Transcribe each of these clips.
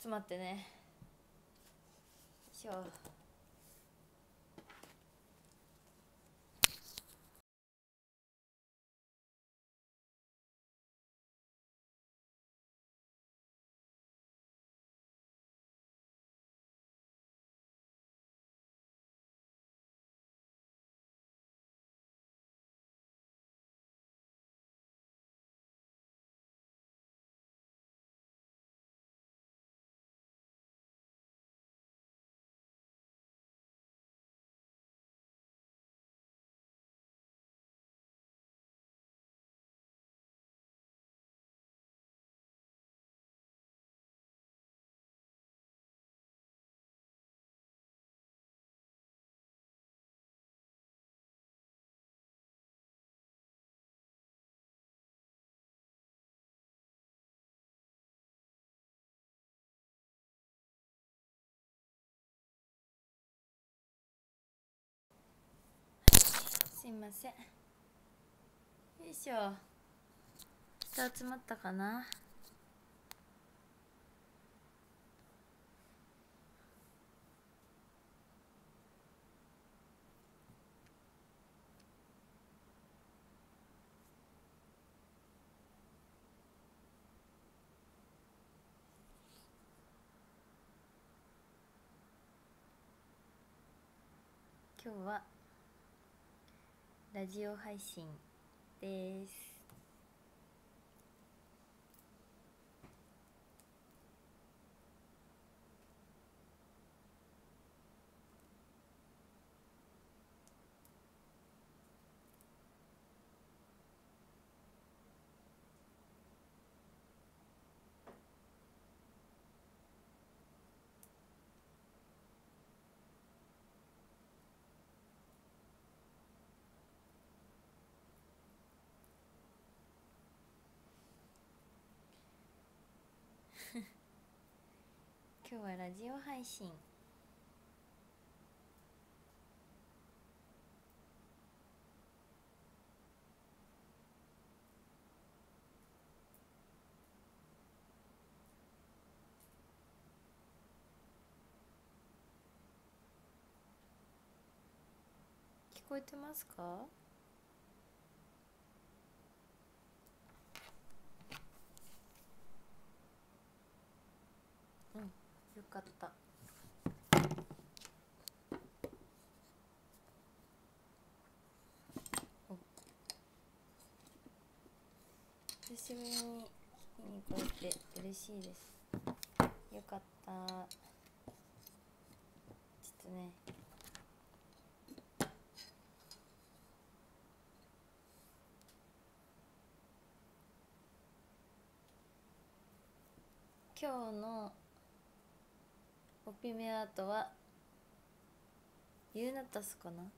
と待ってね。よいしょ。すいません。よいしょ。人集まったかな。今日はラジオ配信です。今日はラジオ配信。聞こえてますか？うん、よかった。久しぶりに聞きに来れて嬉しいです。よかった。ちょっとね、今日のオピメアートはユーナタスかな。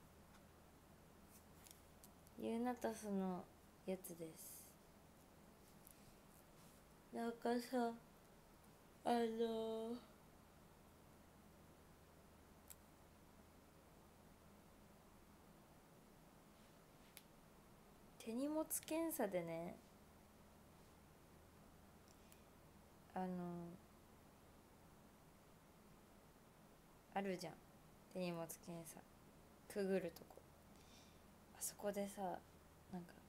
ユーナタスのやつです。なんかさ、手荷物検査でね、あるじゃん、手荷物検査くぐるとこ。あそこでさ、なんか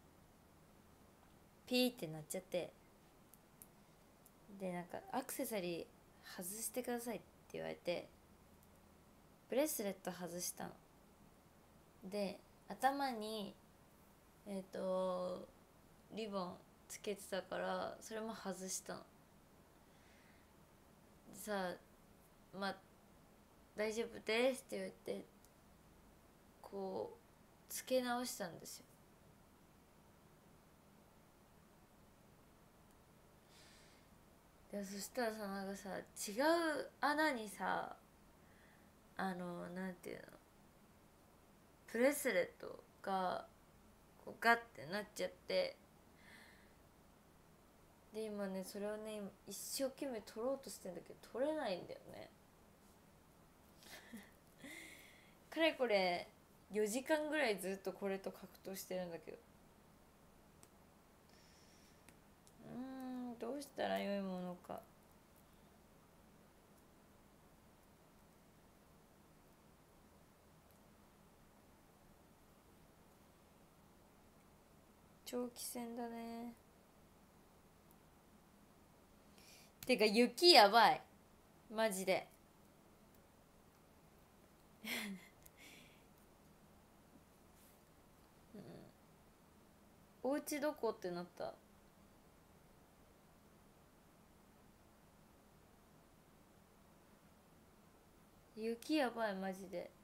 ピーってなっちゃって、でなんかアクセサリー外してくださいって言われて、ブレスレット外したので、頭にリボンつけてたからそれも外したのでさ、まあ大丈夫ですって言われて、こうつけ直したんですよ。でそしたらさ、なんかさ、違う穴にさ、なんていうの、ブレスレットがこうガッてなっちゃって、で今ねそれをね一生懸命取ろうとしてんだけど取れないんだよね。かれこれ4時間ぐらいずっとこれと格闘してるんだけど、どうしたらよいものか。 長期戦だね。てか雪やばいマジで。お家どこってなった。雪やばいマジで。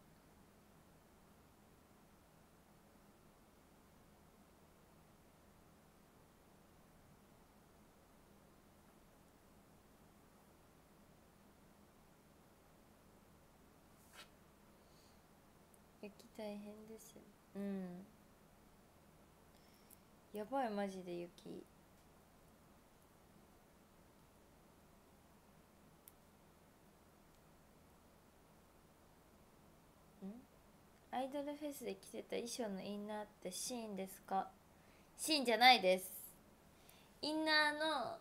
雪大変ですよ。うん、やばいマジで雪。アイドルフェスで着てた衣装のインナーってシーンですか？シーンじゃないです。インナーの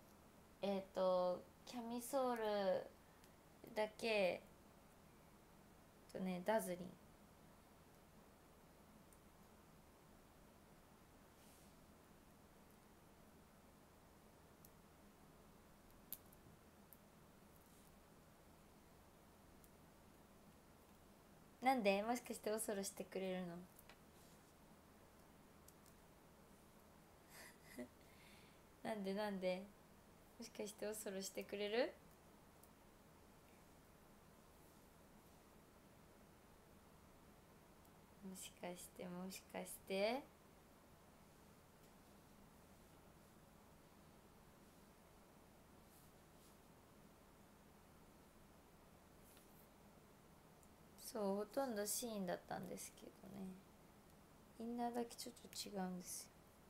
キャミソールだけダズリン。なんでもしかしておそろしてくれるの？なんでもしかしておそろしてくれる？もしかしてそう、ほとんどシーンだったんですけどね。インナーだけちょっと違うんですよ。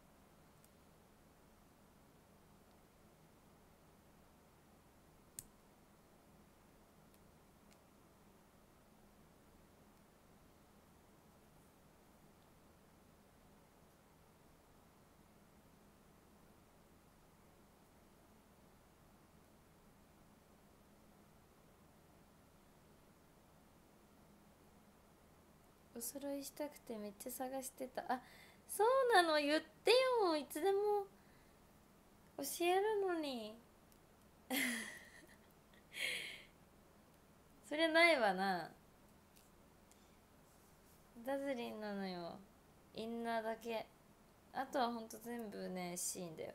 お揃いしたくてめっちゃ探してた。あ、そうなの、言ってよ、いつでも教えるのに。そりゃないわな。ダズリンなのよ、インナーだけ。あとはほんと全部ねシーンだよ。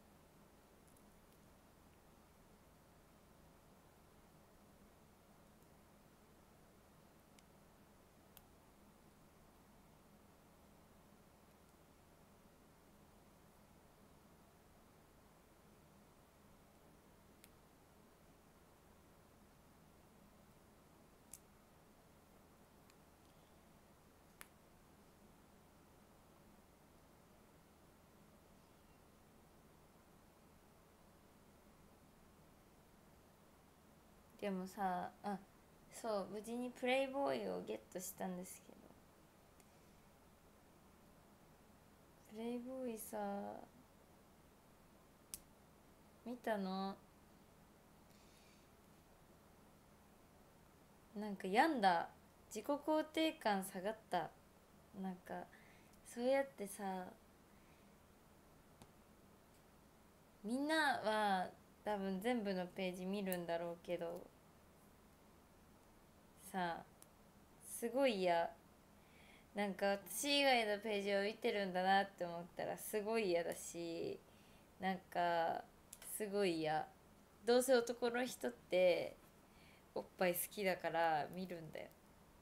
でもさ、そう無事にプレイボーイをゲットしたんですけど、プレイボーイさ見たの？なんか病んだ。自己肯定感下がった。なんかそうやってさ、みんなは多分全部のページ見るんだろうけどさ、すごい嫌。なんか私以外のページを見てるんだなって思ったらすごい嫌だし、なんかすごい嫌。どうせ男の人っておっぱい好きだから見るんだよ。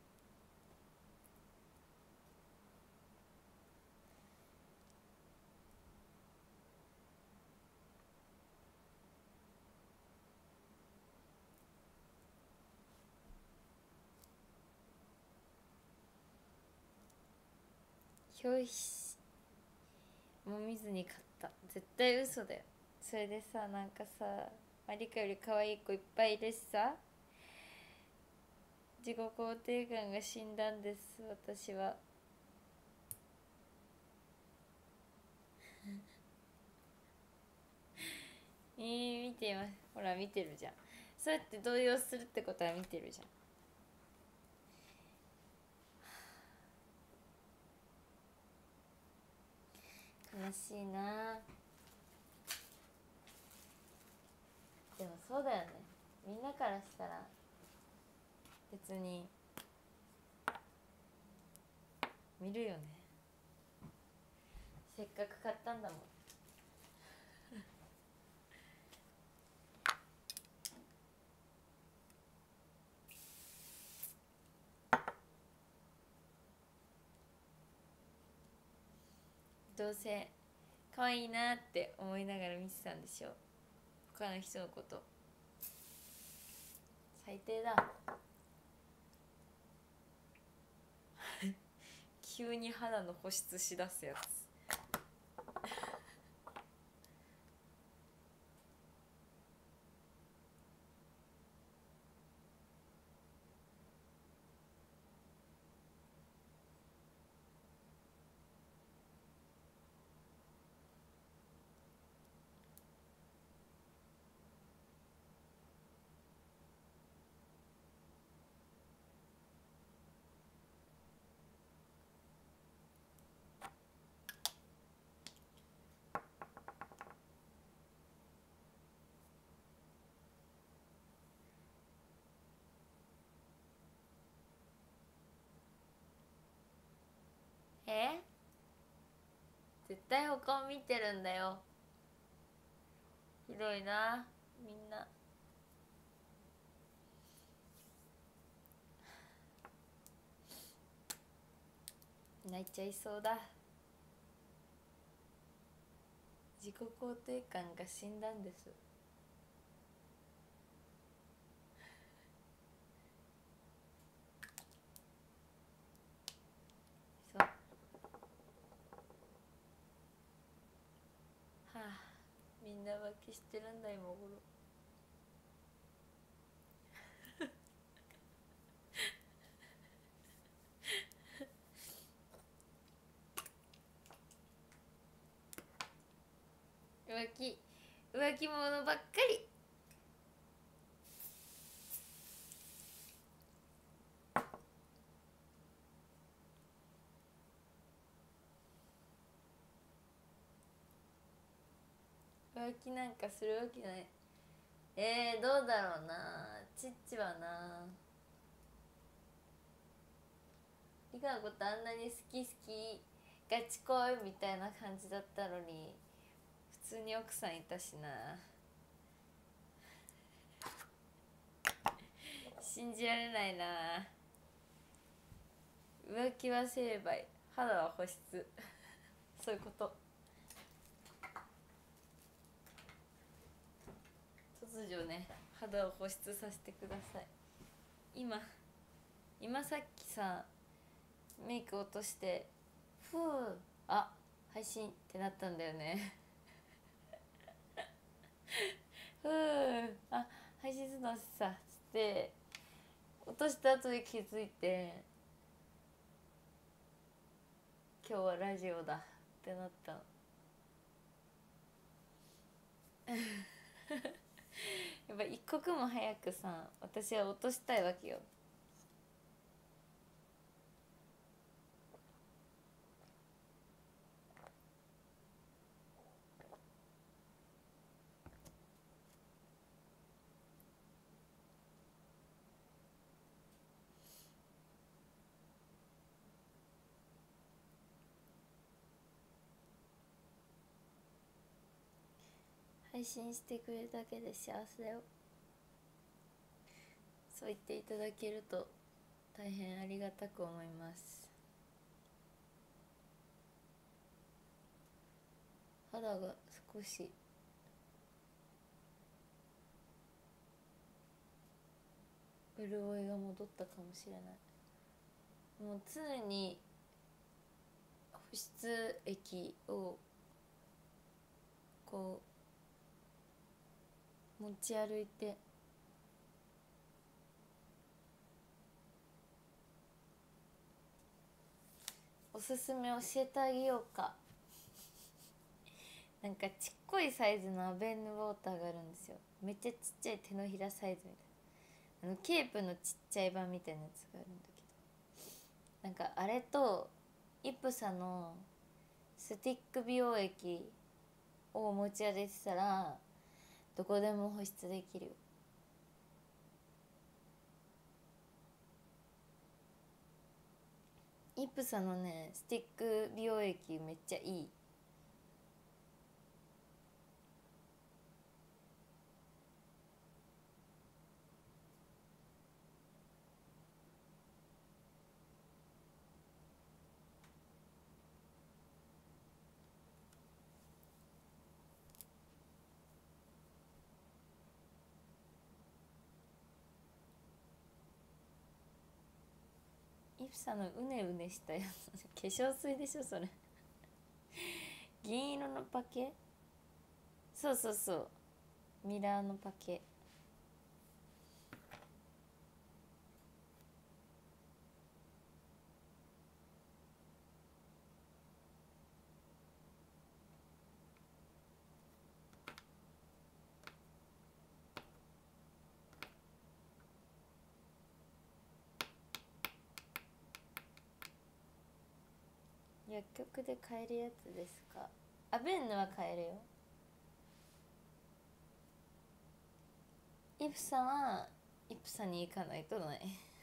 表紙も見ずに買った。絶対嘘だよ。それでさ、なんかさ、マリカより可愛い子いっぱいいるしさ、自己肯定感が死んだんです、私は。見てます。ほら見てるじゃん。そうやって動揺するってことは見てるじゃん。 しいな。でもそうだよね、みんなからしたら別に見るよね、せっかく買ったんだもん。どうせ可愛いなって思いながら見てたんでしょ、他の人のこと。最低だ。急に肌の保湿しだすやつ。絶対他を見てるんだよ。ひどいなみんな。泣いちゃいそうだ。自己肯定感が死んだんです。そう、はあ、みんな浮気してるんだ今頃。浮気者ばっかり。浮気なんかするわけない。どうだろうな。チッチはな、リカのことあんなに好きガチ恋みたいな感じだったのに普通に奥さんいたしな。信じられないな。浮気は成敗、肌は保湿そういうこと。突如ね、肌を保湿させてください。今さっきさ、メイク落としてふう、あ、配信ってなったんだよねふう、あ、配信するのさつって落とした後で気づいて、今日はラジオだってなったのやっぱ一刻も早くさ、私は落としたいわけよ。配信してくれるだけで幸せだよ。そう言っていただけると大変ありがたく思います。肌が少し潤いが戻ったかもしれない。もう常に保湿液をこう持ち歩いて、おすすめ教えてあげようか。なんかちっこいサイズのアベンヌウォーターがあるんですよ。めっちゃちっちゃい手のひらサイズみたいな、ケープのちっちゃい版みたいなやつがあるんだけど、なんかあれとイプサのスティック美容液を持ち歩いてたらどこでも保湿できるよ。イプサのねスティック美容液めっちゃいい。イプサのうねうねしたやつ化粧水でしょそれ銀色のパケ。そうそうそう、ミラーのパケ。薬局で買えるやつですか？アベンヌは買えるよ。イプサはイプサに行かないとない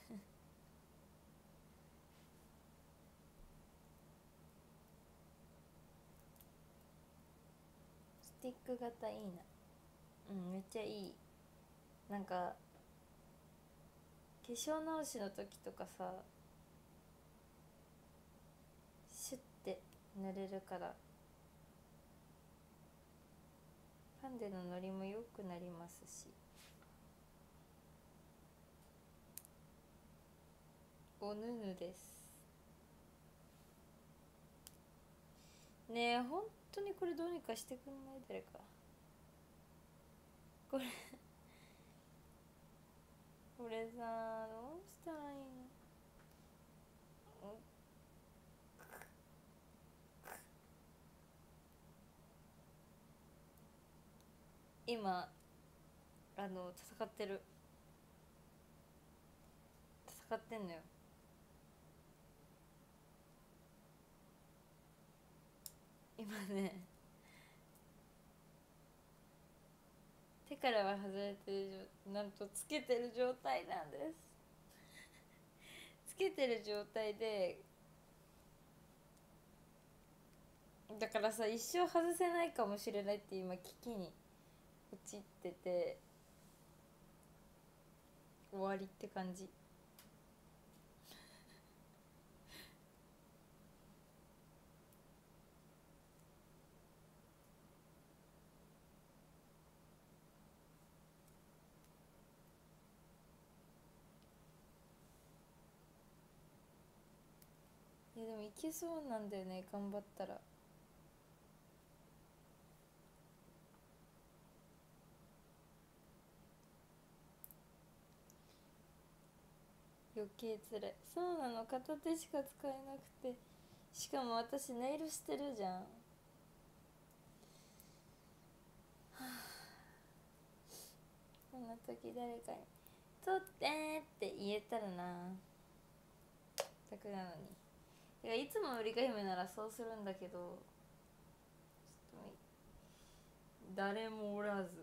スティック型いいな。うん、めっちゃいい。なんか化粧直しの時とかさシュッて塗れるからファンデのノリも良くなりますし。おぬぬですね。え本当にこれどうにかしてくんない誰か。これこれさどうしたらいいの。今戦ってる。戦ってんのよ今ね。手からは外れてるなんとつけてる状態なんです。つけてる状態でだからさ一生外せないかもしれないって今危機に陥ってて終わりって感じ。いやでもいけそうなんだよね頑張ったら。余計つらい。そうなの、片手しか使えなくて、しかも私ネイルしてるじゃん。こんな時誰かに「取って!」って言えたらな楽なのに。てかいつも売りが姫ならそうするんだけどちょっと誰もおらず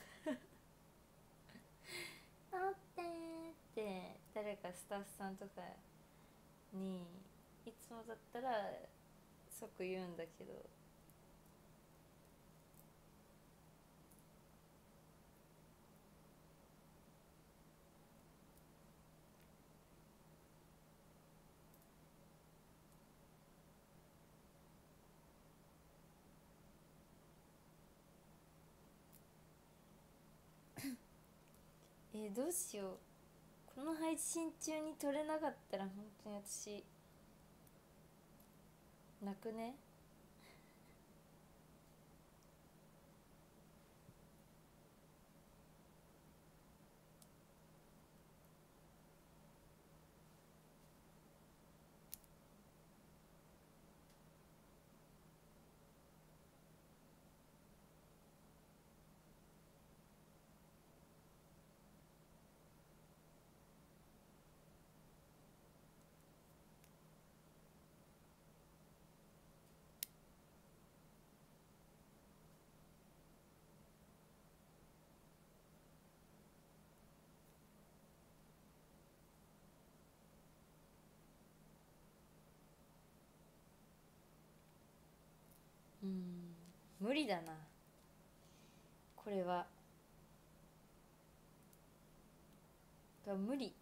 取ってって誰かスタッフさんとかにいつもだったら即言うんだけど。どうしよう。この配信中に撮れなかったら本当に私泣くね。 無理だなこれは。無理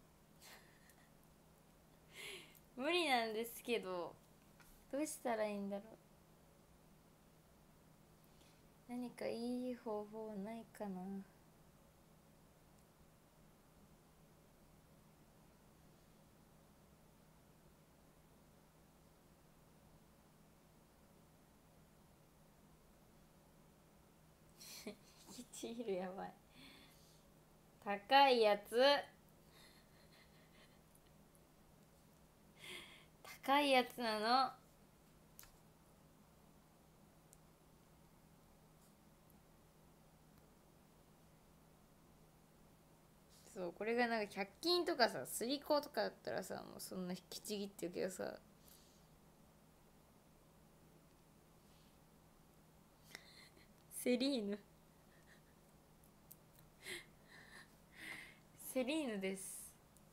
無理なんですけど、どうしたらいいんだろう。何かいい方法ないかな。ヒチールやばい。高いやつ、高いやつなの。そう、これがなんか100均とかさ、スリコとかだったらさ、もうそんな引きちぎってるけどさ、セリーヌセリーヌです。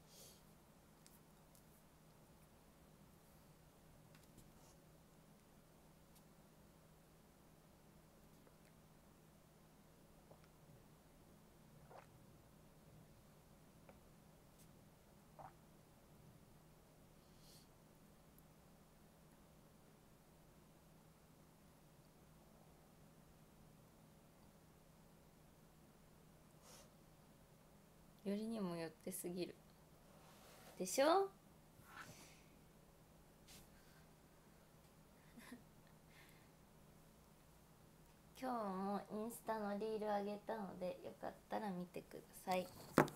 よりにもよってすぎるでしょ。今日もインスタのリールあげたので、よかったら見てください。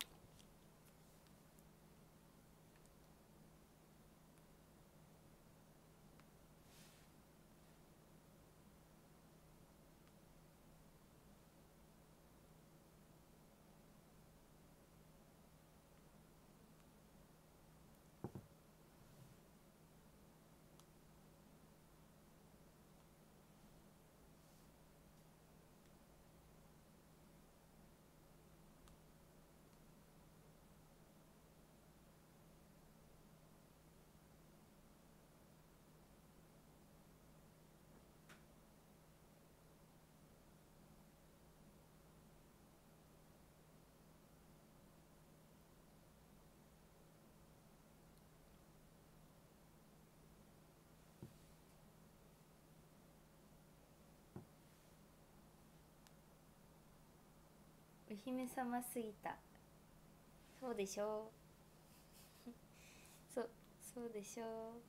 お姫様すぎた。そうでしょう。そうでしょう。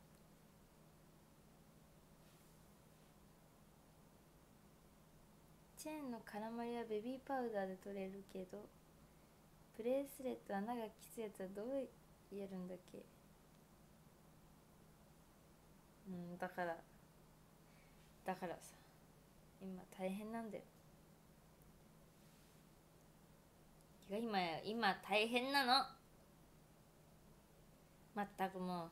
チェーンの絡まりはベビーパウダーで取れるけど、ブレースレット穴がきついやつはどうやるんだっけ。だからさ、今大変なんだよ。今大変なの。まったくも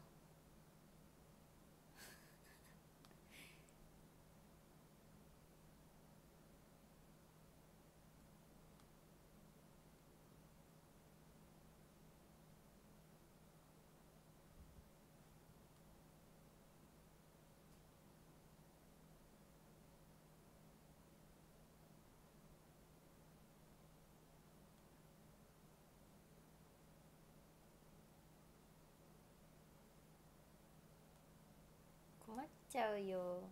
う困っちゃうよ。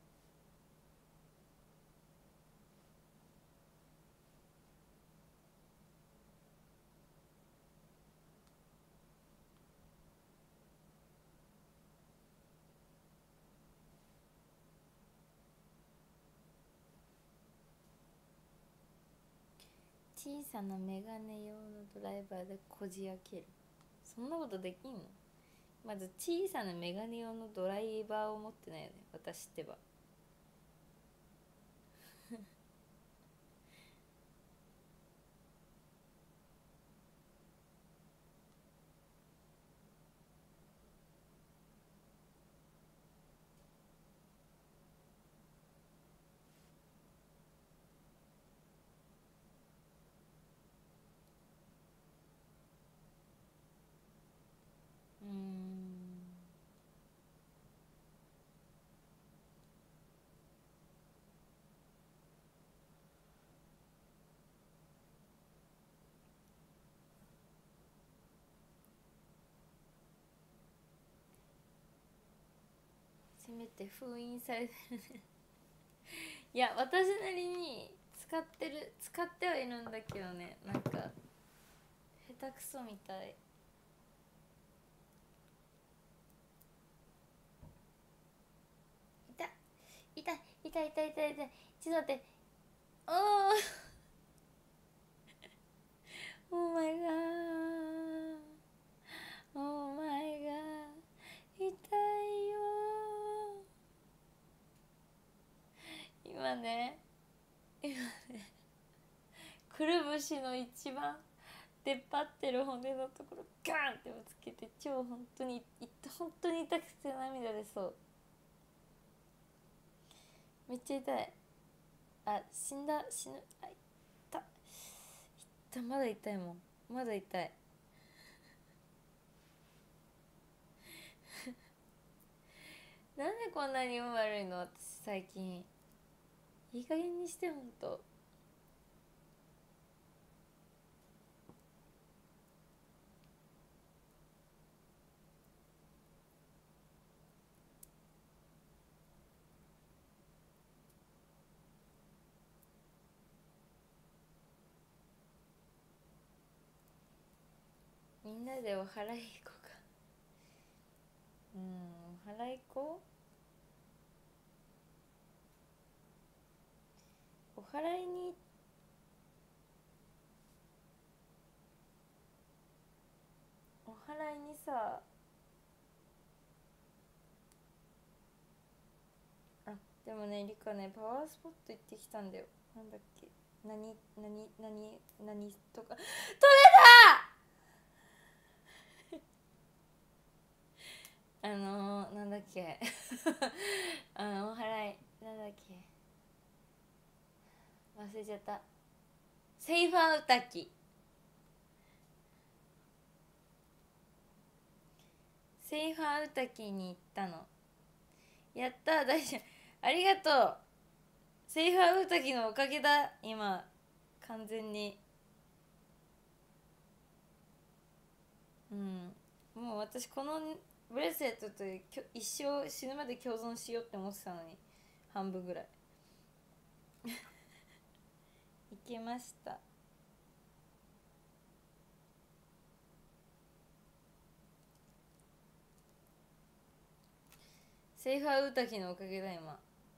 小さなメガネ用のドライバーでこじ開ける。そんなことできんの。まず小さなメガネ用のドライバーを持ってないよね、私ってば。うーんめて封印されてるねいや私なりに使ってはいるんだけどね、なんか下手くそみたい。痛い痛い痛い痛い痛い、ちょっと待って。おおオーマイガーオーマイガー痛いよ今ね。くるぶしの一番出っ張ってる骨のところガーンってぶつけて、本当に痛くて涙出そう。めっちゃ痛い。あ、死ぬ。あ、痛まだ痛いもん、まだ痛いなんでこんなに運悪いの私最近。いい加減にしてほんと。みんなでお祓い行こうか。お祓い行こう。お祓いにさ、あ、でもねリカね、パワースポット行ってきたんだよ。なんだっけ、何とか取れたなんだっけお祓いなんだっけ、忘れちゃった。セイファーウタキに行ったの。やった、大丈夫、ありがとう。セイファーウタキのおかげだ今完全に。もう私このブレスレットと一生死ぬまで共存しようって思ってたのに、半分ぐらいいけました。セイファーウタキのおかげだ今。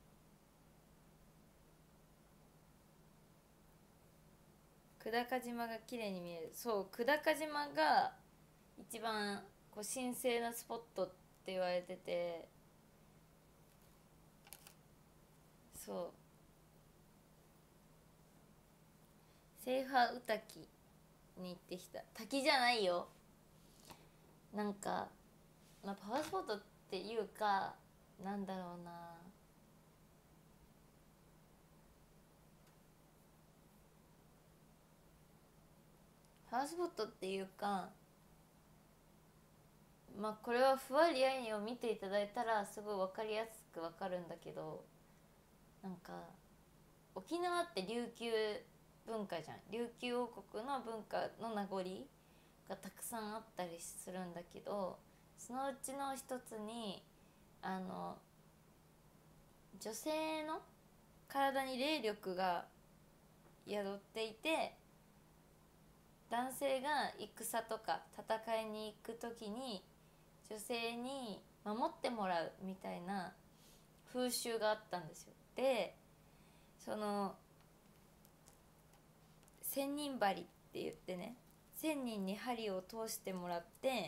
久高島が綺麗に見える。そう、久高島が一番こう神聖なスポットって言われてて、そうセイファーウタキに行ってきた。滝じゃないよ、なんか、まあ、パワースポットっていうか、なんだろうな、パワースポットっていうか、まあこれはふわりあいにを見ていただいたらすごい分かりやすく分かるんだけど、なんか沖縄って琉球文化じゃん。琉球王国の文化の名残がたくさんあったりするんだけど、そのうちの一つに女性の体に霊力が宿っていて、男性が戦とか戦いに行く時に女性に守ってもらうみたいな風習があったんですよ。でその千人針って言ってね、千人に針を通してもらって、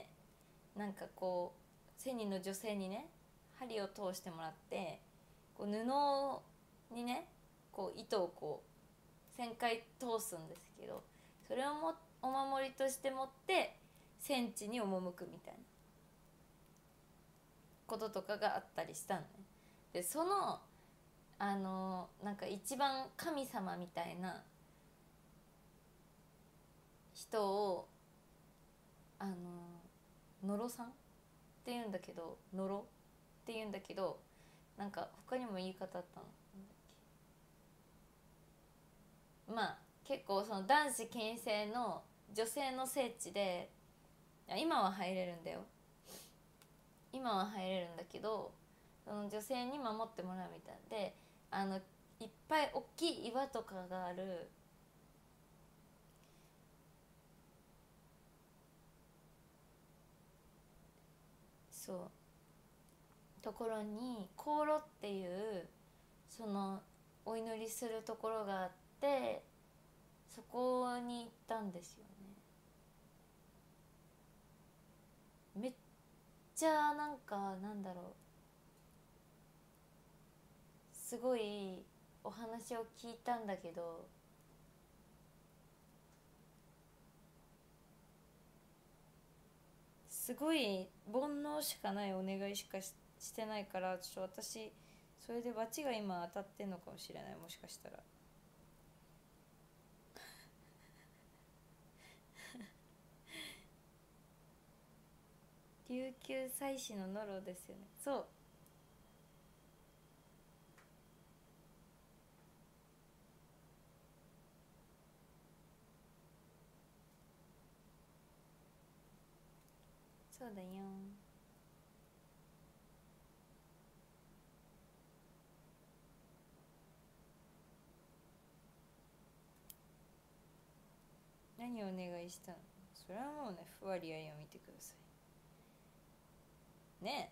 なんかこう千人の女性にね針を通してもらって、こう布にねこう糸をこう1000回通すんですけど、それをお守りとして持って戦地に赴くみたいなこととかがあったりしたのね。でそのなんか一番神様みたいな人を野呂さんって言うんだけど、野呂って言うんだけど、なんか他にも言い方あったの。まあ結構その男子禁制の女性の聖地で、今は入れるんだよ、今は入れるんだけど、 その女性に守ってもらうみたいで、いっぱい大きい岩とかがあるそうところに香炉っていうそのお祈りするところがあって、そこに行ったんですよね。めっちゃなんかなんだろう、すごいお話を聞いたんだけど、すごい煩悩しかないお願いしかしてないから、ちょっと私それで罰が今当たってんのかもしれない、もしかしたら。琉球祭祀のノロですよね。そうそうだよ。何をお願いしたの？それはもうね、ふわりあいを見てくださいね。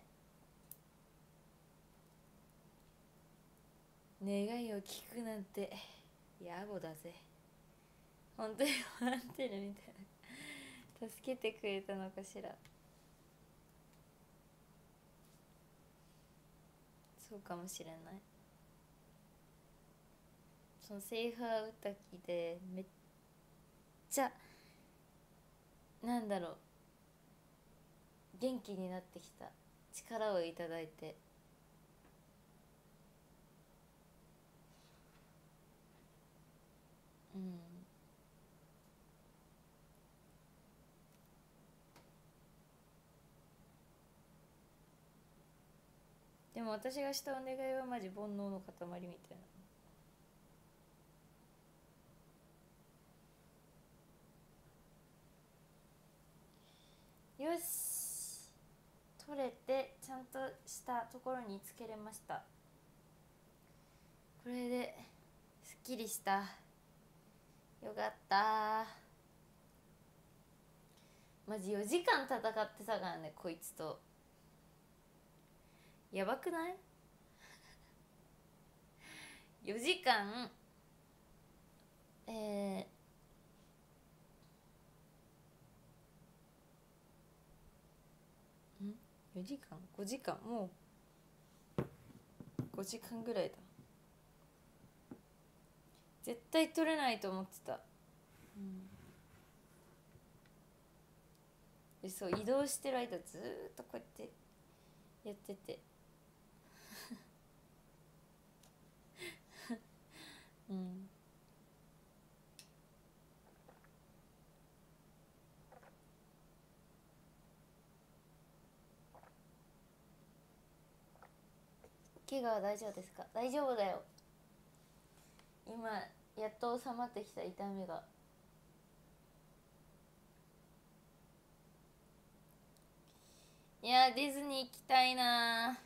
願いを聞くなんて野暮だぜ。本当に笑ってるみたいな。助けてくれたのかしら。そうかもしれない。そのセーファーウタキでめっちゃなんだろう、元気になってきた。力をいただいて。うん。でも私がしたお願いはマジ煩悩の塊みたいな。よし、取れてちゃんとしたところにつけれました。これですっきりした。よかった。マジ4時間戦ってたからね、こいつと。やばくない？ 4 時間4時間5時間、もう5時間ぐらいだ。絶対取れないと思ってた。でそう、移動してる間ずーっとこうやってやっててうん。怪我は大丈夫ですか？大丈夫だよ。今やっと収まってきた痛みが。いやディズニー行きたいな。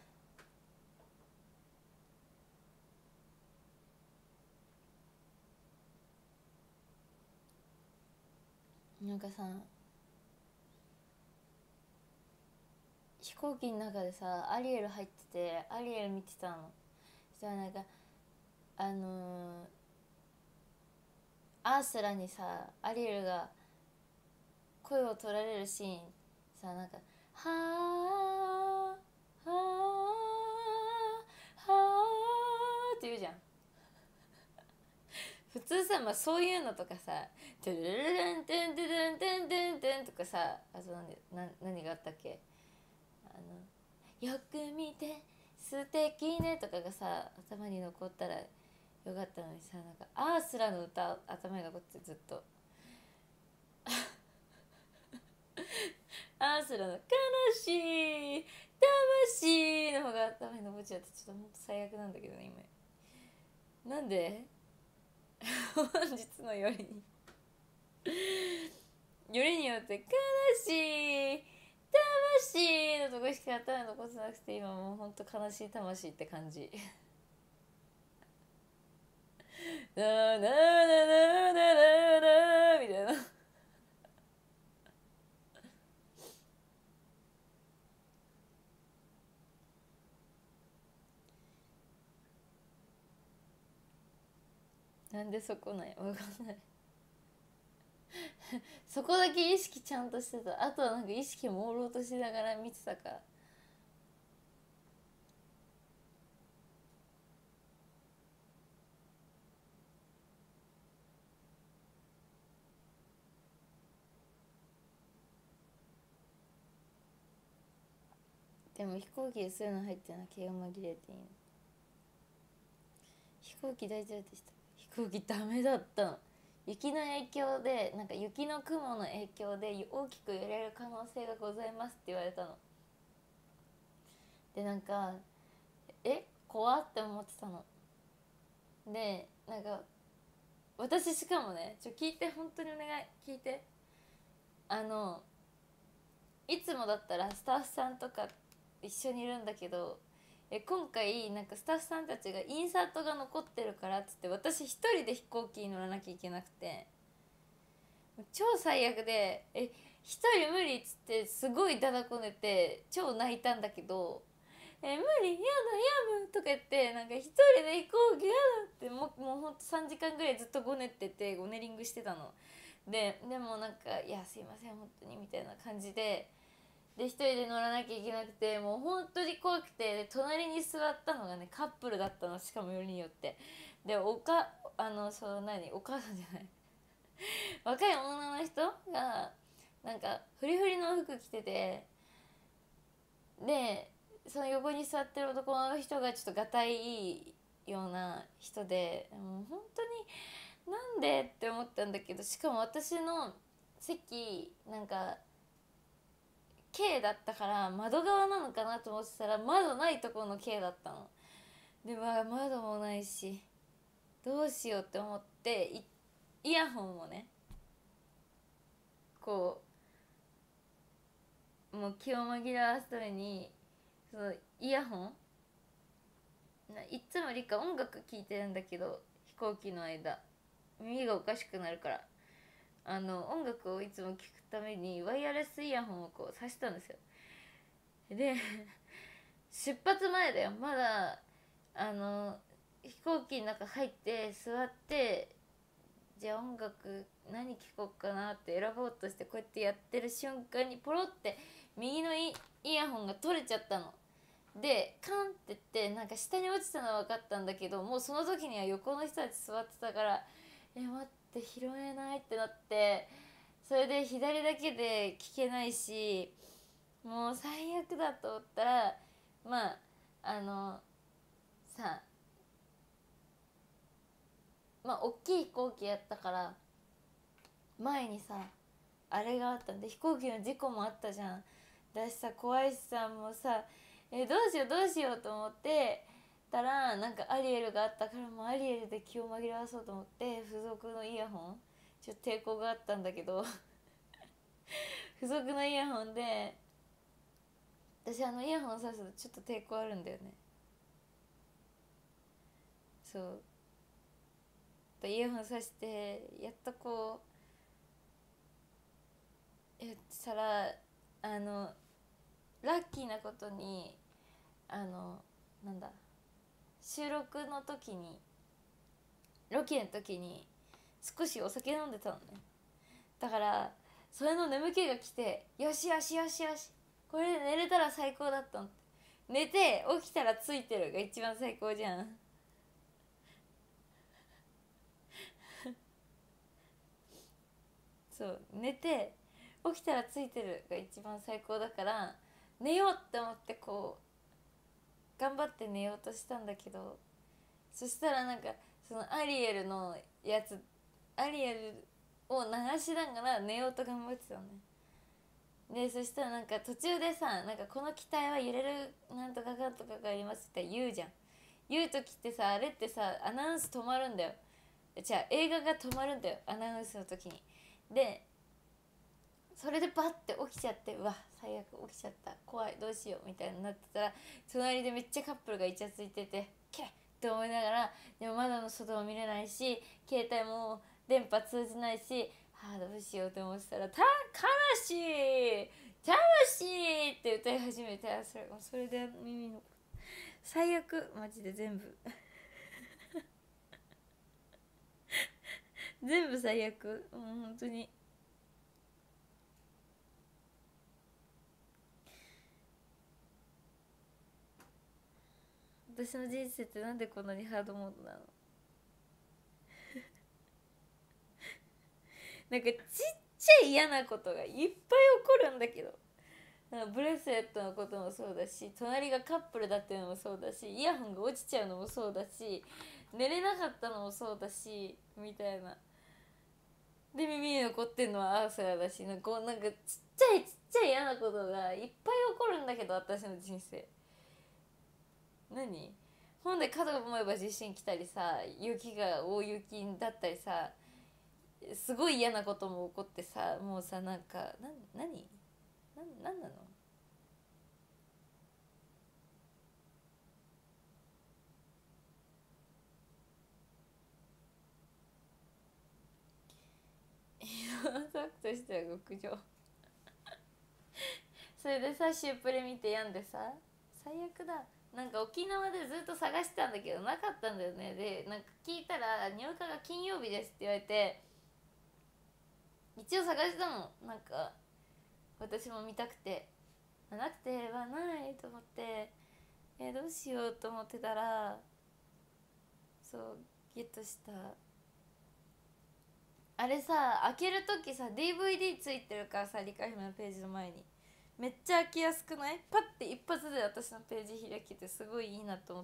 なんかさ、飛行機の中でさアリエル入っててアリエル見てたの。そしたらなんかあのアースラにさアリエルが声を取られるシーンさ、なんかはあはあはあって言うじゃん。普通さ、まあ、そういうのとかさ「トゥルルルンテンテンテンテンテン」とかさ、あと何があったっけ、よく見て素敵ねとかがさ頭に残ったらよかったのにさ、なんかアースラの歌頭に残ってずっとアースラの悲しい魂の方が頭に残っちゃって、ちょっとほんと最悪なんだけどね今。なんで本日のよりによりによって悲しい魂のとこしか頭に残せなくて、今もうほんと悲しい魂って感じ。なーなーなーなーなーなーみたいな。なんでそこなんや、わかんない。そこだけ意識ちゃんとしてた。あとはなんか意識朦朧としながら見てたから。でも飛行機でそういうの入ってるのは気が紛れていいの。飛行機大丈夫でした？飛行機ダメだったの。雪の影響で、なんか雪の雲の影響で大きく揺れる可能性がございますって言われたの。でなんか怖って思ってたの。でなんか私しかもね、聞いて、本当にお願い聞いて。いつもだったらスタッフさんとか一緒にいるんだけど、今回なんかスタッフさんたちがインサートが残ってるからっつって、私一人で飛行機に乗らなきゃいけなくて、超最悪で、一人無理っつってすごいだだこねて超泣いたんだけど、無理、やだ、やむとか言って、なんか一人で飛行機やだって、もうほんと3時間ぐらいずっとごねってて、ごねリングしてたの。でもなんか、いやすいません本当にみたいな感じで、一人で乗らなきゃいけなくて、もう本当に怖くて、で隣に座ったのがねカップルだったの、しかもよりによって。でお母さんじゃない、若い女の人がなんかフリフリの服着てて、でその横に座ってる男の人がちょっとがたいいいような人で、もう本当になんでって思ったんだけど、しかも私の席なんか K だったから窓側なのかなと思ってたら、窓ないところの K だったの。で窓もないしどうしようって思って、イヤホンをね、こもう気を紛らわすために、そのイヤホン、いつもリカ音楽聴いてるんだけど、飛行機の間耳がおかしくなるから、音楽をいつも聴くためにワイヤレスイヤホンをこう挿したんですよ。で出発前だよ、まだ飛行機の中入って座って、じゃあ音楽何聴こうかなって選ぼうとして、こうやってやってる瞬間にポロって右のイヤホンが取れちゃったの。でカンって言って、なんか下に落ちたのは分かったんだけど、もうその時には横の人たち座ってたから、待って拾えないってなって、それで左だけで聞けないし、もう最悪だと思ったら、まあさ大きい飛行機やったから、前にさあれがあったんで、飛行機の事故もあったじゃん。だしさ怖いしさ、もうさどうしようどうしようと思ってたら、なんかアリエルがあったから、もうアリエルで気を紛らわそうと思って付属のイヤホン、ちょっと抵抗があったんだけど付属のイヤホンで、私イヤホンさすとちょっと抵抗あるんだよね。そうイヤホンさしてやっとこうやったら、ラッキーなことになんだ、収録の時に、ロケの時に少しお酒飲んでたのね。だからそれの眠気が来て、よしよしよしよし、これで寝れたら最高だったの。寝て起きたらついてるが一番最高じゃん。そう寝て起きたらついてるが一番最高だから、寝ようって思ってこう頑張って寝ようとしたんだけど、そしたらなんかそのアリエルのやつ、アリエルを流しながら寝ようと頑張ってたのね。でそしたらなんか途中でさ、なんかこの機体は揺れるなんとかかんとかがありますって言うじゃん。言う時ってさ、あれってさアナウンス止まるんだよ。じゃあ映画が止まるんだよ、アナウンスの時に。でそれでパッて起きちゃって、うわ最悪起きちゃった、怖い、どうしようみたいになってたら、隣でめっちゃカップルがイチャついててキャッって思いながら、でも窓の外も見れないし携帯も電波通じないし、どうしようって思ってたら「悲しい悲しい」って歌い始めて、それで耳の最悪、マジで全部全部最悪、もう本当に。私の人生ってなんでこんなにハードモードなの。なんかちっちゃい嫌なことがいっぱい起こるんだけど、なんかブレスレットのこともそうだし、隣がカップルだっていうのもそうだし、イヤホンが落ちちゃうのもそうだし、寝れなかったのもそうだしみたいな。で耳に残ってんのはアーサーだし、なんかちっちゃい嫌なことがいっぱい起こるんだけど、私の人生何。ほんで家族思えば地震来たりさ、雪が大雪だったりさ、すごい嫌なことも起こってさ、もうさ、なんかなんなの。ザクとしては極上。それでさ、シュープレ見て病んでさ、最悪だ。なんか沖縄でずっと探してたんだけどなかったんだよね。でなんか聞いたら入荷が金曜日ですって言われて、一応探したの。なんか私も見たくて、なくてはないと思って、どうしようと思ってたら、そうゲットした。あれさ、開けるときさ DVD ついてるからさ、リカ姫のページの前にめっちゃ開きやすくない？パッて一発で私のページ開けて、すごいいいなと思った。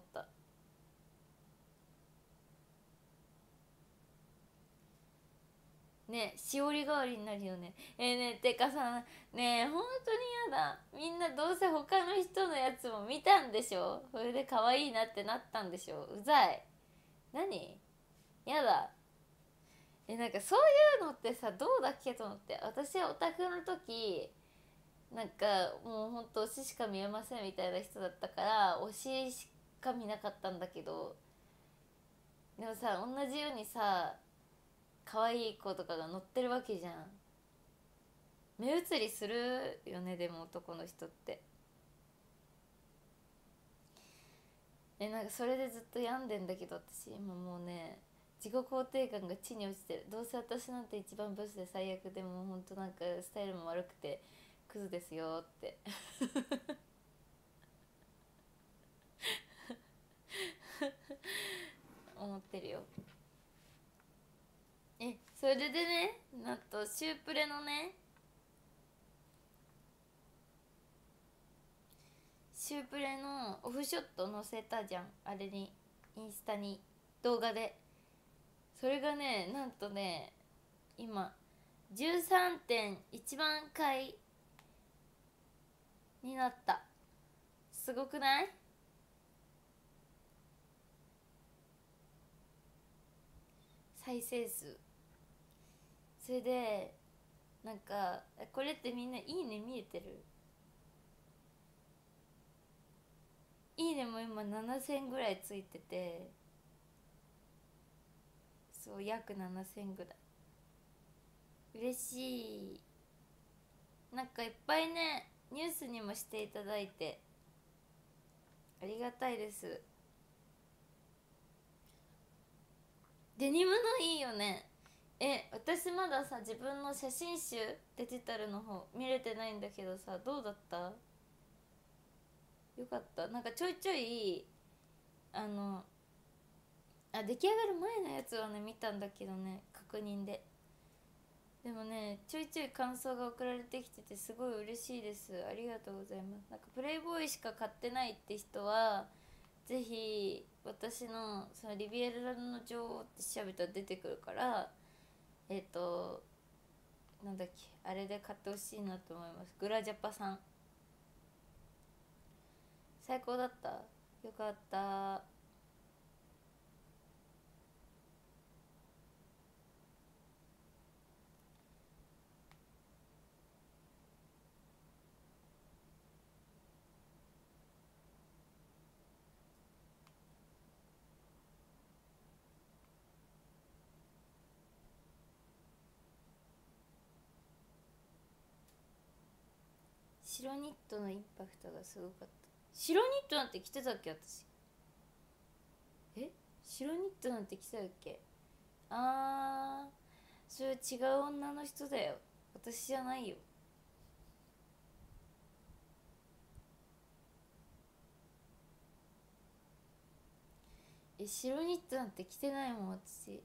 ね、しおり代わりになるよね。ねてかさ、ねえ本当にやだ。みんなどうせ他の人のやつも見たんでしょ。それで可愛いなってなったんでしょ。うざい。何？やだ。なんかそういうのってさ、どうだっけと思って。私オタクの時、なんかもうほんと推ししか見えませんみたいな人だったから、推ししか見なかったんだけど、でもさ同じようにさ可愛い子とかが乗ってるわけじゃん。目移りするよね、でも男の人って。なんかそれでずっと病んでんだけど、私今もうね、自己肯定感が地に落ちてる。どうせ私なんて一番ブスで最悪で、もうほんとなんかスタイルも悪くてクズですよって思ってるよ。それでね、なんとシュープレのね、シュープレのオフショット載せたじゃん、あれに、インスタに、動画で。それがね、なんとね、今 13.1 万回になった。すごくない？再生数。それでなんか、これってみんないいね見えてる？いいねも今7000ぐらいついてて、そう約7000ぐらい。嬉しい。なんかいっぱいねニュースにもしていただいてありがたいです。デニムのいいよね。私まださ、自分の写真集デジタルの方見れてないんだけどさ、どうだった？よかった。なんかちょいちょいあの出来上がる前のやつはね見たんだけどね、確認で。でもね、ちょいちょい感想が送られてきててすごい嬉しいです。ありがとうございます。なんかプレイボーイしか買ってないって人はぜひ私のそのリビエラの女王って調べたら出てくるから、なんだっけ、あれで買ってほしいなと思います。グラジャパさん最高だった。よかった。 白ニットのインパクトがすごかった。白ニットなんて着てたっけ私。白ニットなんて着てたっけ。あー、それは違う女の人だよ、私じゃないよ。白ニットなんて着てないもん私。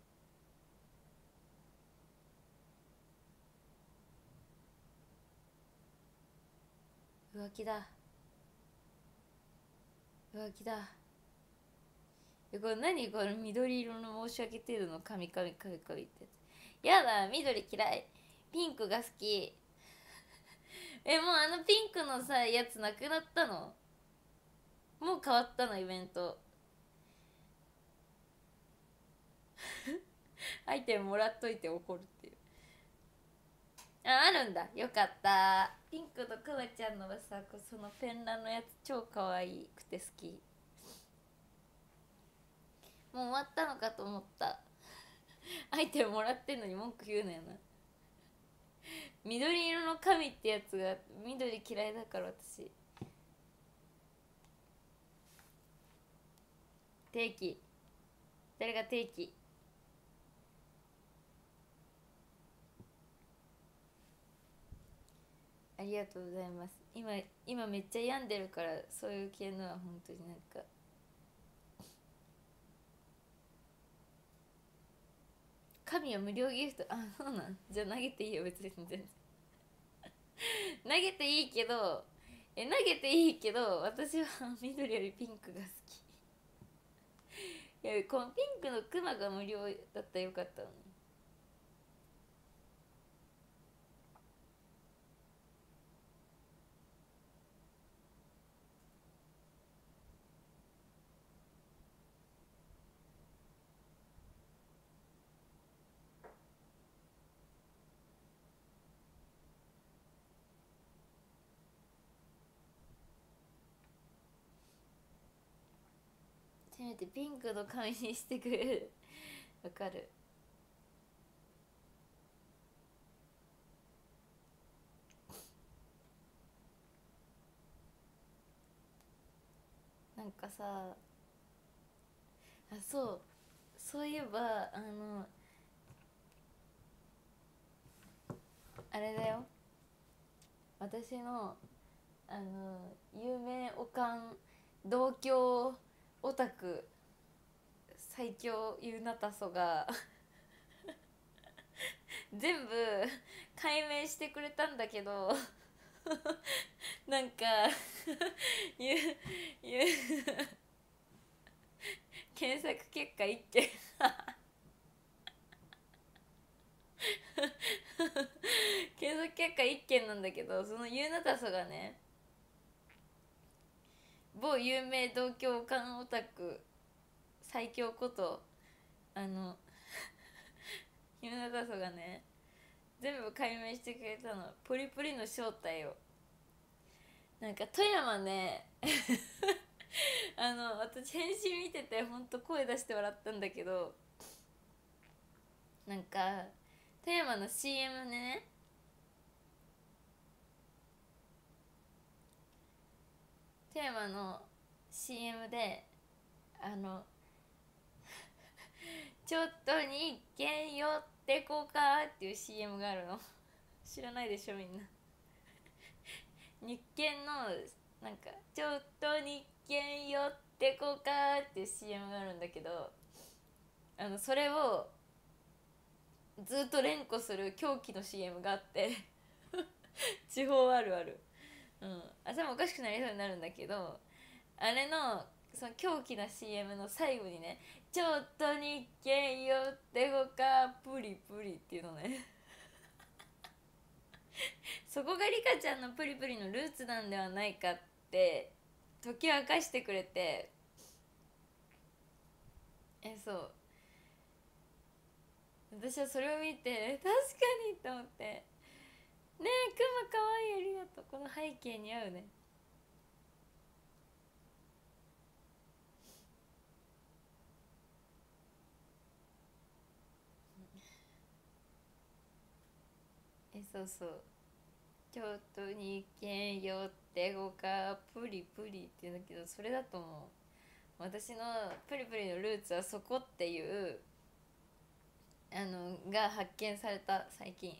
浮気だ、浮気だ。これ何、この緑色の申し訳程度のカミカミカミカミってやつ。やだ、緑嫌い。ピンクが好き。もうあのピンクのさやつなくなったの？もう変わったのイベント。アイテムもらっといて怒るっていう。あるんだ、よかった。ピンクのクマちゃんのはさ、そのペンラのやつ超可愛くて好き。もう終わったのかと思った。アイテムもらってんのに文句言うなよな。緑色の髪ってやつが緑嫌いだから私。定期、誰が定期。ありがとうございます。今めっちゃ病んでるから、そういう系のは本当になんか神は無料ギフト。あ、そうなんじゃあ投げていいよ別に。全然投げていいけど、投げていいけど私は緑よりピンクが好き。いや、このピンクのクマが無料だったらよかったのに。せめてピンクの髪にしてくれる。わかる。なんかさ、そういえばあれだよ、私の有名おかん同郷オタク最強ユーナタソが全部解明してくれたんだけどなんかゆゆ検索結果一件検索結果一件なんだけど、そのユーナタソがね、某有名同郷館オタク最強ことユーナタソがね全部解明してくれたの、プリプリの正体を。なんか富山ね私返信見ててほんと声出して笑ったんだけど、なんか富山の CM でね、富山の CM でちょっと日券寄ってこかっていう CM があるの。知らないでしょみんな。日券のなんかちょっと日券寄ってこかっていう CM があるんだけど、それをずっと連呼する狂気の CM があって地方あるある。頭おかしくなりそうになるんだけど、あれのその狂気な CM の最後にね、ちょっと日券寄ってこかプリプリっていうのねそこがリカちゃんのプリプリのルーツなんではないかって解き明かしてくれて、そう私はそれを見て確かにと思って、ねえクマかわいい、ありがとう、この背景に合うね。そうそう、 京都に一軒寄ってごかプリプリって言うんだけど、それだと思う。私のプリプリのルーツはそこっていうが発見された最近。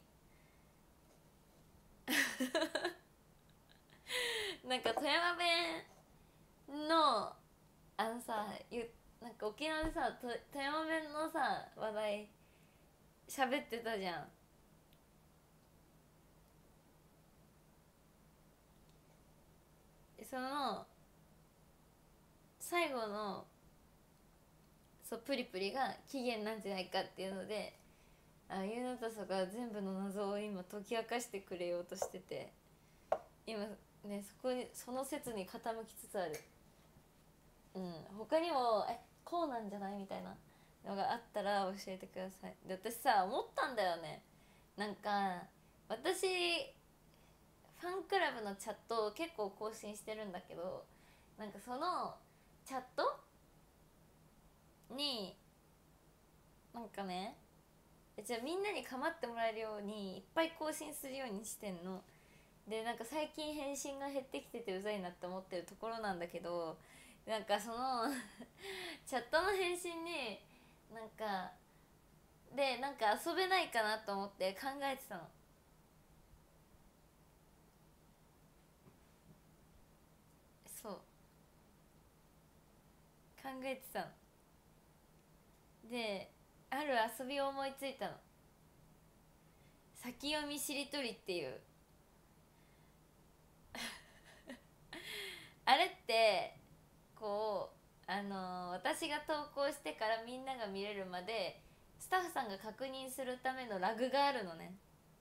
なんか富山弁のさなんか沖縄でさ富山弁のさ話題喋ってたじゃん。その最後のそうプリプリが起源なんじゃないかっていうので、ゆうなたさが全部の謎を今解き明かしてくれようとしてて、今ねその説に傾きつつある。他にもこうなんじゃないみたいなのがあったら教えてください。で私さ思ったんだよね。なんか私ファンクラブのチャットを結構更新してるんだけど、なんかそのチャットになんかね、じゃあみんなに構ってもらえるようにいっぱい更新するようにしてんの。でなんか最近返信が減ってきててうざいなって思ってるところなんだけど、なんかそのチャットの返信になんかなんか遊べないかなと思って考えてたの。そう考えてたの。である遊びを思いついたの。先読みしりとりっていう。あれってこう私が投稿してからみんなが見れるまでスタッフさんが確認するためのラグがあるのね。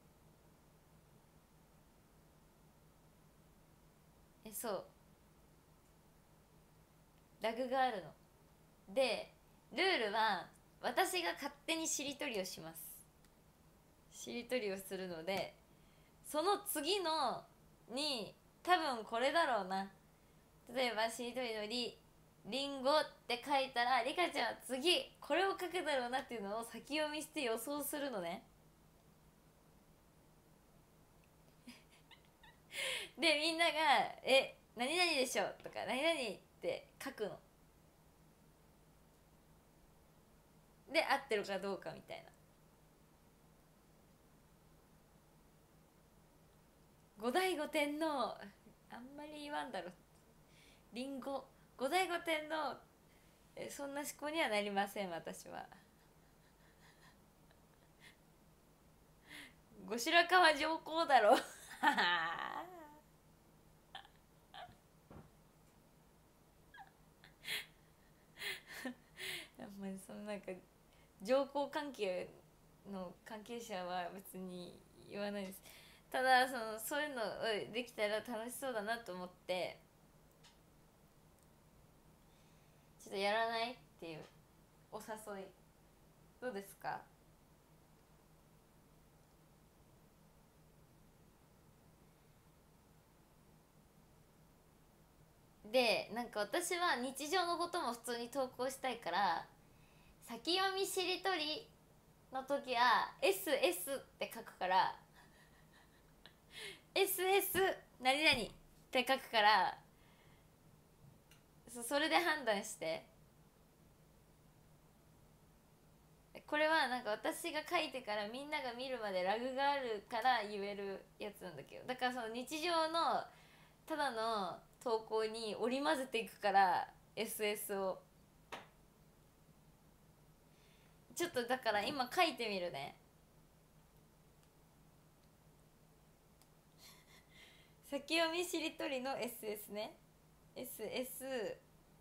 そうラグがあるので、ルールは私が勝手にしりとりをします。しりとりをするので、その次のに多分これだろうな。例えばしりとりのりんごって書いたらリカちゃんは次これを書くだろうなっていうのを先読みして予想するのね。でみんなが何々でしょとか何々って書くので合ってるかどうかみたいな。後醍醐天皇あんまり言わんだろ。りんご後醍醐天皇そんな思考にはなりません私は。後白河上皇だろ。まあそのなんか上皇関係の関係者は別に言わないです。ただそういうのできたら楽しそうだなと思ってちょっとやらないっていうお誘いどうですか？でなんか私は日常のことも普通に投稿したいから先読みしりとりの時は SS って書くから SS 何々って書くからそれで判断して。これはなんか私が書いてからみんなが見るまでラグがあるから言えるやつなんだけど、だからその日常のただの投稿に織り交ぜていくから SS をちょっとだから今書いてみるね。先読みしりとりの SS ね。 SS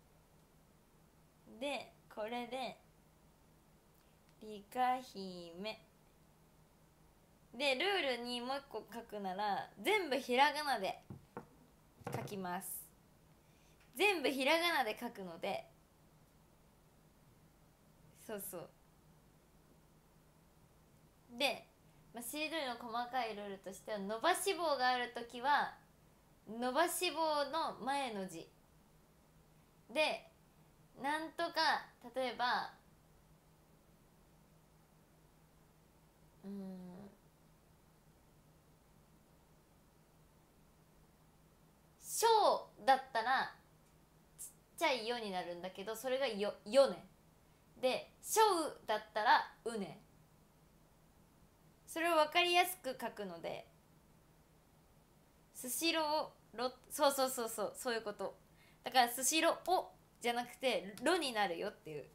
でこれでリカ姫でルールにもう一個書くなら全部ひらがなで書きます。全部ひらがなで書くので、そうそうで、しりとりの細かいルールとしては伸ばし棒があるときは伸ばし棒の前の字でなんとか例えばいよになるんだけど、それがよね。でしょうだったらうね。それを分かりやすく書くので、スシローろ、そうそうそうそう、そういうこと。だからスシローおじゃなくてろになるよっていう。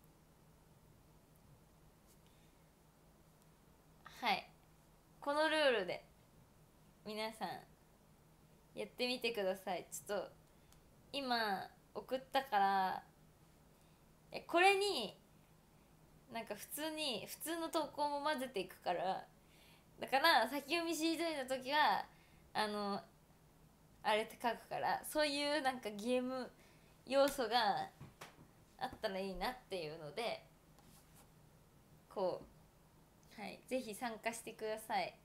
はい、このルールで皆さんやってみてください。ちょっと今送ったから、これになんか普通の投稿も混ぜていくから、だから先読みしりとりの時はあれって書くから、そういうなんかゲーム要素があったらいいなっていうので、こう、はい、ぜひ参加してください。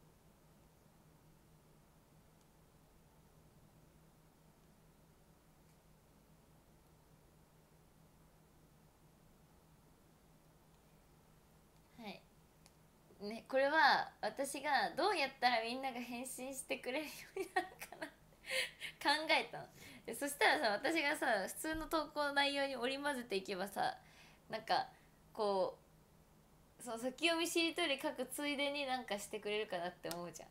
はいね、これは私がどうやったらみんなが返信してくれるようになるかな考えたの。でそしたらさ、私がさ普通の投稿の内容に織り交ぜていけばさ、なんかこう、その先読みしりとり書くついでになんかしてくれるかなって思うじゃ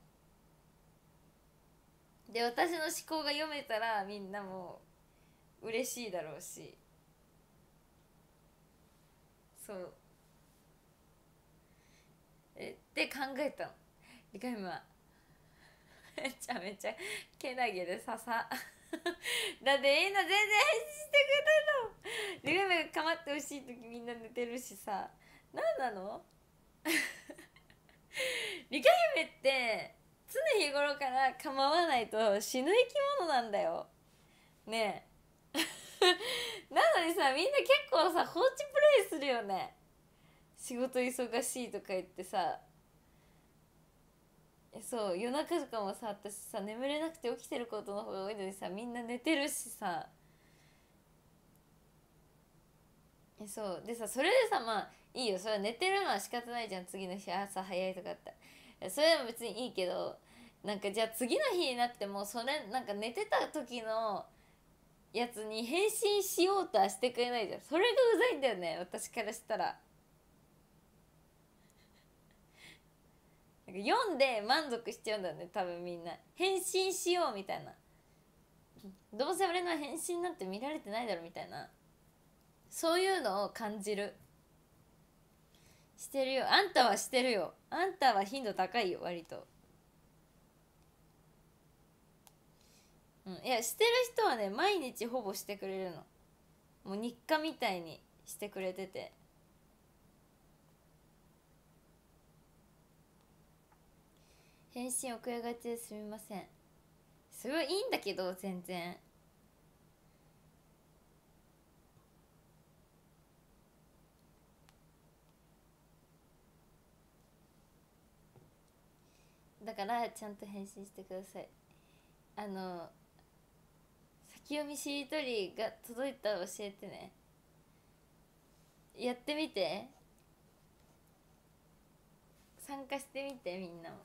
ん。で私の思考が読めたらみんなも嬉しいだろうし、そうで考えたの。リカイムはめちゃめちゃけなげでささだってみんな全然返事してくれないの。リカイムがかまってほしい時みんな寝てるしさ、何なのリカイムって常日頃から構わないと死ぬ生き物なんだよねえなのにさ、みんな結構さ放置プレイするよね。仕事忙しいとか言ってさ、そう夜中とかもさ、私さ眠れなくて起きてることの方が多いのにさ、みんな寝てるしさ、そうでさ、それでさ、まあいいよ、それは寝てるのは仕方ないじゃん、次の日朝早いとかあったら。それは別にいいけど、なんかじゃあ次の日になってもそれなんか寝てた時のやつに返信しようとはしてくれないじゃん。それがうざいんだよね、私からしたら。なんか読んで満足しちゃうんだよね、多分みんな。返信しようみたいな、どうせ俺の返信なんて見られてないだろみたいな、そういうのを感じる。してるよ、あんたはしてるよ、あんたは頻度高いよ割と。うん、いやしてる人はね毎日ほぼしてくれるの。もう日課みたいにしてくれてて、返信遅れがちですみません。それはいいんだけど全然。だからちゃんと返信してください。先読みしりとりが届いたら教えてね。やってみて、参加してみてみんなも。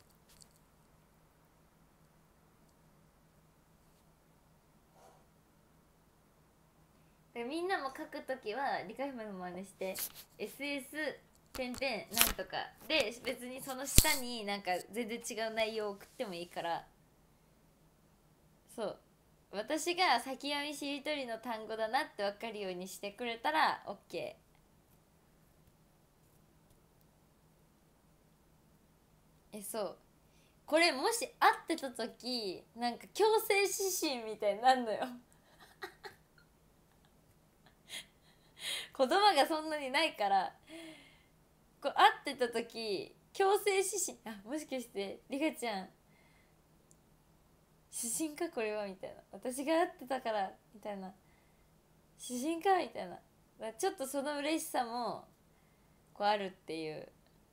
でみんなも書くときはリカイフの真似して SS 点々なんとかで、別にその下になんか全然違う内容を送ってもいいから、そう、私が先読みしりとりの単語だなって分かるようにしてくれたら OK。 そう、これもし会ってた時なんか強制指針みたいになんのよ言葉がそんなにないから、こう会ってた時強制指針、あ、もしかしてリカちゃん指針かこれはみたいな、私が会ってたからみたいな、指針かみたいな、ちょっとその嬉しさもこうあるっていう。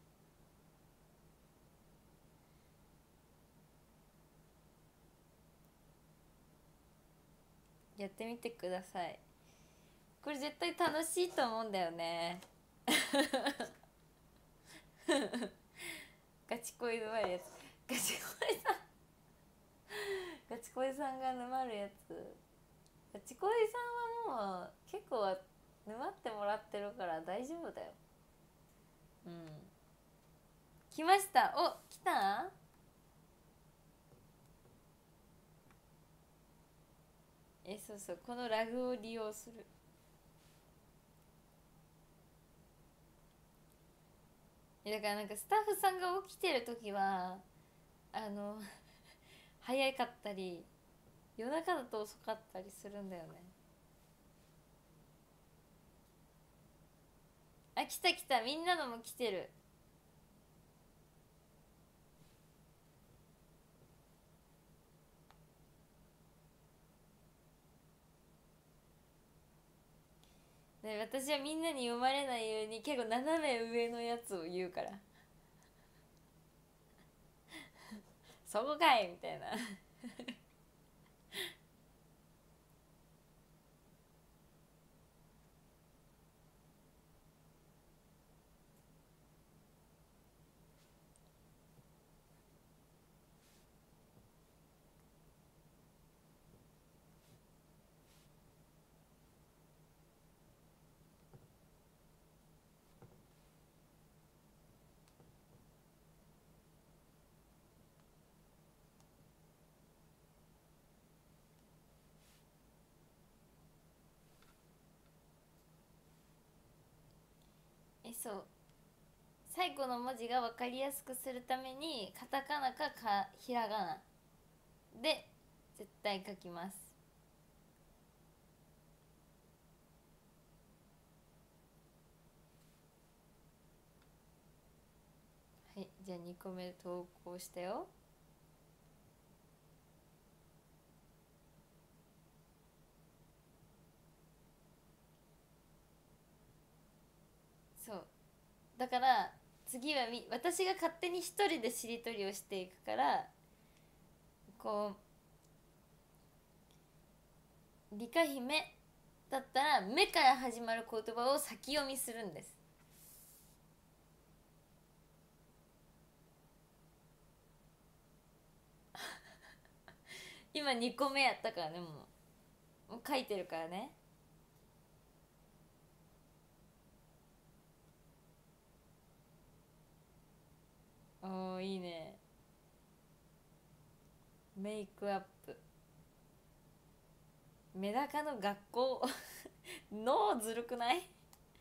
やってみてください。これ絶対楽しいと思うんだよねガチ恋沼るやつ、ガチ恋さんが沼るやつ。 ちこいさんはもう結構沼ってもらってるから大丈夫だよ。うん。来ました。お、来た。そうそう、このラグを利用する。だからなんかスタッフさんが起きてる時はあの早かったり夜中だと遅かったりするんだよね。あ、来た来た、みんなのも来てる。で私はみんなに読まれないように結構斜め上のやつを言うからそこかいみたいな。そう最後の文字が分かりやすくするためにカタカナかひらがなで絶対書きます。はい、じゃあ2個目投稿したよ。そうだから次は私が勝手に一人でしりとりをしていくから、こうリカ姫だったら目から始まる言葉を先読みするんです。今2個目やったからね。もう書いてるからね。おーいいね。メイクアップ、メダカの学校脳ずるくない？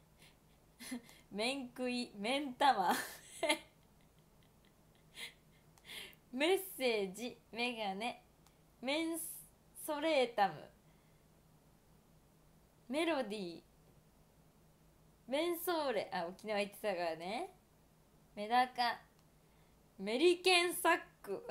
面食い、目ん玉メッセージ、メガネ、メンソレータム、メロディー、メンソーレ、あ、沖縄行ってたからね。メダカ、メリケンサック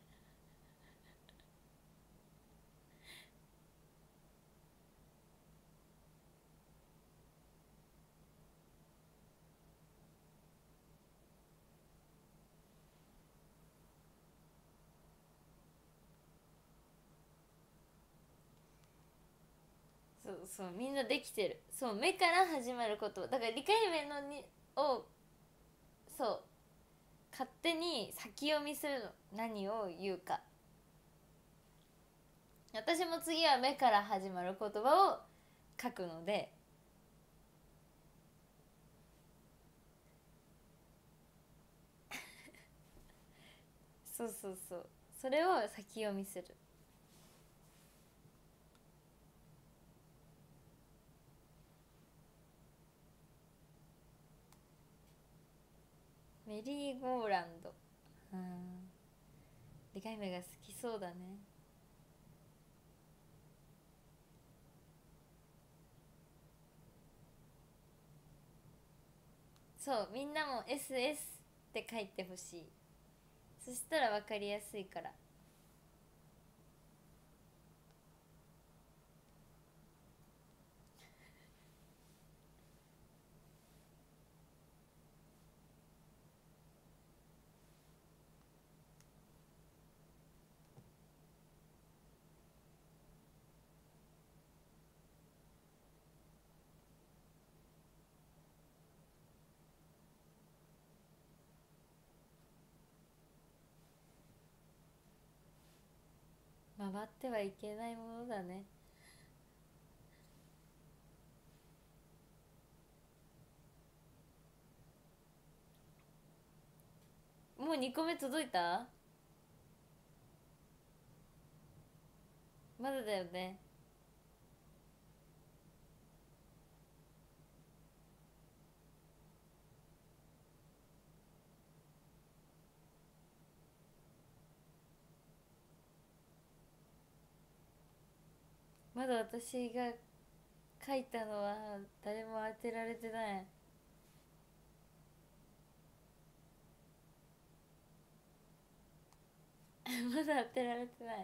そうそう、みんなできてる。そう、目から始まることだから理科姫のにを、そう勝手に先読みするの、何を言うか。私も次は目から始まる言葉を書くので、そうそうそう、それを先読みする。メリーゴーランド、うん、でかい目が好きそうだね。そうみんなも SS って書いてほしい。そしたら分かりやすいから。回ってはいけないものだね。 う2個目届いた？まだだよね。まだ私が書いたのは誰も当てられてない。まだ当てられてない。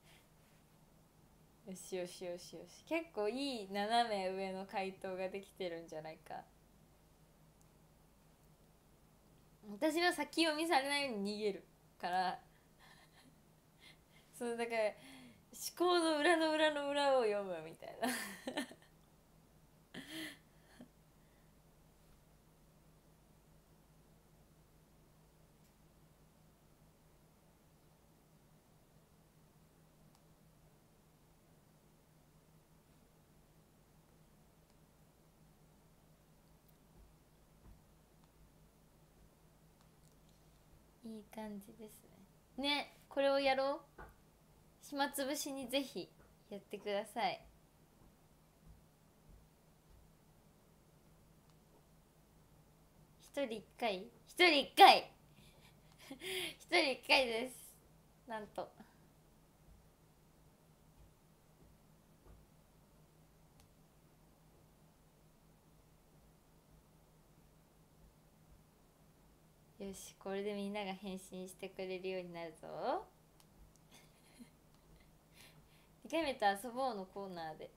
よしよしよしよし、結構いい斜め上の回答ができてるんじゃないか。私は先読みされないように逃げるからそうだから思考の裏の裏の裏を読むみたいな。いい感じですね。ね、これをやろう。暇つぶしにぜひやってください。一人一回、一人一回一人一回です。なんとよし、これでみんなが返信してくれるようになるぞ。2回目と遊ぼうのコーナーで。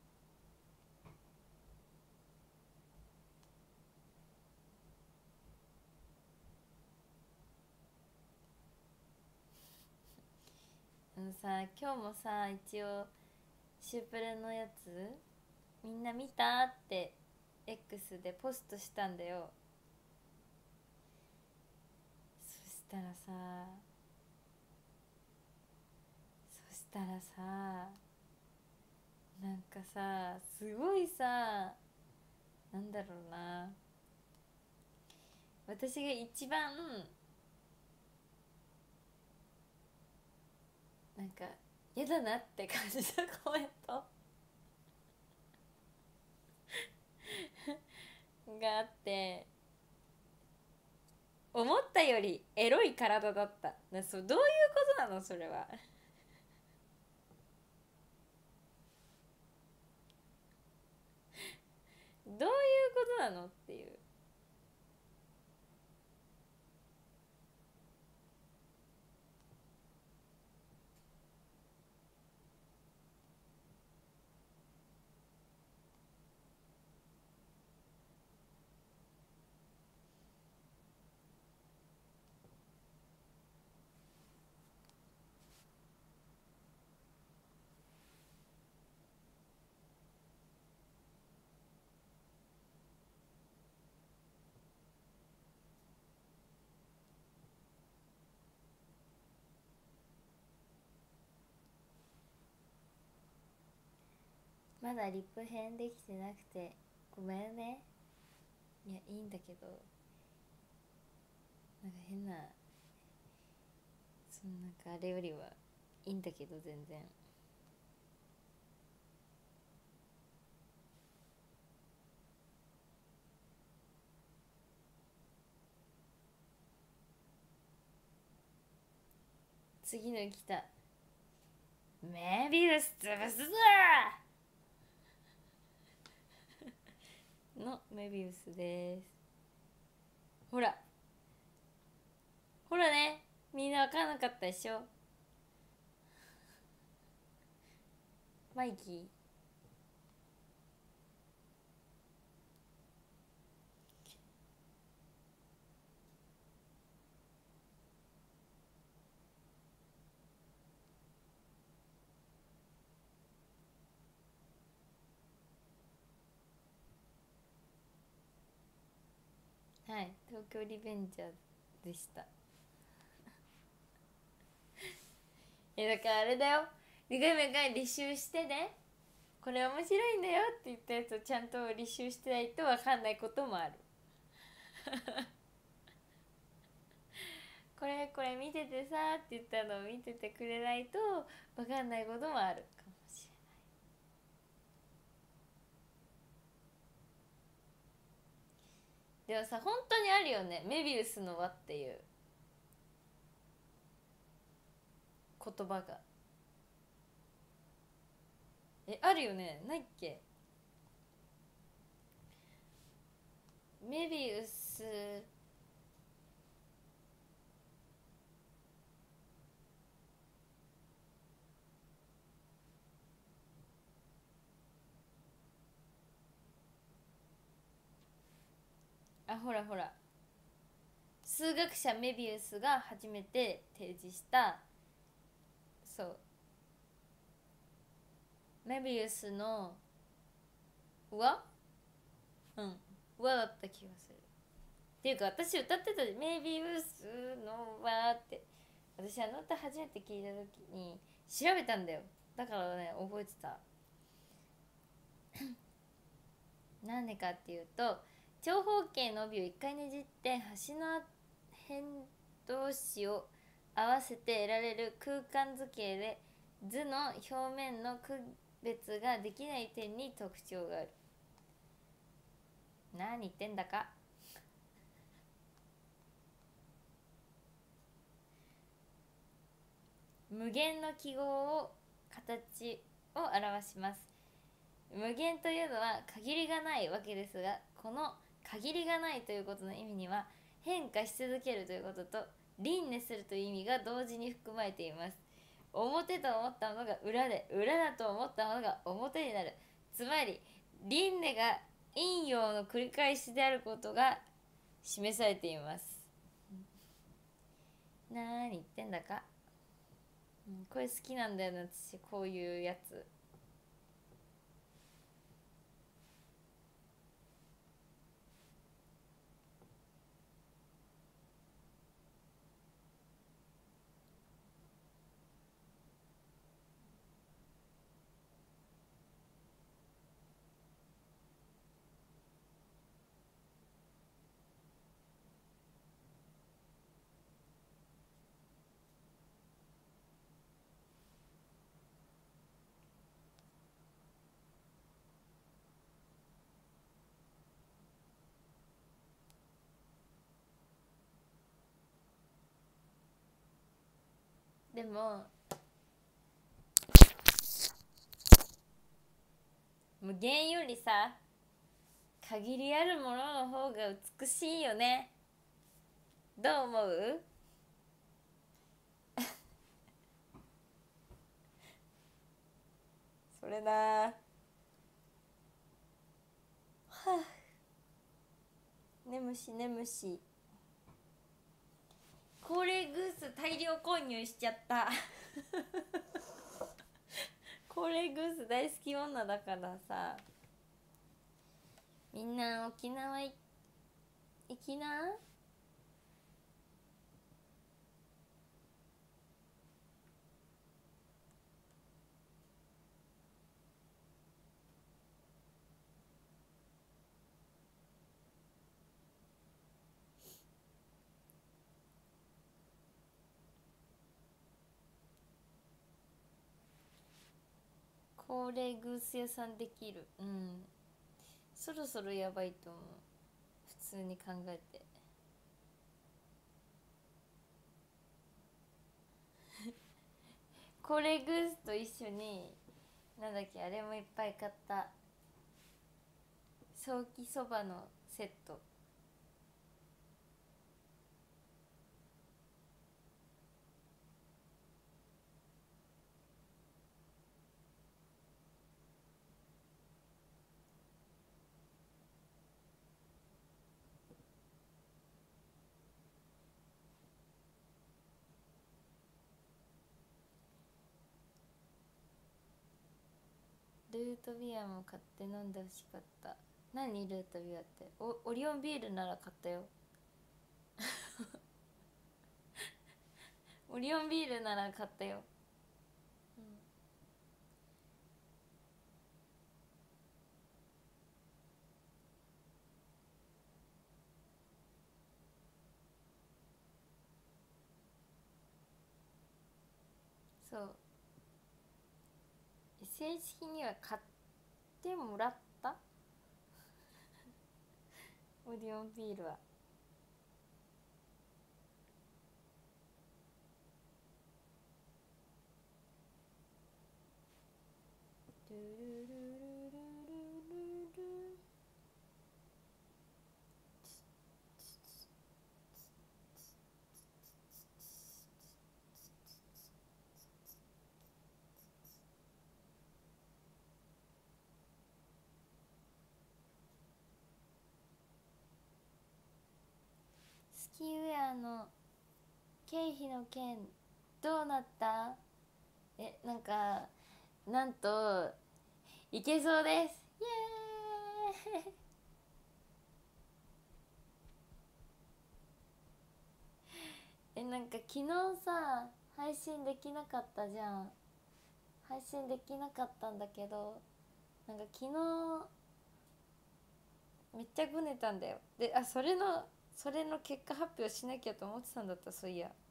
さ、今日もさ、一応シュープレのやつみんな見たって X でポストしたんだよ。そしたらさそしたらさなんかさ、すごいさ、なんだろうな、私が一番なんか嫌だなって感じたコメントがあって、思ったよりエロい体だった。どういうことなのそれは。どういうことなのっていう。まだリップ編できてなくてごめんね。いや、いいんだけど、なんか変な、なんかあれよりはいいんだけど全然。次の来た。メビウス潰すぞのメビウスです。ほらほらね、みんな分かんなかったでしょ。マイキー、はい、東京リベンジャーでした。だからあれだよ、2回目が履修してね、これ面白いんだよって言ったやつをちゃんと履修してないと分かんないこともある。 これこれ見ててさって言ったのを見ててくれないと分かんないこともあるかもしれない。でもさ本当にあるよね、メビウスの輪っていう言葉が。あるよね、ないっけ。メビウス。ほらほら、数学者メビウスが初めて提示した、そうメビウスの輪、輪だった気がする。っていうか私歌ってたメビウスの輪って、私あの歌初めて聞いた時に調べたんだよ。だからね覚えてた。なんでかっていうと、長方形の帯を一回ねじって端の辺同士を合わせて得られる空間図形で、図の表面の区別ができない点に特徴がある。何言ってんだか。無限の記号を形を表します。無限というのは限りがないわけですが、この限りがないということの意味には、変化し続けるということと輪廻するという意味が同時に含まれています。表と思ったものが裏で、裏だと思ったものが表になる。つまり輪廻が陰陽の繰り返しであることが示されています。なーに言ってんだか。これ好きなんだよな、私こういうやつ。でも無限よりさ、限りあるものの方が美しいよね。どう思う？それな。はあ、眠し眠し。高齢グース大量購入しちゃった高齢グース大好き女だからさ。みんな沖縄行きな。高齢グース屋さんできる。そろそろやばいと思う、普通に考えて高齢グースと一緒になんだっけ、あれもいっぱい買った。ソーキそばのセット。ルートビアも買って飲んでほしかった。何ルートビアって。オリオンビールなら買ったよオリオンビールなら買ったよ。 そう正式には買ってもらったオリオンビールは。ルルルルルルルルスキーウェアの経費の件どうなった？なんかなんといけそうです。イエーイなんか昨日さ配信できなかったじゃん。配信できなかったんだけど、なんか昨日めっちゃごねたんだよ。で、それの結果発表しなきゃと思ってたんだった。そういや、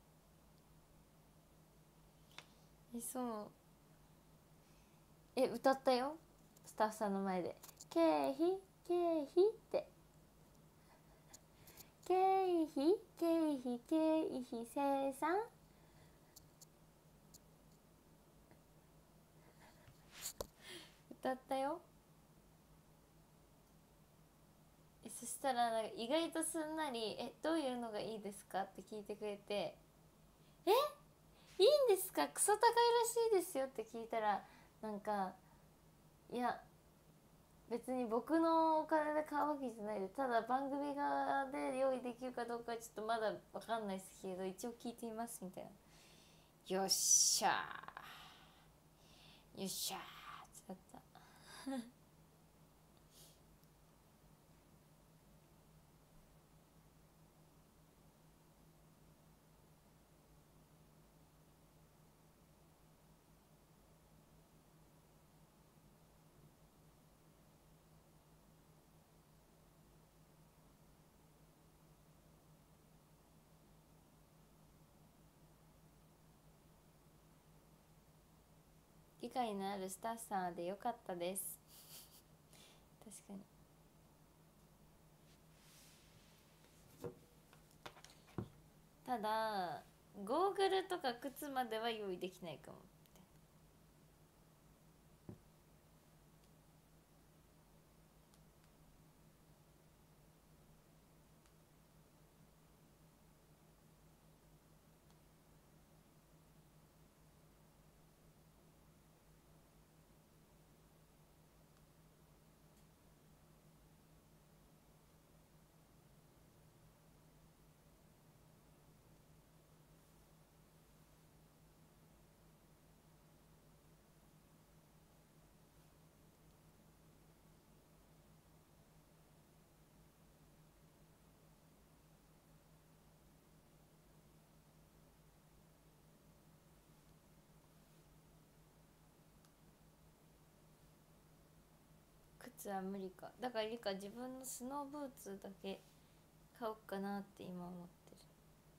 そう歌ったよ、スタッフさんの前で。経費経費って経費経費経費生産歌ったよ。そしたらなんか意外とすんなりどういうのがいいですかって聞いてくれて、いいんですか、クソ高いらしいですよって聞いたら、なんかいや別に僕のお金で買うわけじゃないで、ただ番組側で用意できるかどうかちょっとまだ分かんないですけど一応聞いてみますみたいな。よっしゃーよっしゃーってなった。理解のあるスタッフさんでよかったです。確かに。ただゴーグルとか靴までは用意できないかも。靴は無理か。だから自分のスノーブーツだけ買おうかなって今思ってる。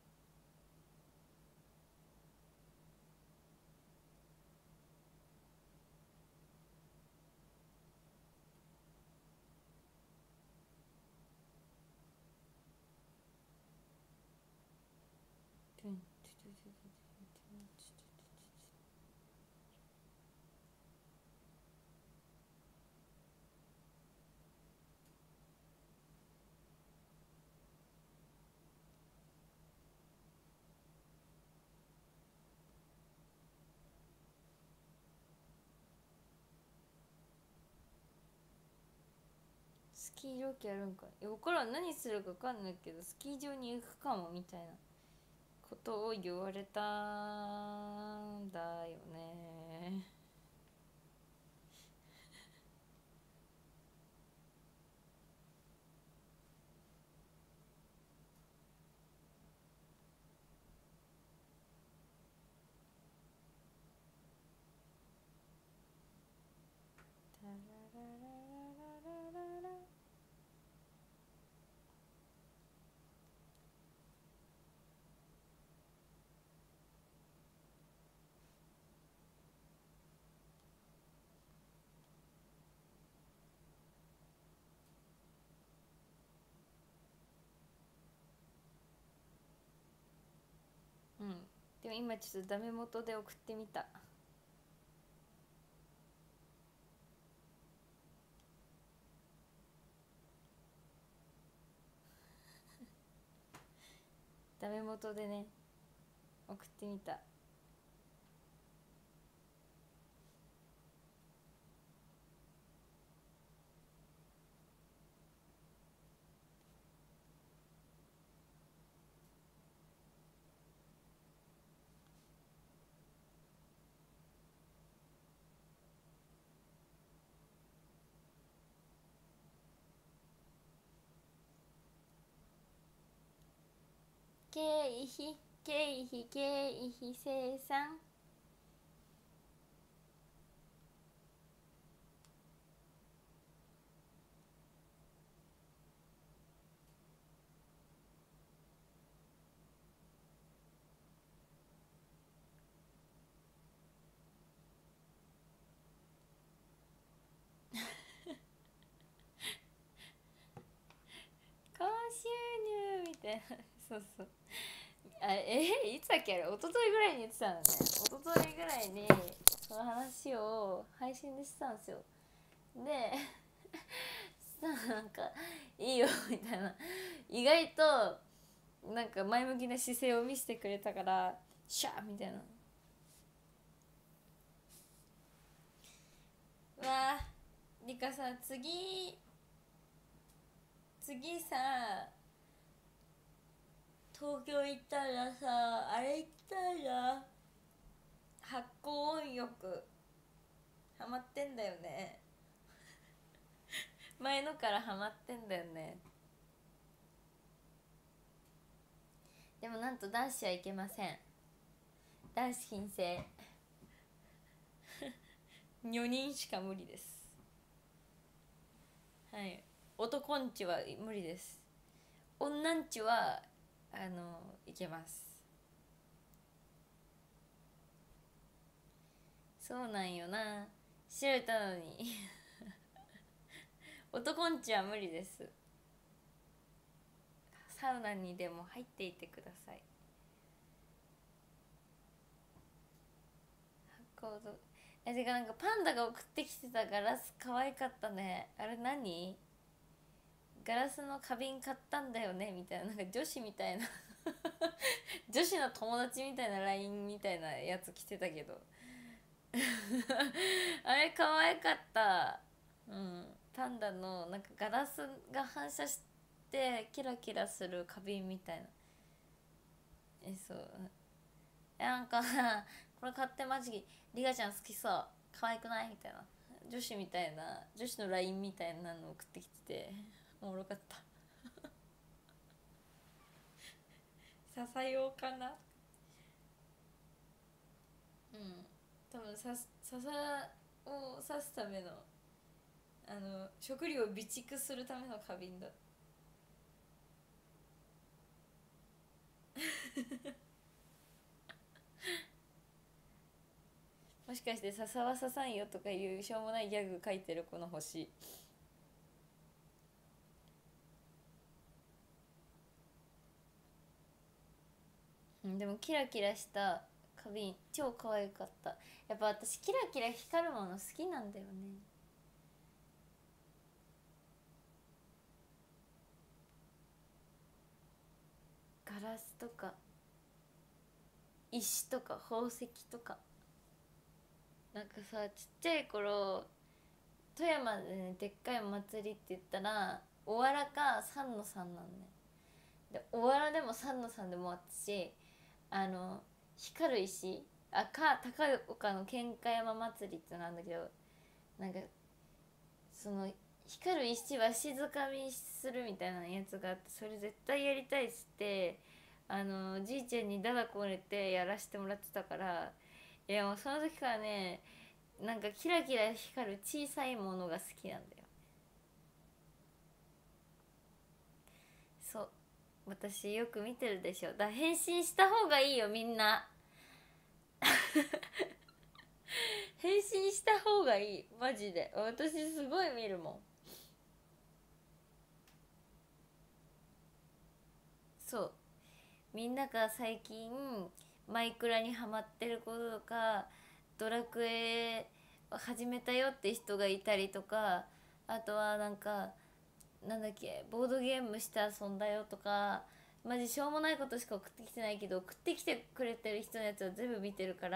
スキー場機あるんかい。分からん、何するか分かんないけどスキー場に行くかもみたいなことを言われたんだよね。タララララララララ。 も今ちょっとダメ元で送ってみた。ダメ元でね送ってみた。経費経費経費生産高収入みたいなそうそう。いつだっけ、あれ一昨日ぐらいに言ってたのね。一昨日ぐらいにその話を配信でしてたんですよ。でしたらなんかいいよみたいな、意外となんか前向きな姿勢を見せてくれたからシャーみたいな。うわー、リカさ、次さ東京行ったらさ、あれ行きたいな。発酵温浴ハマってんだよね。前のからハマってんだよね。でもなんと男子はいけません。男子禁制4人しか無理です。はい、男んちは無理です。女んちはいけます。そうなんよな、知れたのに男んちは無理です。サウナにでも入っていてください。てかなんかパンダが送ってきてたガラス可愛かったね。あれ何、ガラスの花瓶買ったんだよねみたいな、なんか女子みたいな女子の友達みたいな LINE みたいなやつ来てたけどあれ可愛かった。うん、パンダのなんかガラスが反射してキラキラする花瓶みたいな。そう、なんかこれ買ってマジリガちゃん好きそう、可愛くないみたいな、女子みたいな、女子の LINE みたいなの送ってきてておもろかった笹用かな。うん、多分笹を刺すための食料を備蓄するための花瓶だ。もしかして笹は刺さんよとかいうしょうもないギャグ書いてるこの星。うん、でもキラキラした花瓶超可愛かった。やっぱ私キラキラ光るもの好きなんだよね。ガラスとか石とか宝石とか。なんかさ、ちっちゃい頃富山でね、でっかい祭りって言ったらおわらか三の三なんね。でおわらでも三の三でもあったし、光る石高岡の喧嘩山祭りってなんだけど、なんかその光る石は静かみするみたいなやつがあって、それ絶対やりたいっつってじいちゃんにだだこねてやらせてもらってたから、いやもうその時からね、なんかキラキラ光る小さいものが好きなんだよ。そう、私よく見てるでしょ。だから変身した方がいいよみんな変身した方がいいマジで。私すごい見るもん。そう、みんなが最近マイクラにハマってることとか、ドラクエを始めたよって人がいたりとか、あとはなんかなんだっけボードゲームして遊んだよとか、マジしょうもないことしか送ってきてないけど送ってきてくれてる人のやつは全部見てるから。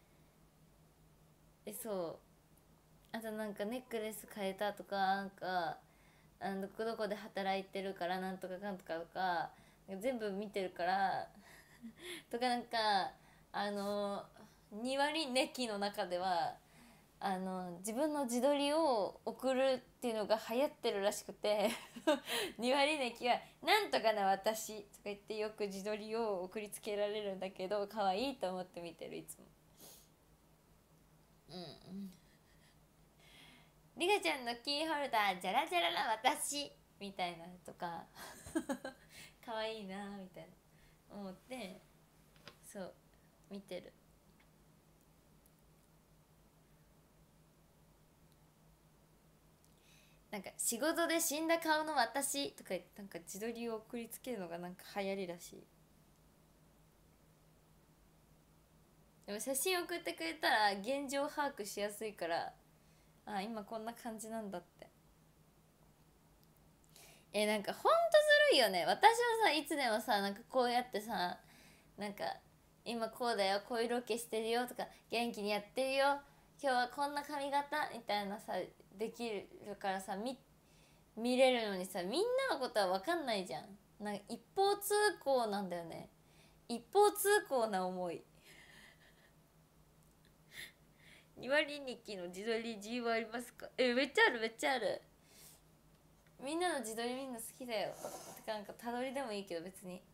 そう、あとなんかネックレス変えたとか、なんかどこどこで働いてるからなんとかかんとかとか全部見てるからとか、なんかあの2割ネキの中では自分の自撮りを送るっていうのが流行ってるらしくて2割ネキは「なんとかな私」とか言ってよく自撮りを送りつけられるんだけど、可愛いと思って見てるいつも。うん。リカちゃんのキーホルダーじゃらじゃらな私みたいなとか可愛いなみたいな思って、そう見てる。なんか仕事で死んだ顔の私とか言ってなんか自撮りを送りつけるのがなんか流行りらしい。でも写真送ってくれたら現状把握しやすいから、あ今こんな感じなんだって。なんかほんとずるいよね。私はさいつでもさなんかこうやってさなんか今こうだよ、こういうロケしてるよとか元気にやってるよ、今日はこんな髪型みたいなさできるからさ、見れるのにさ、みんなのことは分かんないじゃん。なんか一方通行なんだよね。一方通行な思い。2割日記の自撮り自由はありますか？めっちゃあるめっちゃある。みんなの自撮りみんな好きだよ。てかなんかたどりでもいいけど別に。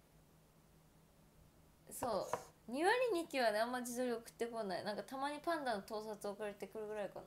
そう2割日記はねあんま自撮り送ってこない。なんかたまにパンダの盗撮送られてくるぐらいかな。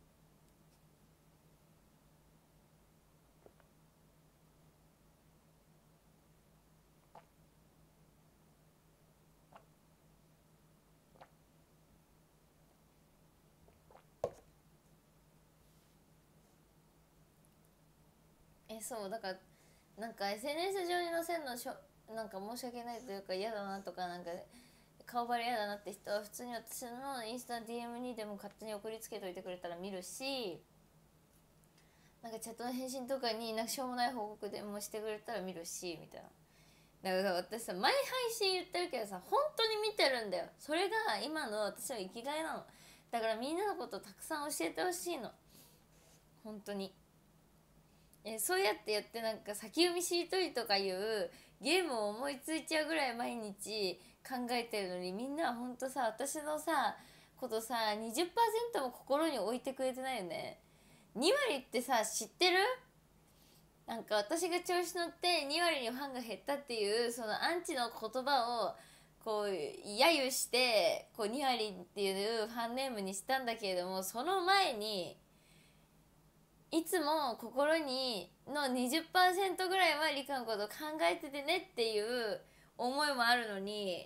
そうだからなんか SNS 上に載せるのなんか申し訳ないというか嫌だなとか、なんか顔バレ嫌だなって人は普通に私のインスタ DM にでも勝手に送りつけといてくれたら見るし、なんかチャットの返信とかになんかしょうもない報告でもしてくれたら見るしみたいな。だから私さ毎配信言ってるけどさ本当に見てるんだよ。それが今の私の生きがいなの。だからみんなのことをたくさん教えてほしいの本当に。そうやってやってなんか先読みしりとりとかいうゲームを思いついちゃうぐらい毎日考えてるのに、みんなはほんとさ私のさことさ 20% も心に置いてくれてないよね。2割ってさ知ってる？なんか私が調子乗って2割にファンが減ったっていうそのアンチの言葉をこう揶揄してこう2割っていうファンネームにしたんだけれども、その前にいつも心にの 20% ぐらいは理科のことを考えててねっていう思いもあるのに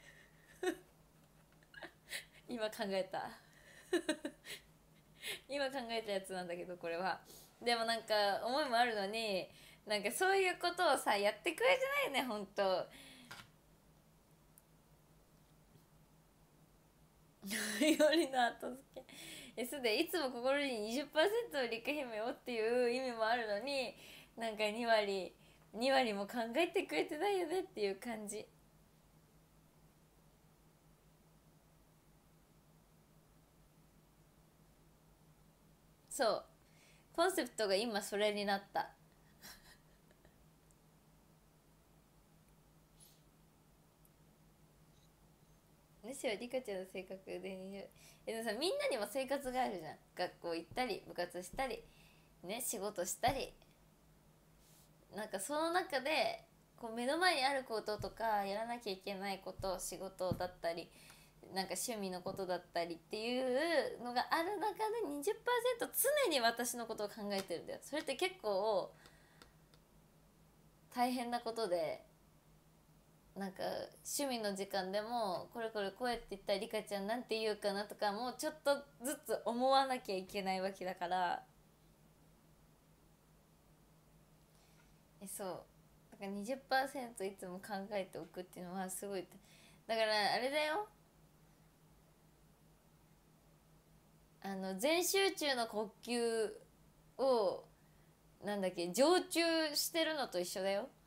今考えた今考えたやつなんだけどこれは。でもなんか思いもあるのになんかそういうことをさやってくれてないよねほんと。よりの後付けそうでいつも心に 20% を理科姫をっていう意味もあるのに、なんか2割も考えてくれてないよねっていう感じ。そうコンセプトが今それになった。むしろリカちゃんの性格ででもさみんなにも生活があるじゃん。学校行ったり部活したりね仕事したり、なんかその中でこう目の前にあることとかやらなきゃいけないこと、仕事だったりなんか趣味のことだったりっていうのがある中で 20% 常に私のことを考えてるんだよ。それって結構大変なことで、なんか趣味の時間でもこれこれこうやって言ったらリカちゃんなんて言うかなとかもちょっとずつ思わなきゃいけないわけだから。そうだから 20% いつも考えておくっていうのはすごいだからあれだよ、全集中の呼吸をなんだっけ常駐してるのと一緒だよ。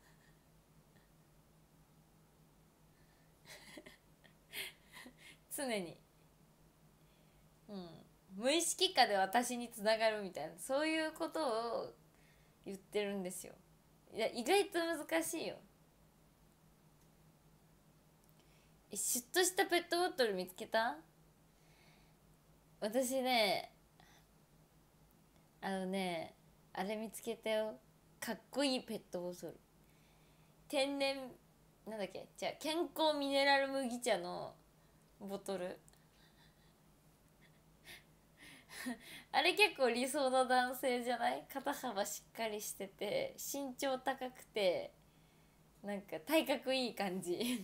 常に、うん、無意識下で私につながるみたいな、そういうことを言ってるんですよ。いや意外と難しいよ。シュッとしたペットボトル見つけた？私ね、あれ見つけたよ。かっこいいペットボトル。天然、なんだっけ、じゃあ健康ミネラル麦茶のボトル。あれ結構理想の男性じゃない？肩幅しっかりしてて身長高くてなんか体格いい感じ。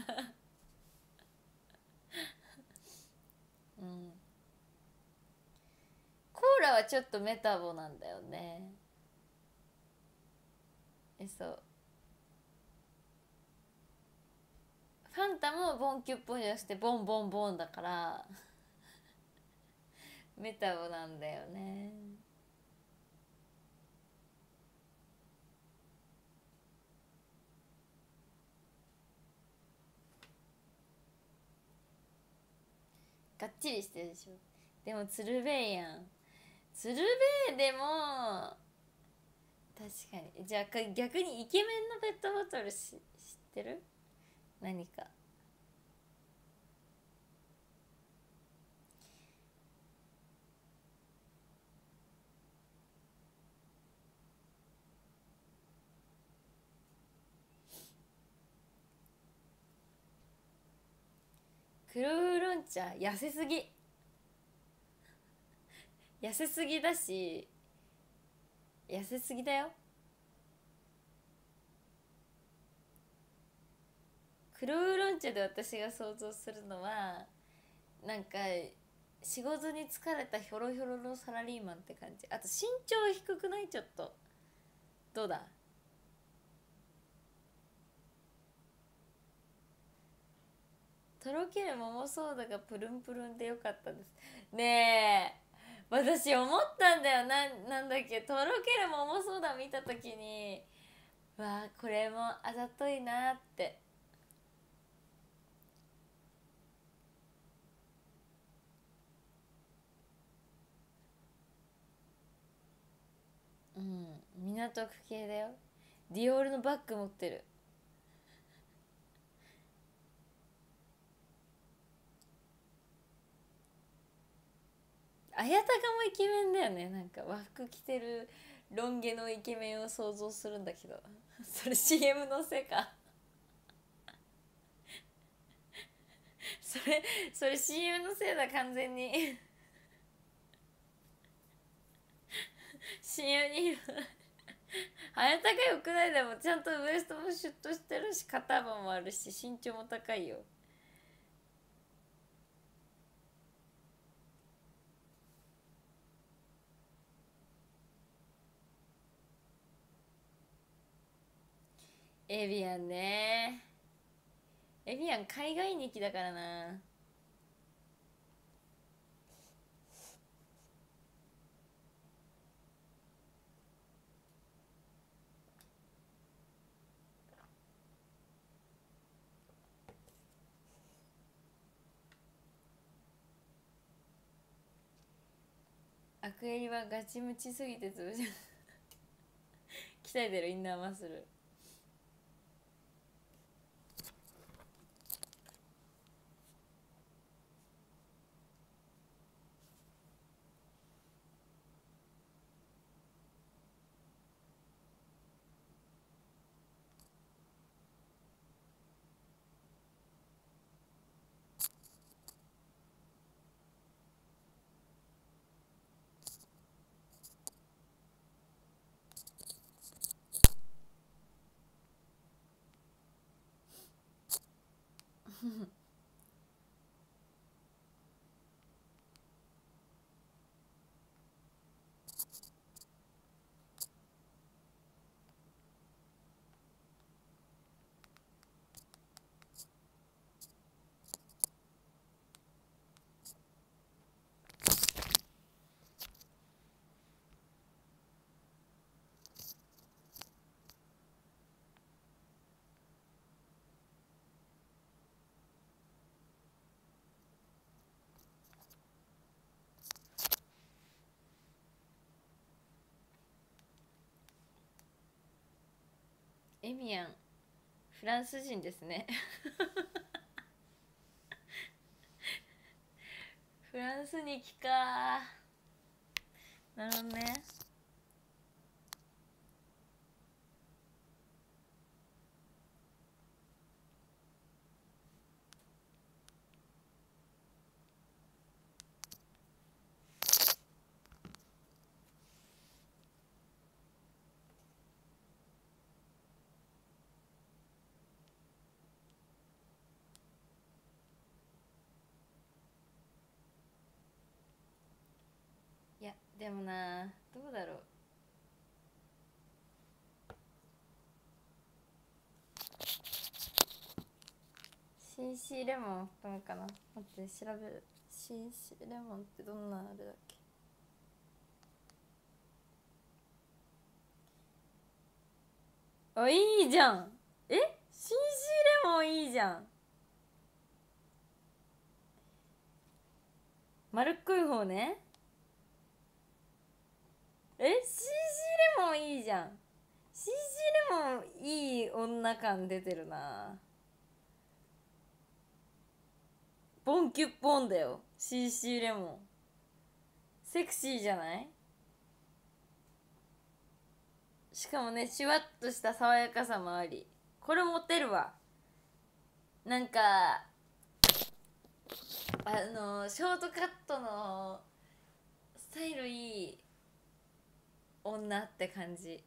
うん、コーラはちょっとメタボなんだよね。そうファンタもボンキュッポンじゃなくてボンボンボンだからメタボなんだよね。がっちりしてるでしょ。でも鶴瓶やん。鶴瓶でも確かに。じゃあ逆にイケメンのペットボトル知ってる？何か。黒ウーロン茶痩せすぎ、痩せすぎだし、痩せすぎだよ。黒ウーロン茶で私が想像するのはなんか仕事に疲れたヒョロヒョロのサラリーマンって感じ。あと身長低くない？ちょっとどうだ？とろける桃ソーダがプルンプルンでよかったですね。え私思ったんだよ。なんだっけ、とろける桃ソーダ見た時にわあこれもあざといなって。うん、港区系だよ。ディオールのバッグ持ってる。綾鷹もイケメンだよね。なんか和服着てるロン毛のイケメンを想像するんだけどそれ CM のせいか。それ CM のせいだ完全にCM に綾鷹よくない？でもちゃんとウエストもシュッとしてるし肩幅もあるし身長も高いよ。エビアンね。エビアン海外人気だからな。アクエリはガチムチすぎて潰し鍛えてるインナーマッスル。 エミヤンフランス人ですねフランスに行きか。なるほどね。いやでもな、どうだろう。CC レモンどうかな。待って調べる。 CC レモンってどんなあれだっけ。あ、いいじゃん。え CC レモンいいじゃん。丸っこい方ね。CC レモンいいじゃん。 CC レモンいい女感出てるな。ボンキュッポンだよ CC レモン。セクシーじゃない。しかもね、シュワッとした爽やかさもあり、これモテるわ。なんかショートカットのスタイルいい女って感じ。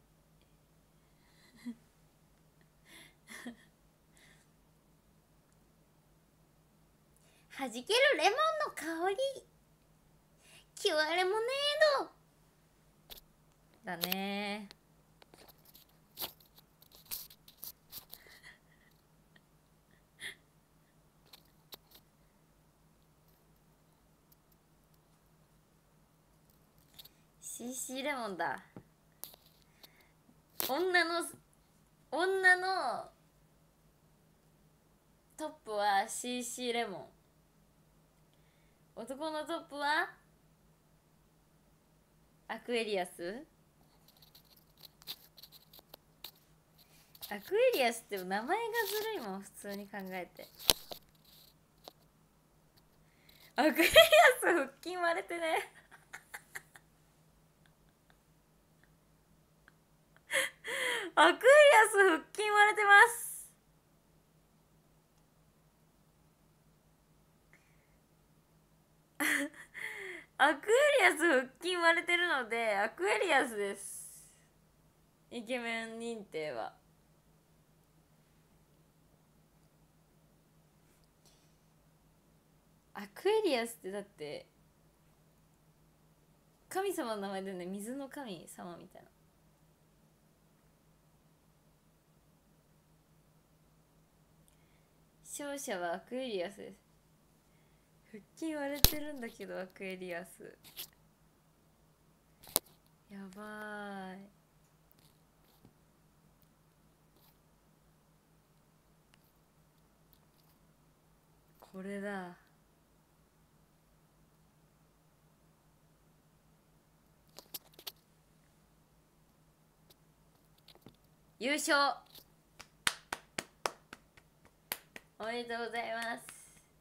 弾けるレモンの香り、キュアレモネードだね。CC レモンだ。女のトップは CC レモン、男のトップはアクエリアス。アクエリアスって名前がずるいもん、普通に考えて。アクエリアス腹筋割れてねアクエリアス腹筋割れてます。アクエリアス腹筋割れてるのでアクエリアスです。イケメン認定は。アクエリアスってだって神様の名前でね、水の神様みたいな。勝者はアクエリアスです。腹筋割れてるんだけどアクエリアスやばーい。これだ。優勝おめでとうございます。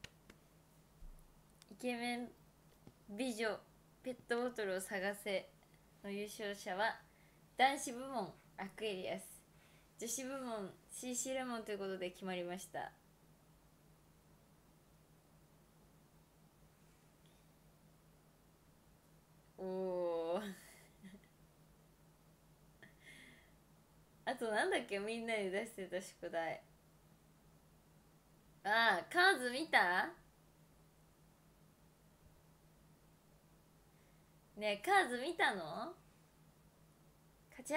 イケメン美女ペットボトルを探せの優勝者は男子部門アクエリアス、女子部門 CC レモンということで決まりました。おーあとなんだっけ、みんなに出してた宿題。ああ、カーズ見た？ねえ、カーズ見たの？カチャー。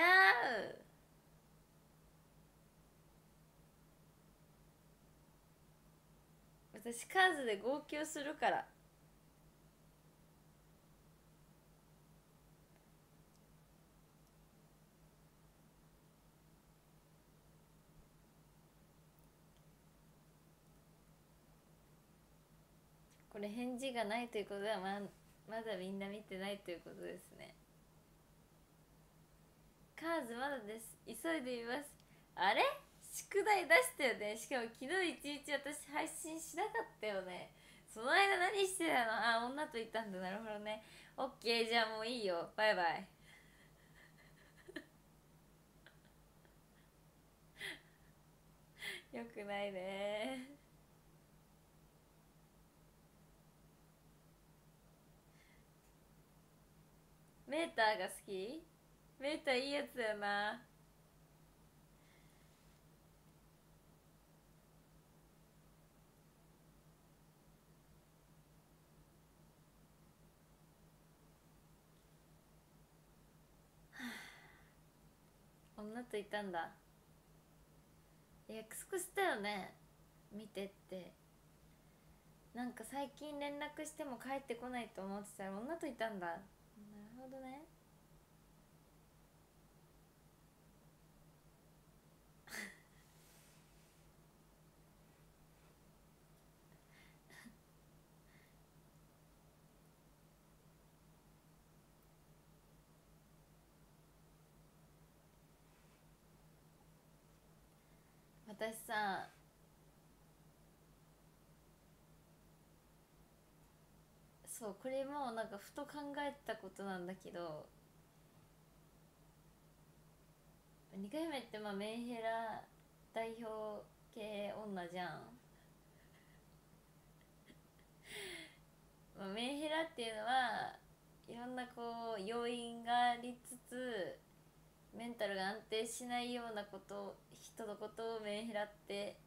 私カーズで号泣するから。これ返事がないということはまだみんな見てないということですね。カーズまだです。急いでいます。 あれ宿題出したよね。しかも昨日一日私配信しなかったよね。その間何してたの？あ、女といたんだ。なるほどね。オッケー、じゃあもういいよ。バイバイ。よくないね。メーターが好き？メーターいいやつだよな。女といたんだ。約束したよね、見てって。なんか最近連絡しても帰ってこないと思ってたら女といたんだ。なるほどね。私さ、そう、これもなんかふと考えたことなんだけど、2回目ってまあメンヘラ代表系女じゃん。まあ、メンヘラっていうのはいろんなこう要因がありつつメンタルが安定しないような人のことをメンヘラって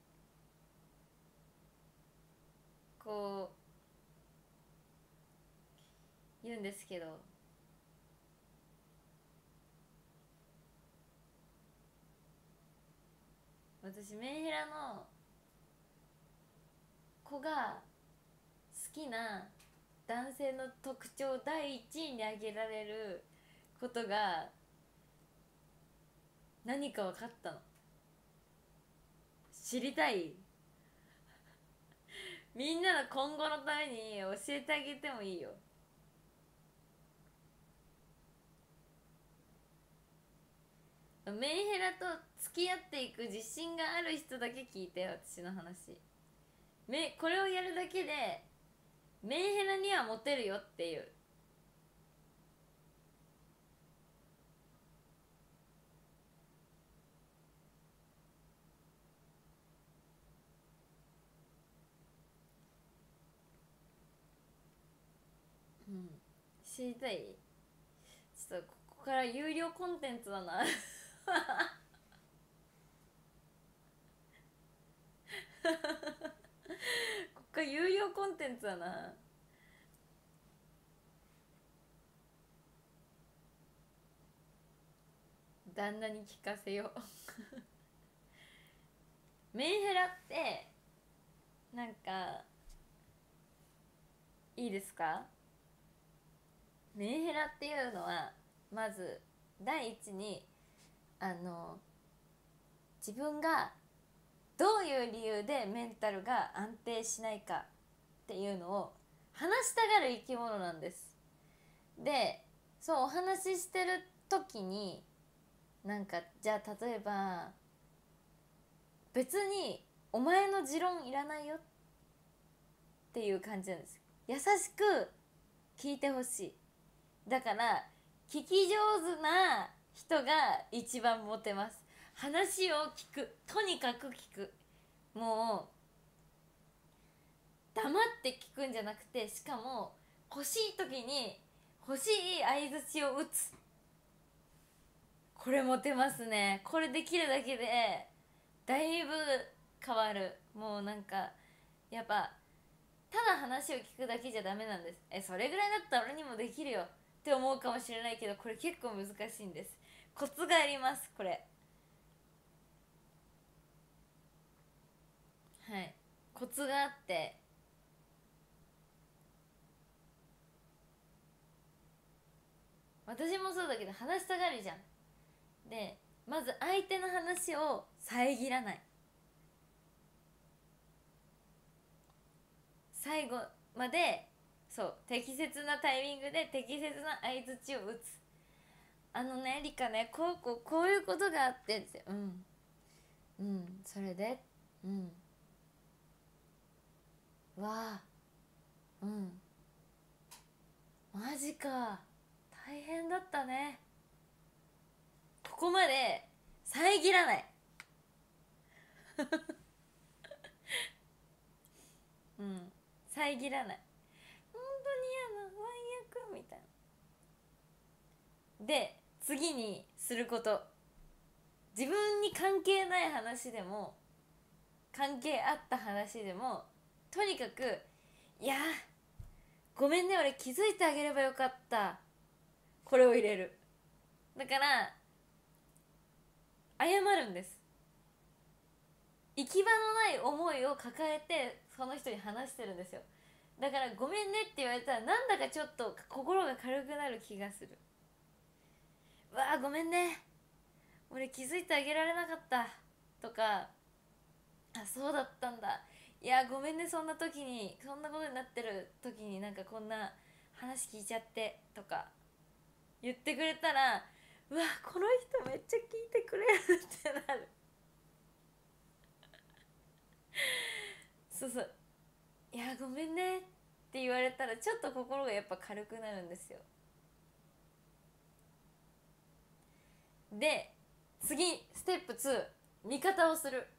こう言うんですけど、私メンヘラの子が好きな男性の特徴第一位に挙げられることが何か分かったの。知りたい？みんなの今後のために教えてあげてもいいよ。メンヘラと付き合っていく自信がある人だけ聞いて、私の話。これをやるだけでメンヘラにはモテるよっていう。うん、知りたい？ちょっとここから有料コンテンツだな。こっから有料コンテンツだな。旦那に聞かせよう。メンヘラってなんかいいですか？メンヘラっていうのはまず第一に自分がどういう理由でメンタルが安定しないかっていうのを話したがる生き物なんです。で、そうお話ししてる時になんかじゃあ例えば別にお前の持論いらないよっていう感じなんです。優しく聞いてほしい。だから聞き上手な人が一番モテます。話を聞く、とにかく聞く。もう黙って聞くんじゃなくて、しかも欲しい時に欲しい相づちを打つ。これモテますね。これできるだけでだいぶ変わる。もうなんかやっぱただ話を聞くだけじゃダメなんです。それぐらいだったら俺にもできるよって思うかもしれないけど、これ結構難しいんです。コツがあります、これ。はい、コツがあって、私もそうだけど話したがりじゃん。でまず相手の話を遮らない。最後まで、そう適切なタイミングで適切な相づちを打つ。あのねリカね、こういうことがあってって、うん、 それでわあマジか大変だったね。ここまで遮らない遮らない。本当に嫌な最悪みたいな。で次にすること、自分に関係ない話でも関係あった話でもとにかくいやごめんね俺気づいてあげればよかった、これを入れる。だから謝るんです。行き場のない思いを抱えてその人に話してるんですよ。だからごめんねって言われたらなんだかちょっと心が軽くなる気がする。わあごめんね俺気づいてあげられなかったとか、あそうだったんだ、いやごめんねそんな時にそんなことになってる時になんかこんな話聞いちゃってとか言ってくれたら、うわこの人めっちゃ聞いてくれるってなるそうそう、いやごめんねって言われたらちょっと心がやっぱ軽くなるんですよ。で次ステップ2、味方をする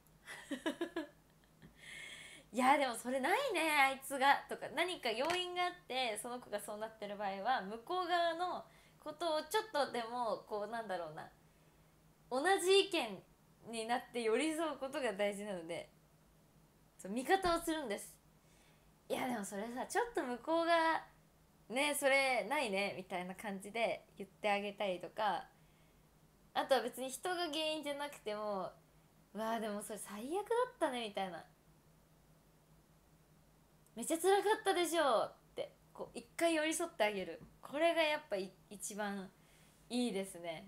いやでもそれないねあいつがとか何か要因があってその子がそうなってる場合は向こう側のことをちょっとでもこうなんだろうな、同じ意見になって寄り添うことが大事なので、そう味方をするんです。いやでもそれさちょっと向こうがねそれないねみたいな感じで言ってあげたりとか、あとは別に人が原因じゃなくても、わあでもそれ最悪だったねみたいな、めっちゃ辛かったでしょってこう一回寄り添ってあげる、これがやっぱ一番いいですね。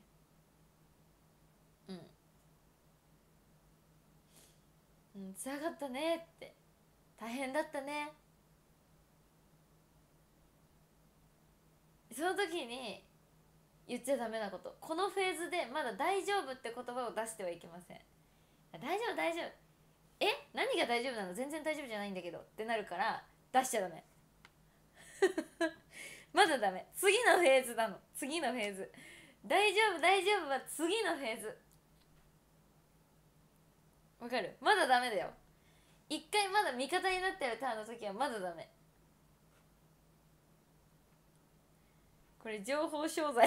辛かったねって大変だったね、その時に言っちゃダメなこと、このフェーズでまだ大丈夫って言葉を出してはいけません。大丈夫大丈夫、何が大丈夫なの、全然大丈夫じゃないんだけどってなるから出しちゃダメまだダメ、次のフェーズなの、次のフェーズ、大丈夫大丈夫は次のフェーズ、わかる、まだダメだよ。一回まだ味方になってるターンの時はまだダメ。これ情報商材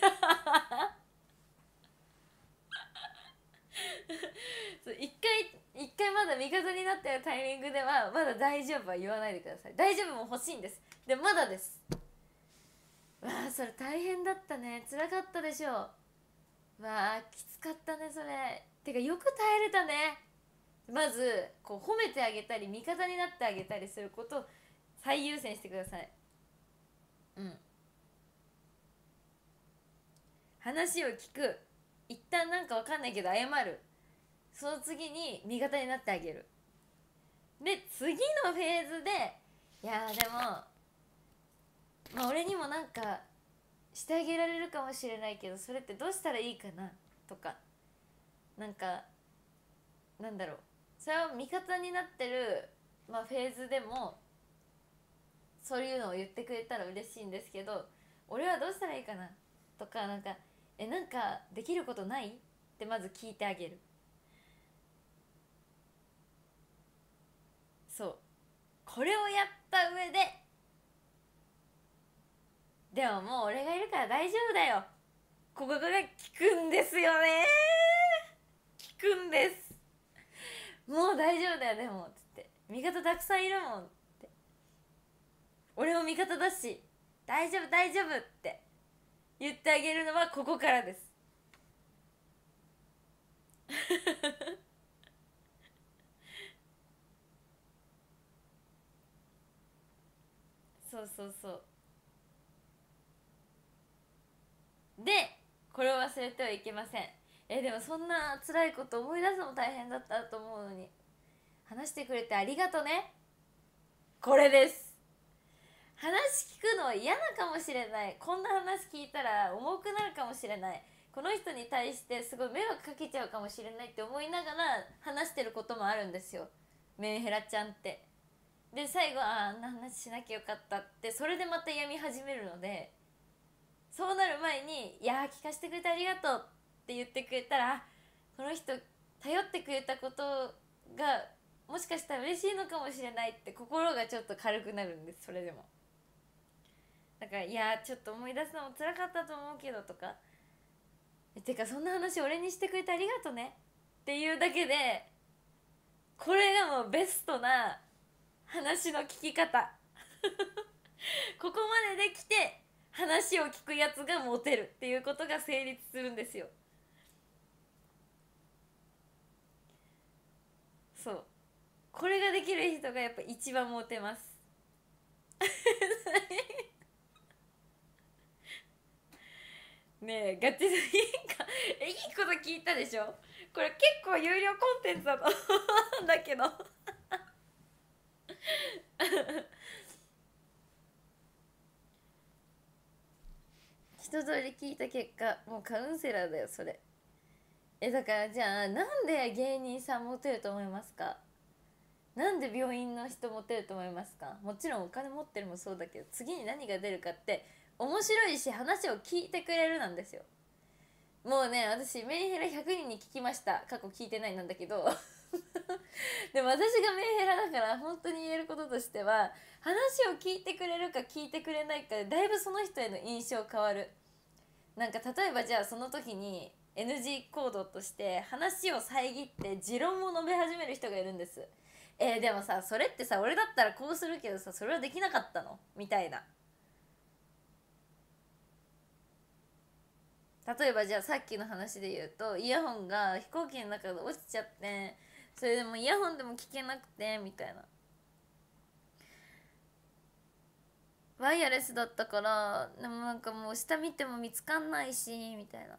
一回まだ味方になってるタイミングではまだ大丈夫は言わないでください。大丈夫も欲しいんです。でまだです。わあそれ大変だったね、辛かったでしょう、わあきつかったねそれ、てかよく耐えれたね。まずこう褒めてあげたり味方になってあげたりすることを最優先してください。話を聞く、一旦なんかわかんないけど謝る、その次に味方になってあげる。で次のフェーズでいやでもまあ俺にもなんかしてあげられるかもしれないけどそれってどうしたらいいかなとか、なんかなんだろう、それは味方になってる、まあ、フェーズでもそういうのを言ってくれたら嬉しいんですけど、俺はどうしたらいいかなとか、なんかなんかできることないってまず聞いてあげる。そう、これをやった上ででももう俺がいるから大丈夫だよ、ここが効くんですよね、効くんです、もう大丈夫だよでもつって味方たくさんいるもんって、俺も味方だし大丈夫大丈夫って言ってあげるのはここからですそうそうそう、でこれを忘れてはいけません。でもそんな辛いこと思い出すのも大変だったと思うのに話してくれてありがとね、これです。話聞くの嫌なかもしれない、こんな話聞いたら重くなるかもしれない、 この人に対してすごい迷惑かけちゃうかもしれないって思いながら話してることもあるんですよ、メンヘラちゃんって。で最後あんな話しなきゃよかったってそれでまた病み始めるので、そうなる前にいや聞かせてくれてありがとうって言ってくれたら、この人頼ってくれたことがもしかしたら嬉しいのかもしれないって心がちょっと軽くなるんです。それでもだからいやちょっと思い出すのも辛かったと思うけどとか、てかそんな話俺にしてくれてありがとねっていうだけで、これがもうベストな話の聞き方ここまでできて話を聞くやつがモテるっていうことが成立するんですよ。そう、これができる人がやっぱ一番モテますねえガチでいいか、いいこと聞いたでしょ。これ結構有料コンテンツだと思うんだけど一通り聞いた結果もうカウンセラーだよそれ。だからじゃあなんで芸人さんモテると思いますか。なんで病院の人モテると思いますか。もちろんお金持ってるもそうだけど、次に何が出るかって面白いし話を聞いてくれるなんですよ。もうね私メンヘラ100人に聞きました、過去聞いてないなんだけどでも私がメンヘラだから本当に言えることとしては、話を聞いてくれるか聞いてくれないかでだいぶその人への印象変わる。なんか例えばじゃあその時に NG 行動として話を遮って持論を述べ始める人がいるんです。でもさそれってさ俺だったらこうするけどさそれはできなかったのみたいな。例えばじゃあさっきの話で言うとイヤホンが飛行機の中で落ちちゃって、それでもイヤホンでも聞けなくてみたいな、ワイヤレスだったからでもなんかもう下見ても見つかんないしみたいな。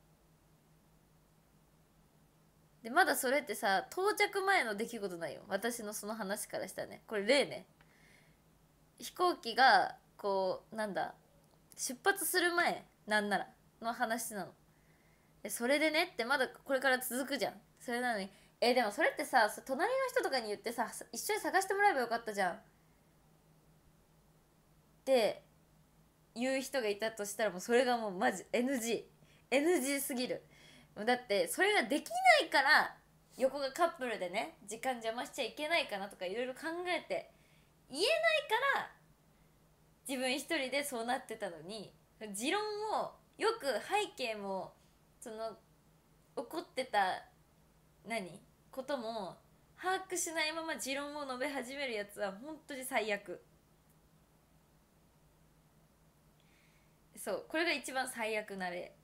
でまだそれってさ到着前の出来事ないよ、私のその話からしたらね。これ例ね、飛行機がこうなんだ出発する前なんならの話なの。それでねってまだこれから続くじゃん。それなのにでもそれってさ隣の人とかに言ってさ一緒に探してもらえばよかったじゃんって言う人がいたとしたら、もうそれがもうマジ NG すぎる。だってそれができないから横がカップルでね時間邪魔しちゃいけないかなとかいろいろ考えて言えないから自分一人でそうなってたのに、持論をよく背景もその起こってたことも把握しないまま持論を述べ始めるやつは本当に最悪。そうこれが一番最悪な例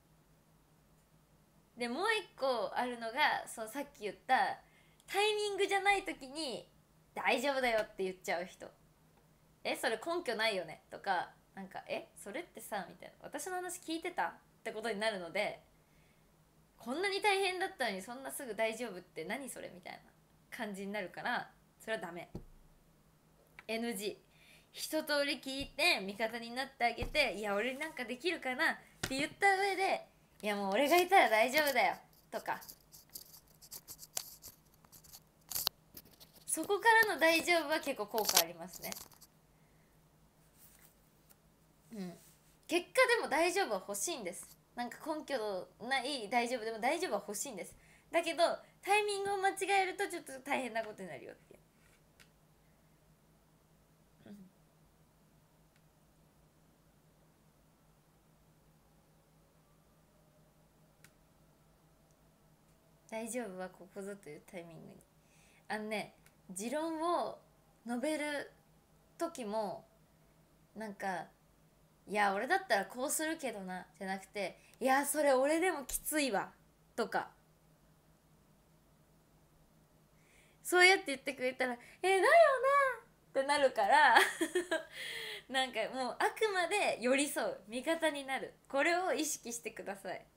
で、もう一個あるのがそのさっき言ったタイミングじゃない時に大丈夫だよって言っちゃう人。それ根拠ないよねとか、なんかそれってさみたいな、私の話聞いてたってことになるので、こんなに大変だったのにそんなすぐ大丈夫って何それみたいな感じになるから、それはダメ。 NG。 一通り聞いて味方になってあげて、いや俺になんかできるかなって言った上で、いやもう俺がいたら大丈夫だよとか、そこからの大丈夫は結構効果ありますね。うん、結果でも大丈夫は欲しいんです。なんか根拠のない大丈夫でも大丈夫は欲しいんです。だけどタイミングを間違えるとちょっと大変なことになるよっていう、うん、大丈夫はここぞというタイミングに持論を述べる時もなんかいや俺だったらこうするけどなじゃなくて、いやそれ俺でもきついわとか、そうやって言ってくれたらだよなってなるからなんかもうあくまで寄り添う味方になる、これを意識してください。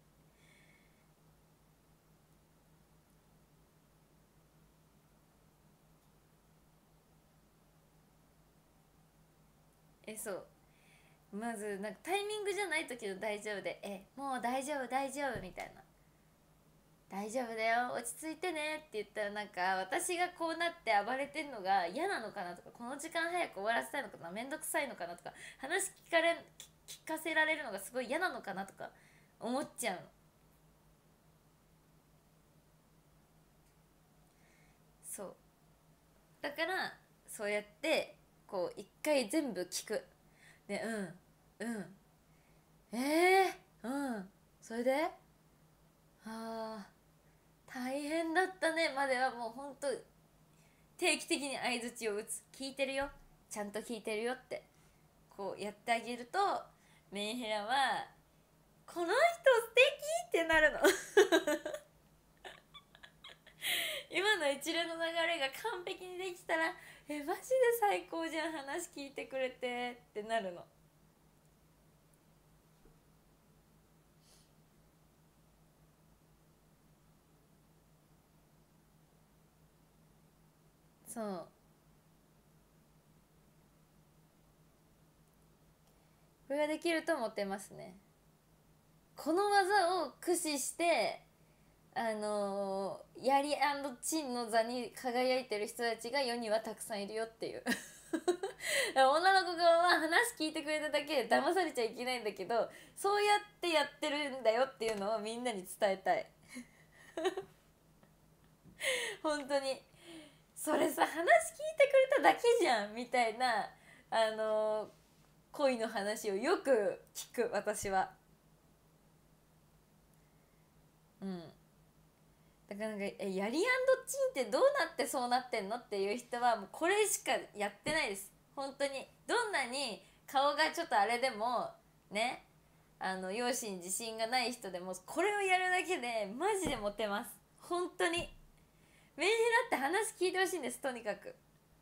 そうまずなんかタイミングじゃない時の大丈夫でもう大丈夫大丈夫みたいな、大丈夫だよ落ち着いてねって言ったら、なんか私がこうなって暴れてんのが嫌なのかなとか、この時間早く終わらせたいのかな、めんどくさいのかなとか、話聞かせられるのがすごい嫌なのかなとか思っちゃうの。そうだからそうやってこう一回全部聞く。でうんそれで大変だったねまではもうほんと定期的に相槌を打つ、聞いてるよちゃんと聞いてるよってこうやってあげると、メンヘラはこの人素敵ってなるの今の一連の流れが完璧にできたらマジで最高じゃん、話聞いてくれてってなるの。そうこれができるとモテますね。この技を駆使してヤリチンの座に輝いてる人たちが世にはたくさんいるよっていう女の子側は話聞いてくれただけで騙されちゃいけないんだけど、そうやってやってるんだよっていうのをみんなに伝えたい本当にそれさ、話聞いてくれただけじゃんみたいな恋の話をよく聞く私は。だからなんかヤリチンってどうなってそうなってんのっていう人はもうこれしかやってないです。本当にどんなに顔がちょっとあれでもね、容姿に自信がない人でもこれをやるだけでマジでモテます。本当にメンヘラって話聞いてほしいんです。とにかく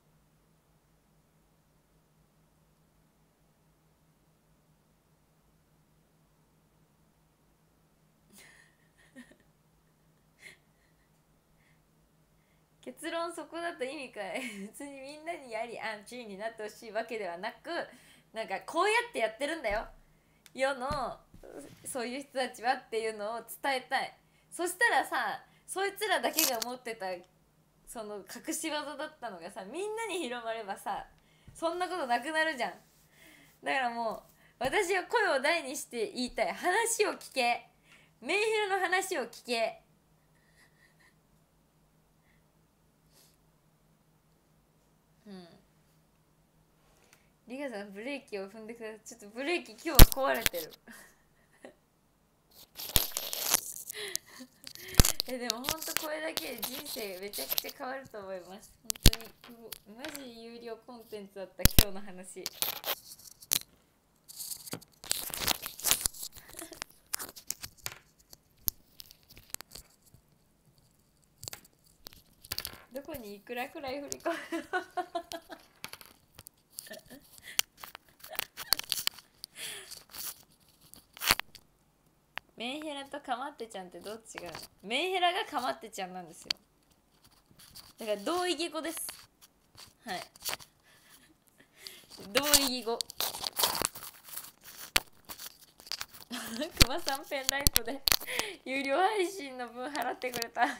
結論そこだと意味かい別にみんなにやりチンになってほしいわけではなく、なんかこうやってやってるんだよ世のそういう人たちはっていうのを伝えたい。そしたらさ、そいつらだけが持ってたその隠し技だったのがさ、みんなに広まればさ、そんなことなくなるじゃん。だからもう私は声を大にして言いたい。話を聞け、メンヘラの話を聞け。リガさんブレーキを踏んでください。ちょっとブレーキ今日は壊れてるでもほんとこれだけで人生めちゃくちゃ変わると思います。本当にマジ有料コンテンツだった今日の話どこにいくらくらい振り込むメンヘラとかまってちゃんってどっちがメンヘラがかまってちゃんなんですよ。だから同意義語です。はい同意義語くまさんペンライトで有料配信の分払ってくれたあ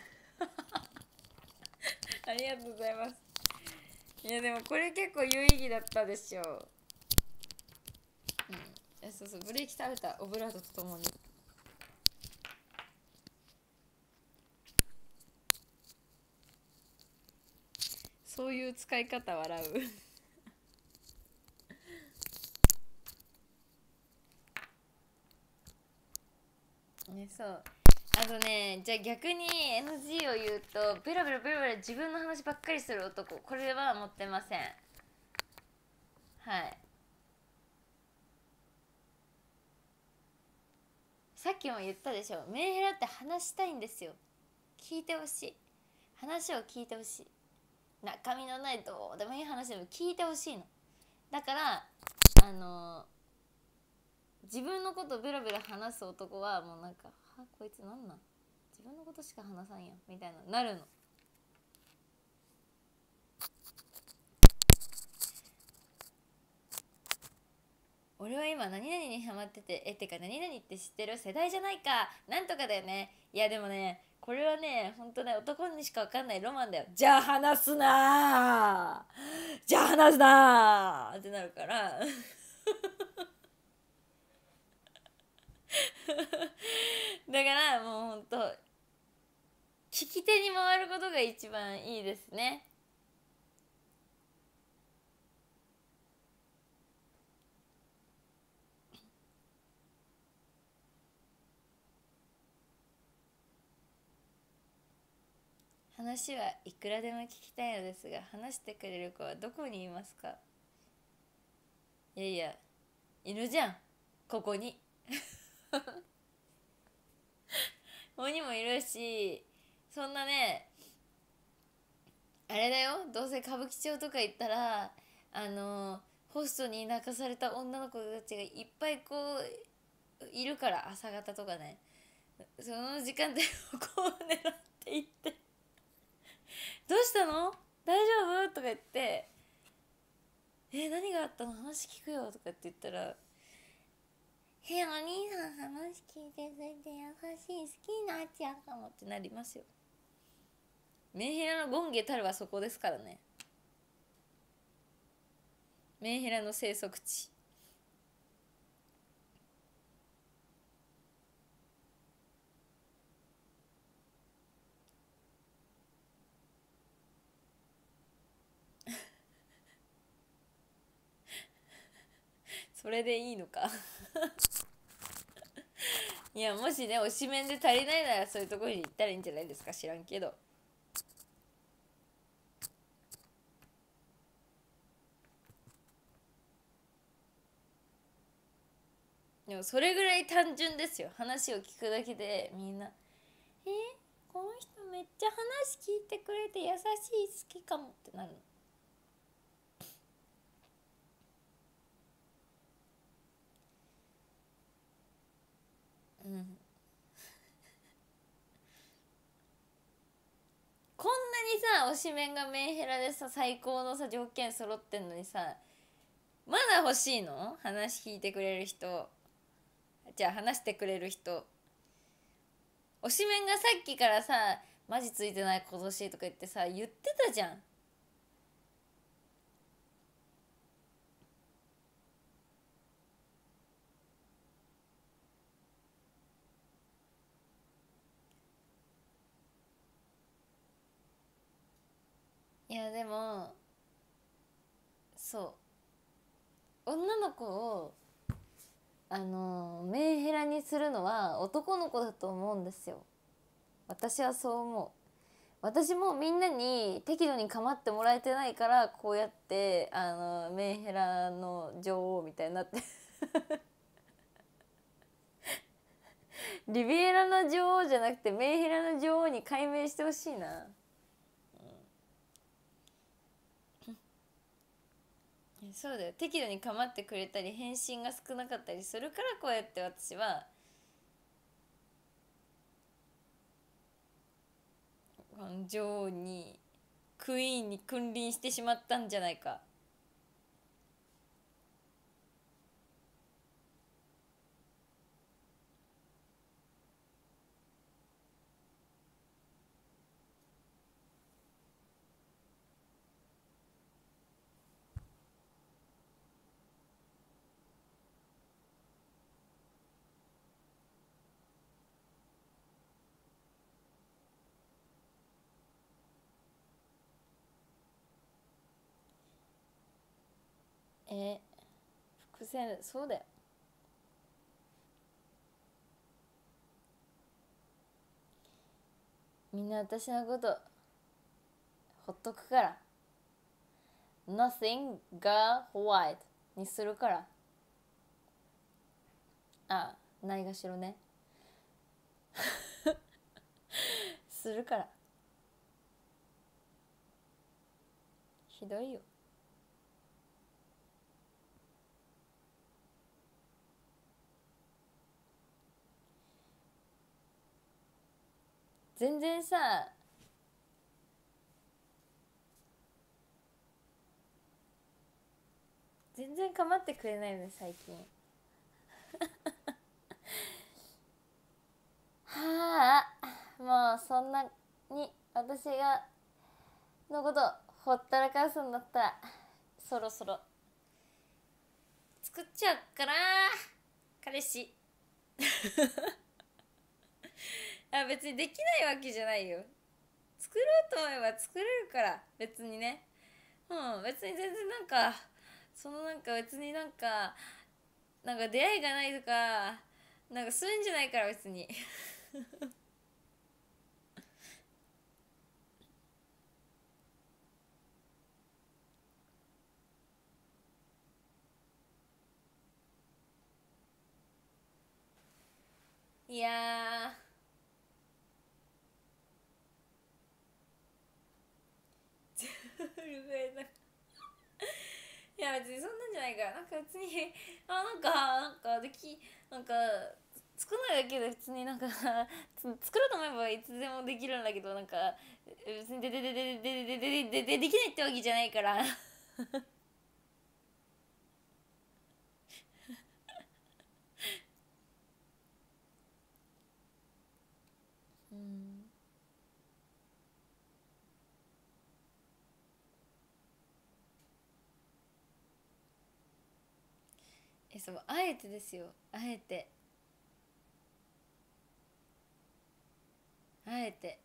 りがとうございます。いやでもこれ結構有意義だったでしょう。そうそうブレーキ食べたオブラートとともに。そういう使い方笑うね。そうあとね、じゃあ逆に NG を言うと、ベラベラベラベラ自分の話ばっかりする男、これは持ってません。はい。さっきも言ったでしょ、メンヘラって話したいんですよ。聞いてほしい、話を聞いてほしい。中身のないどうでもいい話でも聞いてほしいの。だから自分のことベラベラ話す男はもうなんか、はこいつなんなん、自分のことしか話さんやんみたいななるの。俺俺は今何々にハマってて、てか何々って知ってる？世代じゃないか、なんとかだよね。いやでもね、これはね、ほんとね、男にしか分かんないロマンだよ。じゃあ話すなー、じゃあ話すなーってなるからだからもうほんと聞き手に回ることが一番いいですね。話はいくらでも聞きたいのですが、話してくれる子はどこにいますか？いやいや、いるじゃん、ここにここにもいるし、そんなね、あれだよ、どうせ歌舞伎町とか行ったらホストに泣かされた女の子たちがいっぱいこういるから、朝方とかね、その時間でこう狙っていって「どうしたの？大丈夫？」とか言って何があったの？話聞くよ」とかって言ったら「お兄さん話聞いてくれて優しい、好きになっちゃうかも」ってなりますよ。メンヘラの権下たるはそこですからね。メンヘラの生息地。それでいいのかいや、もしね推しメンで足りないならそういうところに行ったらいいんじゃないですか、知らんけど。でもそれぐらい単純ですよ、話を聞くだけでみんなこの人めっちゃ話聞いてくれて優しい、好きかもってなるの。うん、こんなにさ推しメンがメンヘラでさ、最高のさ条件揃ってんのにさ、まだ欲しいの？話聞いてくれる人、じゃあ話してくれる人。推しメンがさっきからさマジついてない今年とか言ってさ言ってたじゃん。いやでもそう女の子をメンヘラにするのは男の子だと思うんですよ。私はそう思う。私もみんなに適度に構ってもらえてないからこうやってメンヘラの女王みたいになってリビエラの女王じゃなくてメンヘラの女王に改名してほしいな。そうだよ、適度に構ってくれたり返信が少なかったりするから、こうやって私は女王に、クイーンに君臨してしまったんじゃないか。伏線、そうだよ。みんな私のことほっとくから、 Nothing got white にするから。ないがしろねするから。ひどいよ。全然さ、全然構ってくれないよね最近。 はあ、もうそんなに私がのことほったらかすんだったらそろそろ作っちゃおっかな、彼氏。あ、別にできないわけじゃないよ。作ろうと思えば作れるから別にね。うん、別に全然なんかなんか別になんか出会いがないとかなんかそういうんじゃないから別に。いやいや別にそんなんじゃないから、なんか別になんかなんか作らないだけで別になんか作ろうと思えばいつでもできるんだけど、なんか別にできないってわけじゃないから。うん。そう、あえてですよ、あえて、あえて。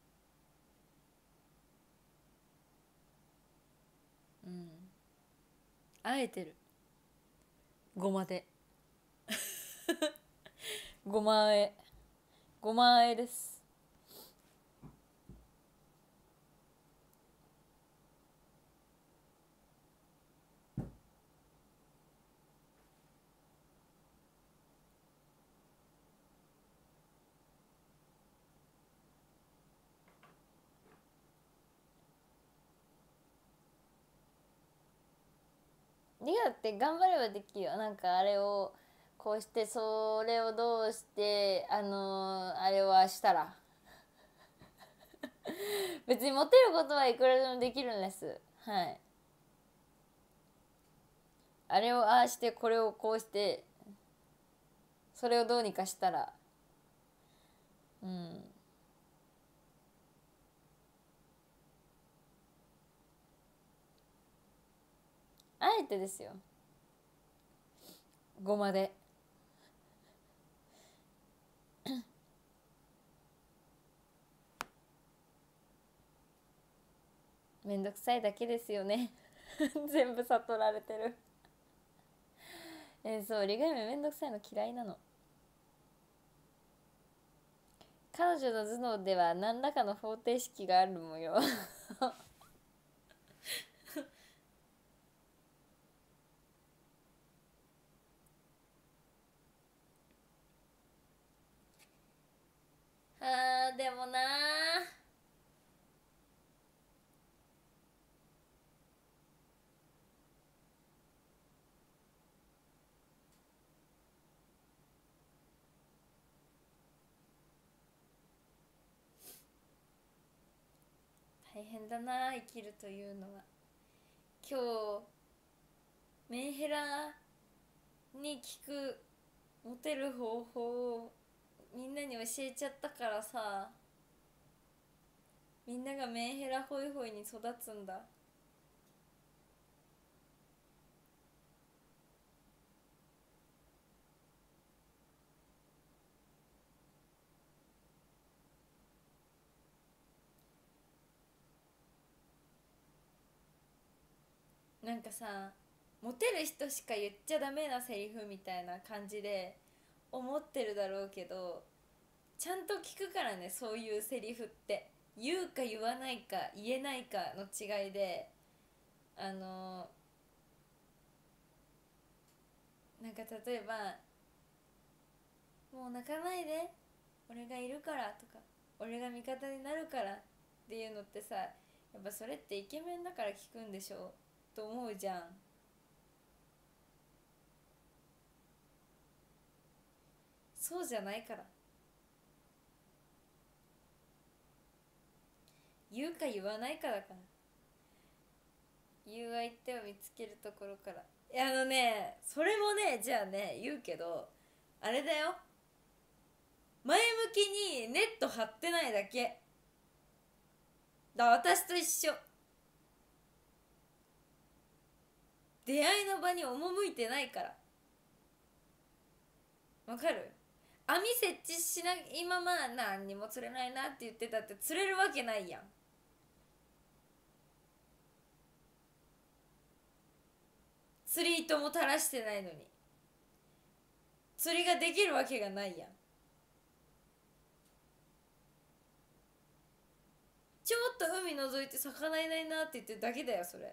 うん、あえてる。ごまで。ごまあえ、ごまあえです。リアって頑張ればできるよ。なんかあれをこうしてそれをどうしてあれはしたら別にモテることはいくらでもできるんです。はい。あれをああしてこれをこうしてそれをどうにかしたら、うん、あえてですよ。ごまで。めんどくさいだけですよね。全部悟られてる。そう、折り紙めんどくさいの嫌いなの。彼女の頭脳では何らかの方程式があるもよ。でもな大変だな生きるというのは。今日メンヘラに聞くモテる方法をみんなに教えちゃったからさ、みんながメンヘラホイホイに育つんだ。なんかさ、モテる人しか言っちゃダメなセリフみたいな感じで思ってるだろうけど、ちゃんと聞くからね、そういうセリフって。言うか言わないか言えないかの違いで、あのなんか例えば「もう泣かないで、俺がいるから」とか「俺が味方になるから」っていうのってさ、やっぱそれってイケメンだから聞くんでしょと思うじゃん。そうじゃないから。言うか言わないかだから。言う相手を見つけるところからそれもね、じゃあね言うけど、あれだよ、前向きにネット張ってないだけだ。私と一緒。出会いの場に赴いてないから。わかる？網設置しな、今まあ何にも釣れないなって言ってたって釣れるわけないやん。釣り糸も垂らしてないのに釣りができるわけがないやん。ちょっと海覗いて魚いないなって言ってるだけだよそれ。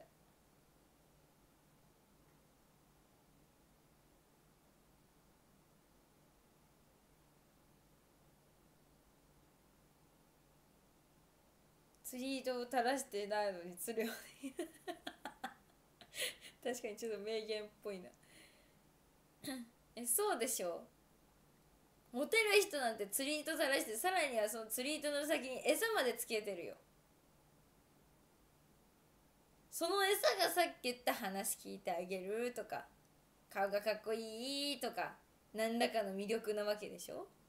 釣り糸を垂らしてないのに釣るよね。確かにちょっと名言っぽいな。そうでしょ。モテる人なんて釣り糸垂らして、さらにはその釣り糸の先に餌までつけてるよ。その餌がさっき言った話聞いてあげるとか、顔がかっこいいとか、何らかの魅力なわけでしょ。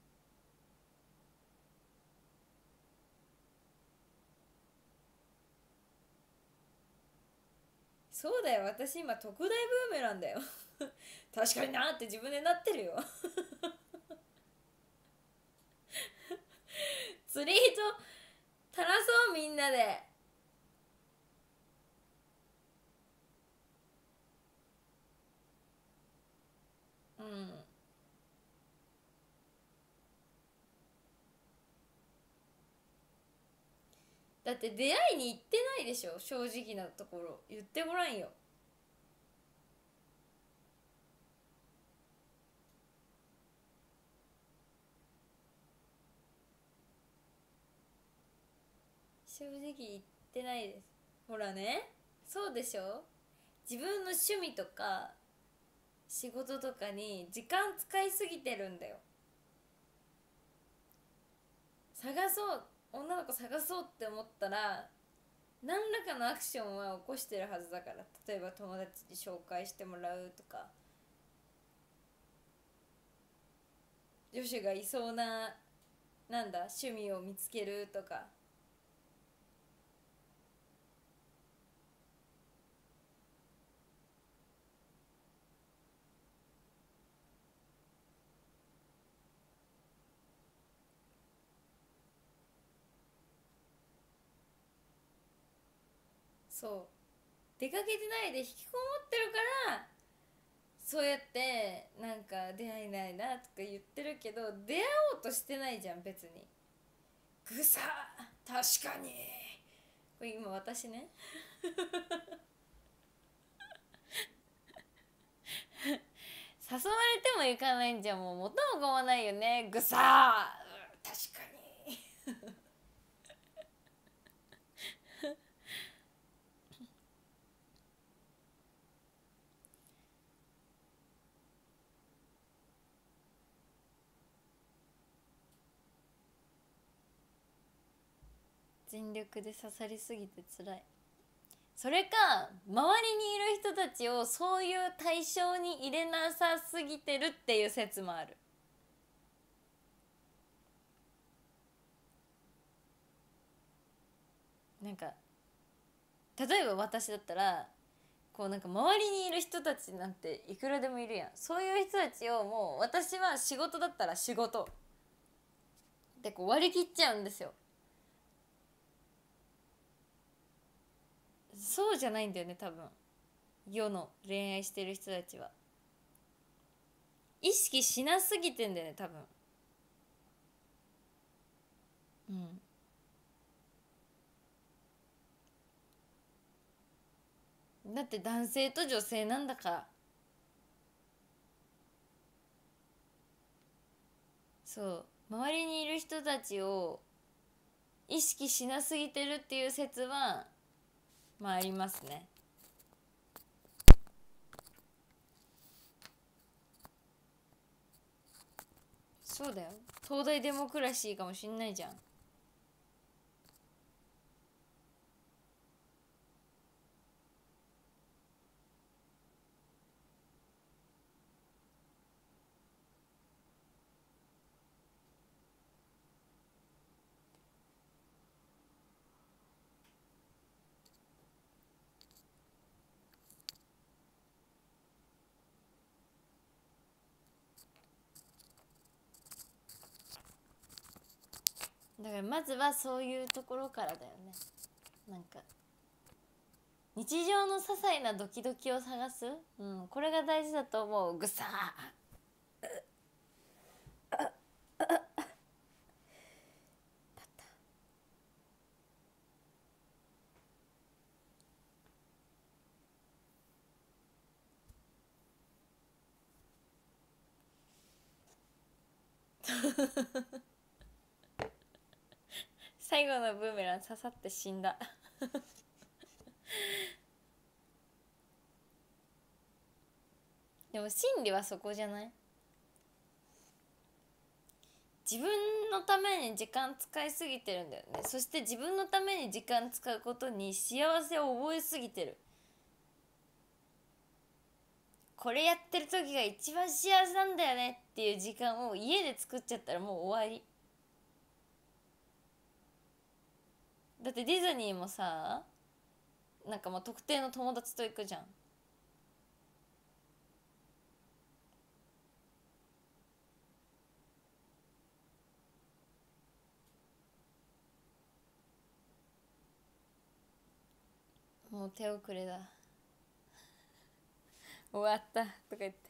そうだよ、私今特大ブーメランだよ。確かになって自分でなってるよ。釣り糸垂らそうみんなで。うん。だって出会いに行ってないでしょ、正直なところ言ってごらんよ。正直言ってないです。ほらね、そうでしょ。自分の趣味とか仕事とかに時間使いすぎてるんだよ。探そう、女の子探そうって思ったら何らかのアクションは起こしてるはずだから。例えば友達に紹介してもらうとか、女子がいそうな、なんだ、趣味を見つけるとか。そう、出かけてないで引きこもってるから、そうやってなんか出会いないなとか言ってるけど、出会おうとしてないじゃん別に。ぐさ、確かに。これ今私ね。誘われても行かないんじゃもう元も子もないよね、ぐさー。確かに。全力で刺さりすぎて辛い。それか周りにいる人たちをそういう対象に入れなさすぎてるっていう説もある。なんか例えば私だったら、こうなんか周りにいる人たちなんていくらでもいるやん。そういう人たちをもう私は仕事だったら仕事でこう割り切っちゃうんですよ。そうじゃないんだよね多分。世の恋愛してる人たちは意識しなすぎてんだよね多分。だって男性と女性なんだから。そう、周りにいる人たちを意識しなすぎてるっていう説はまあありますね。そうだよ、東大デモクラシーかもしんないじゃん。 だからまずはそういうところからだよね。なんか日常の些細なドキドキを探す、これが大事だと思う。ぐさ最後のブーメラン刺さって死んだでも真理はそこじゃない？自分のために時間使いすぎてるんだよね。そして自分のために時間使うことに幸せを覚えすぎてる。これやってる時が一番幸せなんだよねっていう時間を家で作っちゃったらもう終わり。だってディズニーもさ、なんかもう特定の友達と行くじゃん。もう手遅れだ終わったとか言って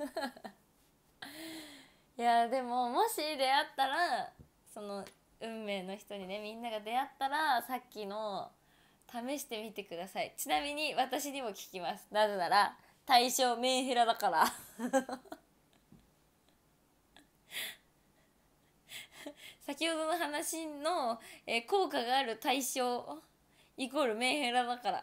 いやでももし出会ったら、その運命の人にね、みんなが出会ったらさっきの試してみてください。ちなみに私にも聞きます。なぜなら対象メンヘラだから先ほどの話の、効果がある対象イコールメンヘラだから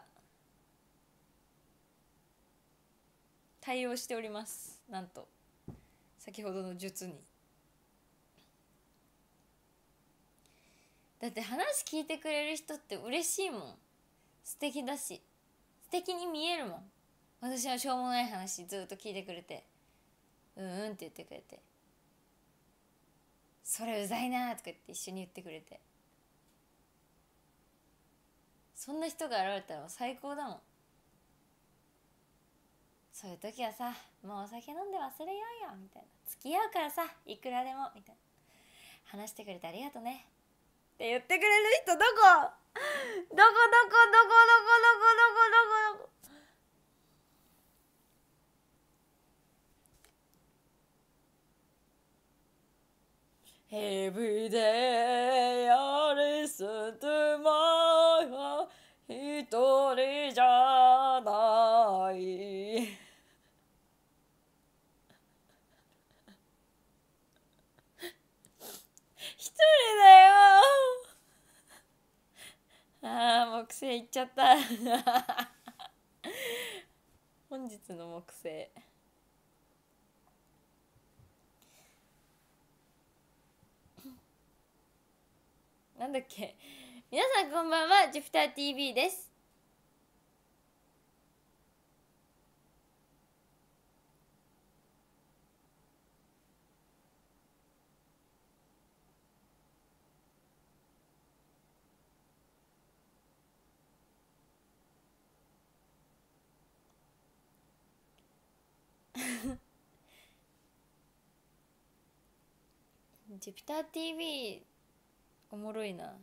対応しております。なんと先ほどの術に。だって話聞いてくれる人って嬉しいもん。素敵だし素敵に見えるもん。私のしょうもない話ずっと聞いてくれて、って言ってくれて、それうざいなとか言って一緒に言ってくれて、そんな人が現れたら最高だもん。そういう時はさ、もうお酒飲んで忘れようよみたいな、付き合うからさいくらでもみたいな、話してくれてありがとねって言ってくれる人どこどこどこどこどこどこどこどこどこ。Every day I listen to my heart 一人じゃない一人だよ木星いっちゃった本日の木星なんだっけ。皆さんこんばんは、ジュピター TV です。ジュピター TV おもろいな。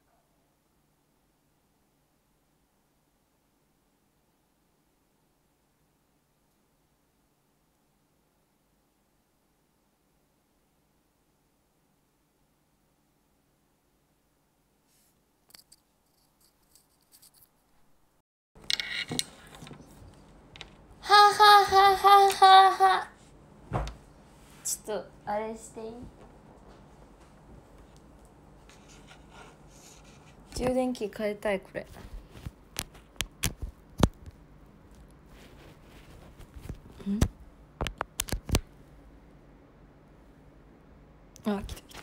はははははは。ちょっとあれしていい？充電器変えたい。これあ、来た来た。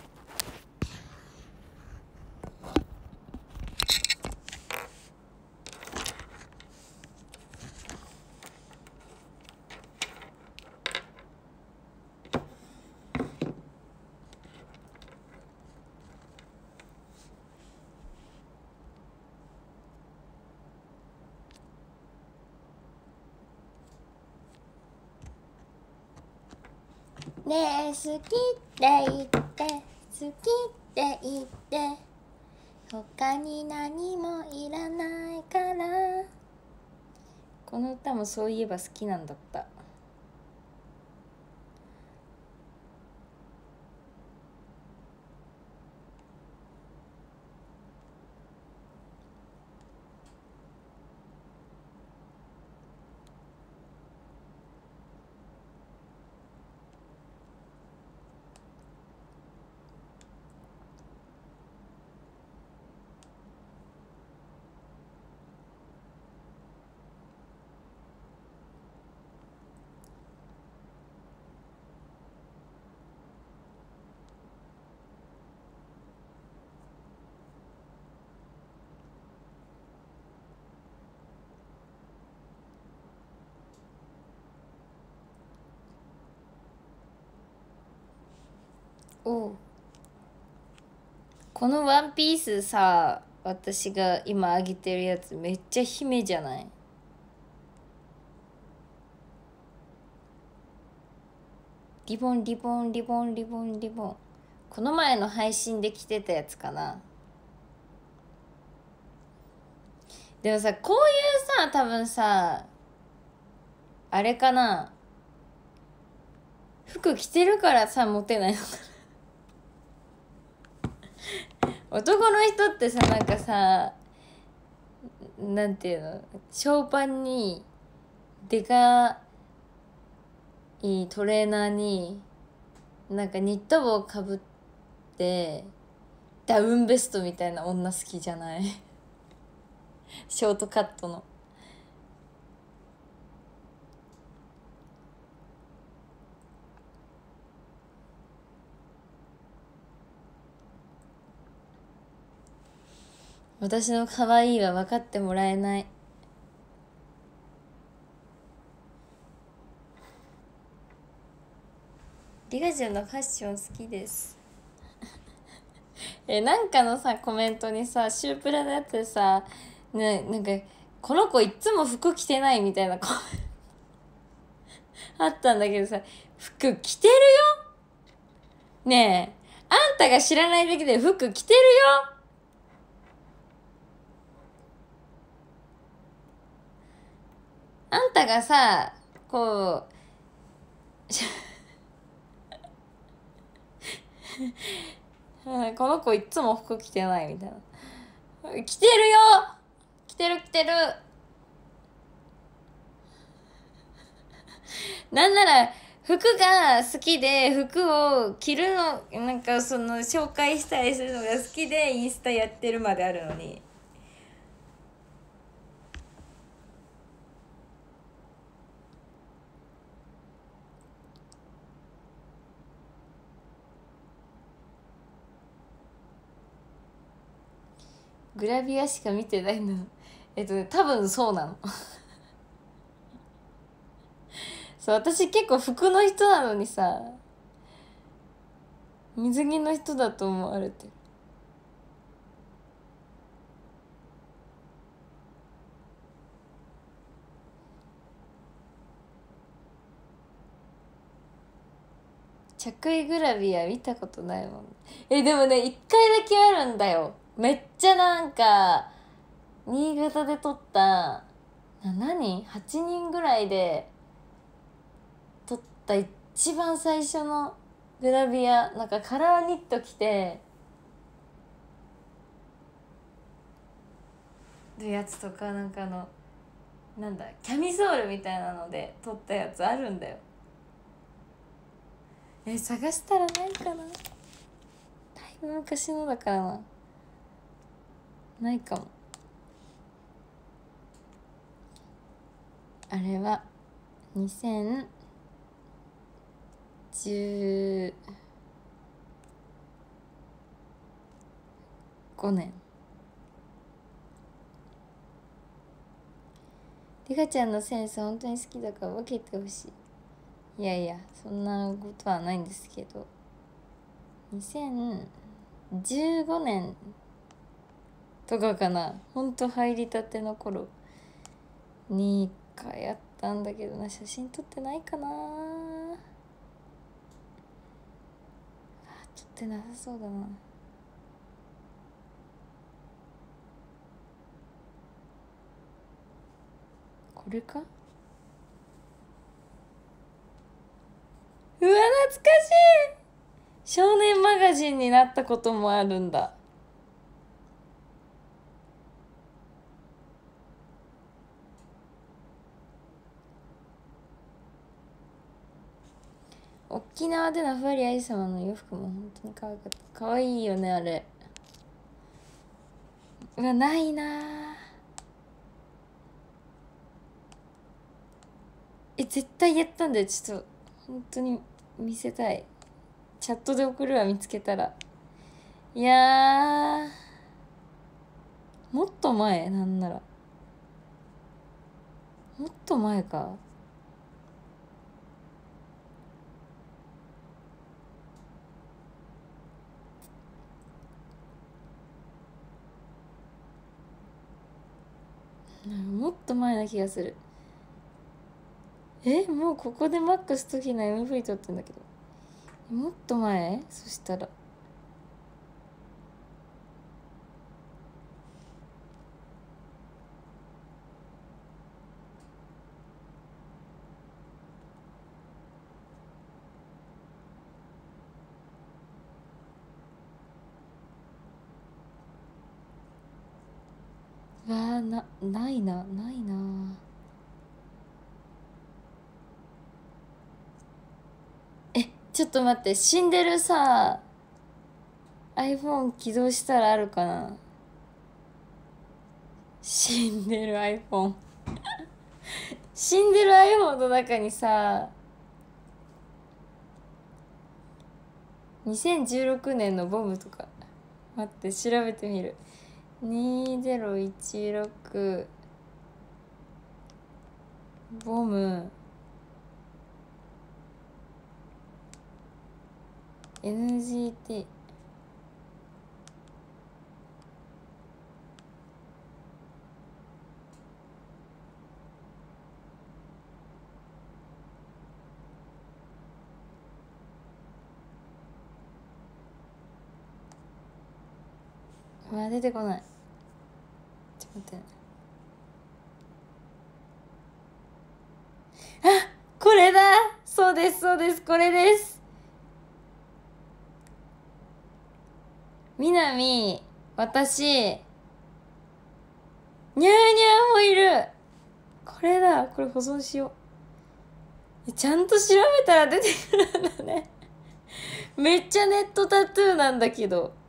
ねえ好きって言って好きっって言って他に何もいらないから。この歌もそういえば好きなんだった。おう、このワンピースさ、私が今あげてるやつめっちゃ姫じゃない？リボンリボンリボンリボンリボン。この前の配信で着てたやつかな。でもさ、こういうさ、多分さ、あれかな、服着てるからさモテないのかな男の人ってさ、なんかさ、なんていうの、ショーパンにでかいトレーナーになんかニット帽かぶってダウンベストみたいな女好きじゃない？ショートカットの。私の可愛いは分かってもらえない。リカちゃんのファッション好きです。なんかのさコメントにさ、シュープラのやつでさ、ね、なんかこの子いっつも服着てないみたいなコメントあったんだけどさ、服着てるよねえ、あんたが知らないだけで服着てるよ。あんたがさ、こうこの子いっつも服着てないみたいな。着てるよ、着てる着てる。なんなら服が好きで服を着るの、なんかその紹介したりするのが好きでインスタやってるまであるのに。グラビアしか見てないの。多分そうなの。そう、私結構服の人なのにさ、水着の人だと思われてる。着衣グラビア見たことないもん。でもね、一回だけあるんだよ。めっちゃなんか新潟で撮った何 ?8 人ぐらいで撮った一番最初のグラビア、なんかカラーニット着てるやつとか、なんかなんだ、キャミソールみたいなので撮ったやつあるんだよ。探したらないかな。だいぶ昔のだからな。ないかも。あれは2015年。リカちゃんのセンス本当に好きだから分けてほしい。いやいや、そんなことはないんですけど、2015年とかかな、ほんと入りたての頃に1回やったんだけどな。写真撮ってないかな。撮ってなさそうだな。 これか。うわ懐かしい。少年マガジンになったこともあるんだ。沖縄でのふわりあい様の洋服も本当に可愛かった。可愛いよねあれ。うわないな。絶対やったんだよ。ちょっと本当に見せたい。チャットで送るわ、見つけたら。いやもっと前、なんならもっと前か。もっと前な気がする。もうここでマックス時の MV 撮ってんだけど。もっと前。そしたらないな。ちょっと待って、死んでるさ iPhone 起動したらあるかな。死んでる iPhone 死んでる iPhone の中にさ2016年のボムとか。待って調べてみる。2016ボム NGT。 出てこない。ちょっと待って。これだ。そうですこれです。南、私、ニャーニャーもいる。これだ。これ保存しよう。ちゃんと調べたら出てくるんだね。めっちゃネットタトゥーなんだけど。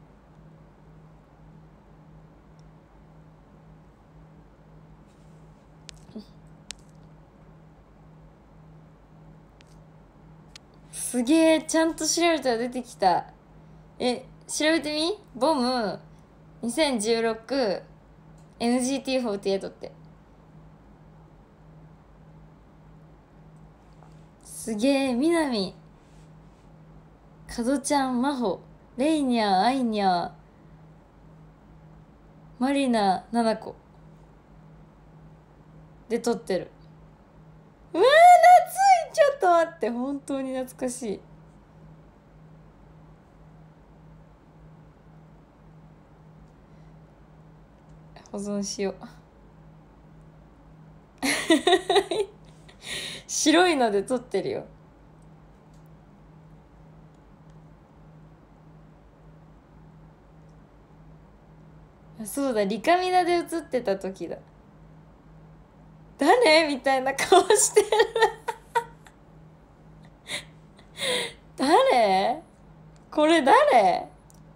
すげえ、ちゃんと調べたら出てきた。調べてみ。ボム2016 NGT48 って。すげえ。みなみ、かどちゃん、まほ、レイニャー、アイニャー、マリナ、ナナコで撮ってる。うわー、夏い。ちょっと待って、本当に懐かしい。保存しよう。白いので撮ってるよ。そうだ、リカミナで写ってた時だ。誰みたいな顔してる。誰これ。誰。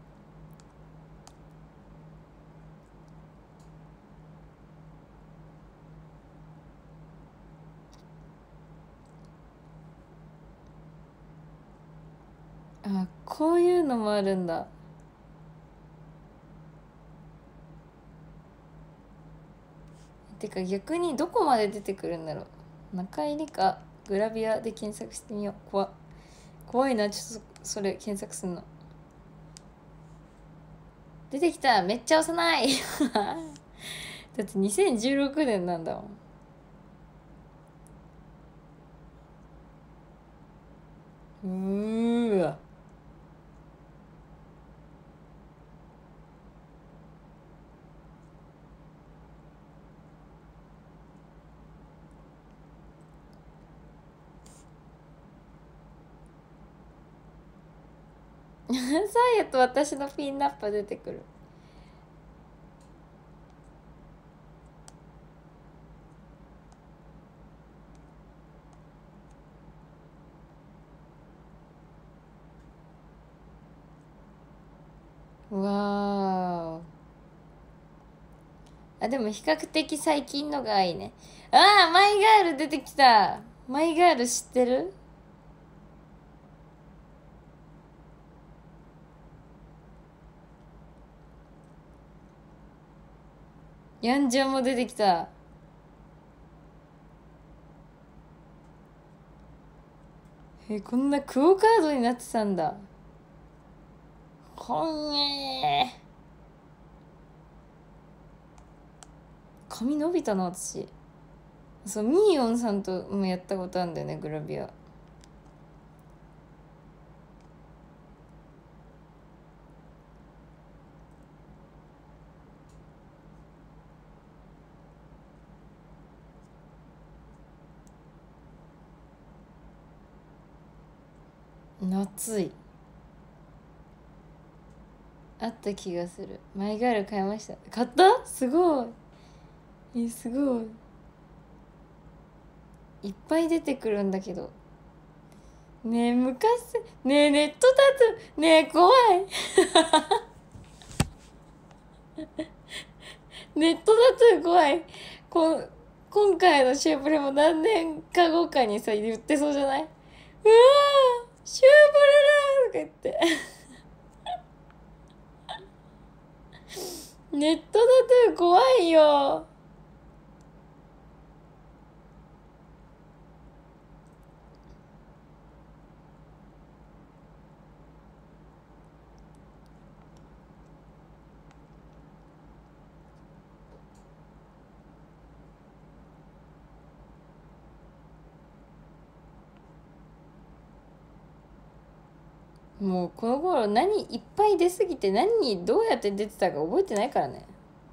こういうのもあるんだ。てか逆にどこまで出てくるんだろう。中入りかグラビアで検索してみよう。怖いな。ちょっとそれ検索すんの。出てきた。めっちゃ幼い。だって2016年なんだもん。わ。 サーヤと私のピンナッパ出てくる。わー、あ、でも比較的最近のがいいね。ああ、マイガール出てきた。マイガール知ってる？ヤンジャンも出てきた。こんなクオカードになってたんだ。ほんえー、髪伸びたな私。そう、ミーヨンさんともやったことあるんだよね、グラビア。夏い。あった気がする。マイガール買いました。買った？すごい。すごい。いっぱい出てくるんだけど。ねえ、昔、ねえ、ネットタトゥー、ねえ、怖い。ネットタトゥー怖い。今回のシュープレも何年か後かにさ、言ってそうじゃない？うわー、シュープレだとか言って。ネットタトゥー怖いよ。もうこの頃いっぱい出すぎて何にどうやって出てたか覚えてないからね。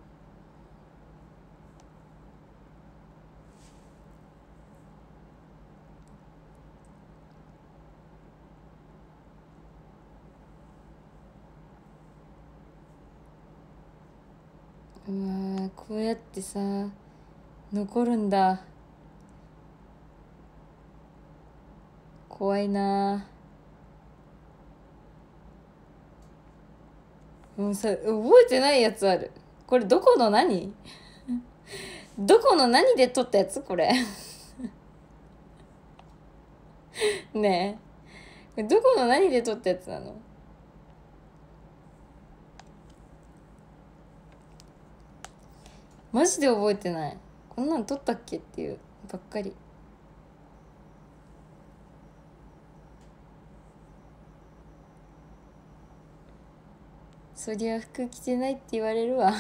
うわー、こうやってさ残るんだ。怖いな。もうさ、覚えてないやつある。これどこの何？どこの何で撮ったやつこれ？ねえ、これどこの何で撮ったやつなの？マジで覚えてない。こんなん撮ったっけっていうばっかり。そりゃ服着てないって言われるわ。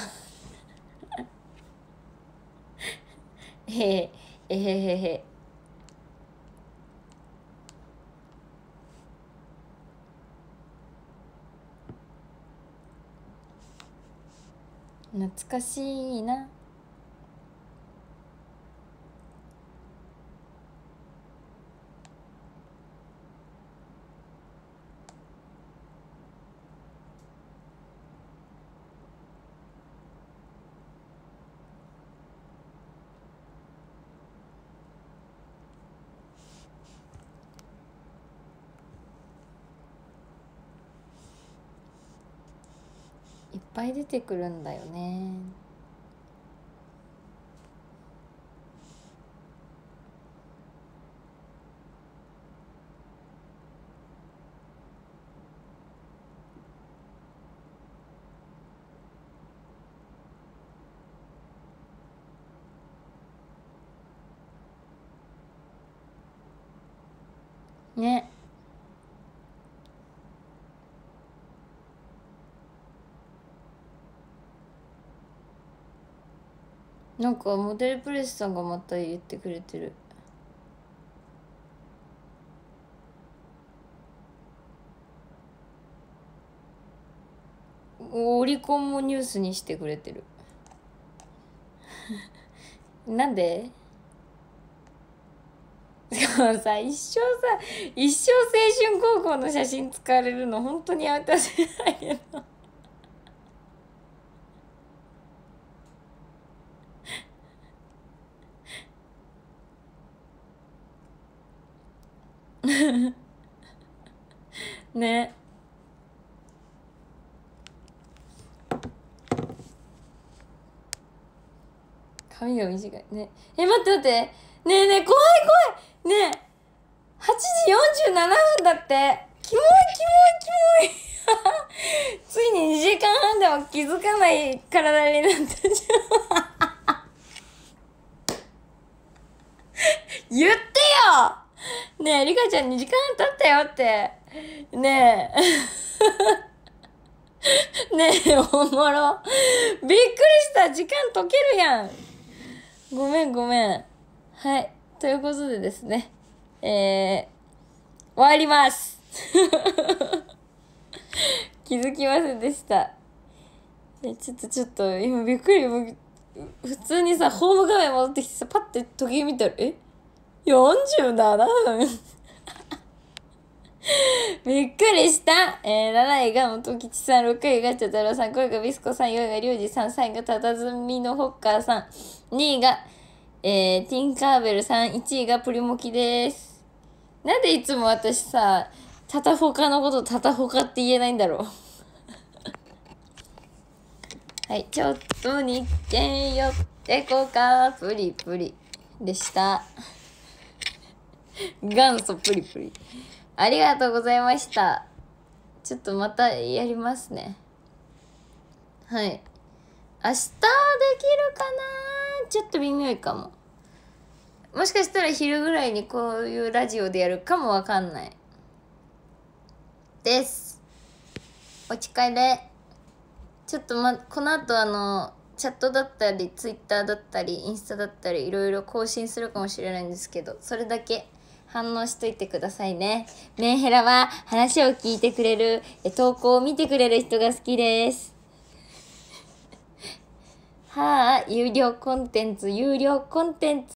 へへえへへへ。懐かしいな。いっぱい出てくるんだよね。ね。なんかモデルプレスさんがまた言ってくれてる。オリコンもニュースにしてくれてる。なんで？ もさ、一生青春高校の写真使われるの本当にやめてほしいんだけど。ね。髪が短いね。待って待って。ねえねえ、怖い怖い。ねえ、8時47分だって。キモいキモいキモい。ついに2時間半でも気づかない体になってしまう。言ってよ。ねえ、リカちゃん2時間半経ったよって。ねえ。ねえ、おもろ。びっくりした。時間解けるやん。ごめんごめん。はい。ということでですね。終わります。気づきませんでした。ちょっと、今びっくり。普通にさ、ホーム画面戻ってきてさ、パッて時計見たら、47分びっくりした。7位が元吉さん、6位が茶太郎さん、5位がビスコさん、4位がリュウジさん、3位がたたずみのホッカーさん、2位が、ティンカーベルさん、1位がプリモキです。なんでいつも私さ、タタフォカのことタタフォカって言えないんだろう。はい、ちょっと日券寄ってこか、プリプリでした。元祖プリプリ。ありがとうございました。ちょっとまたやりますね。はい。明日できるかな？ちょっと微妙いかも。もしかしたら昼ぐらいにこういうラジオでやるかもわかんない。です。お疲れ。ちょっとこの後チャットだったり、ツイッターだったり、インスタだったり、いろいろ更新するかもしれないんですけど、それだけ反応しといてくださいね。メンヘラは話を聞いてくれる、投稿を見てくれる人が好きです。はあ、有料コンテンツ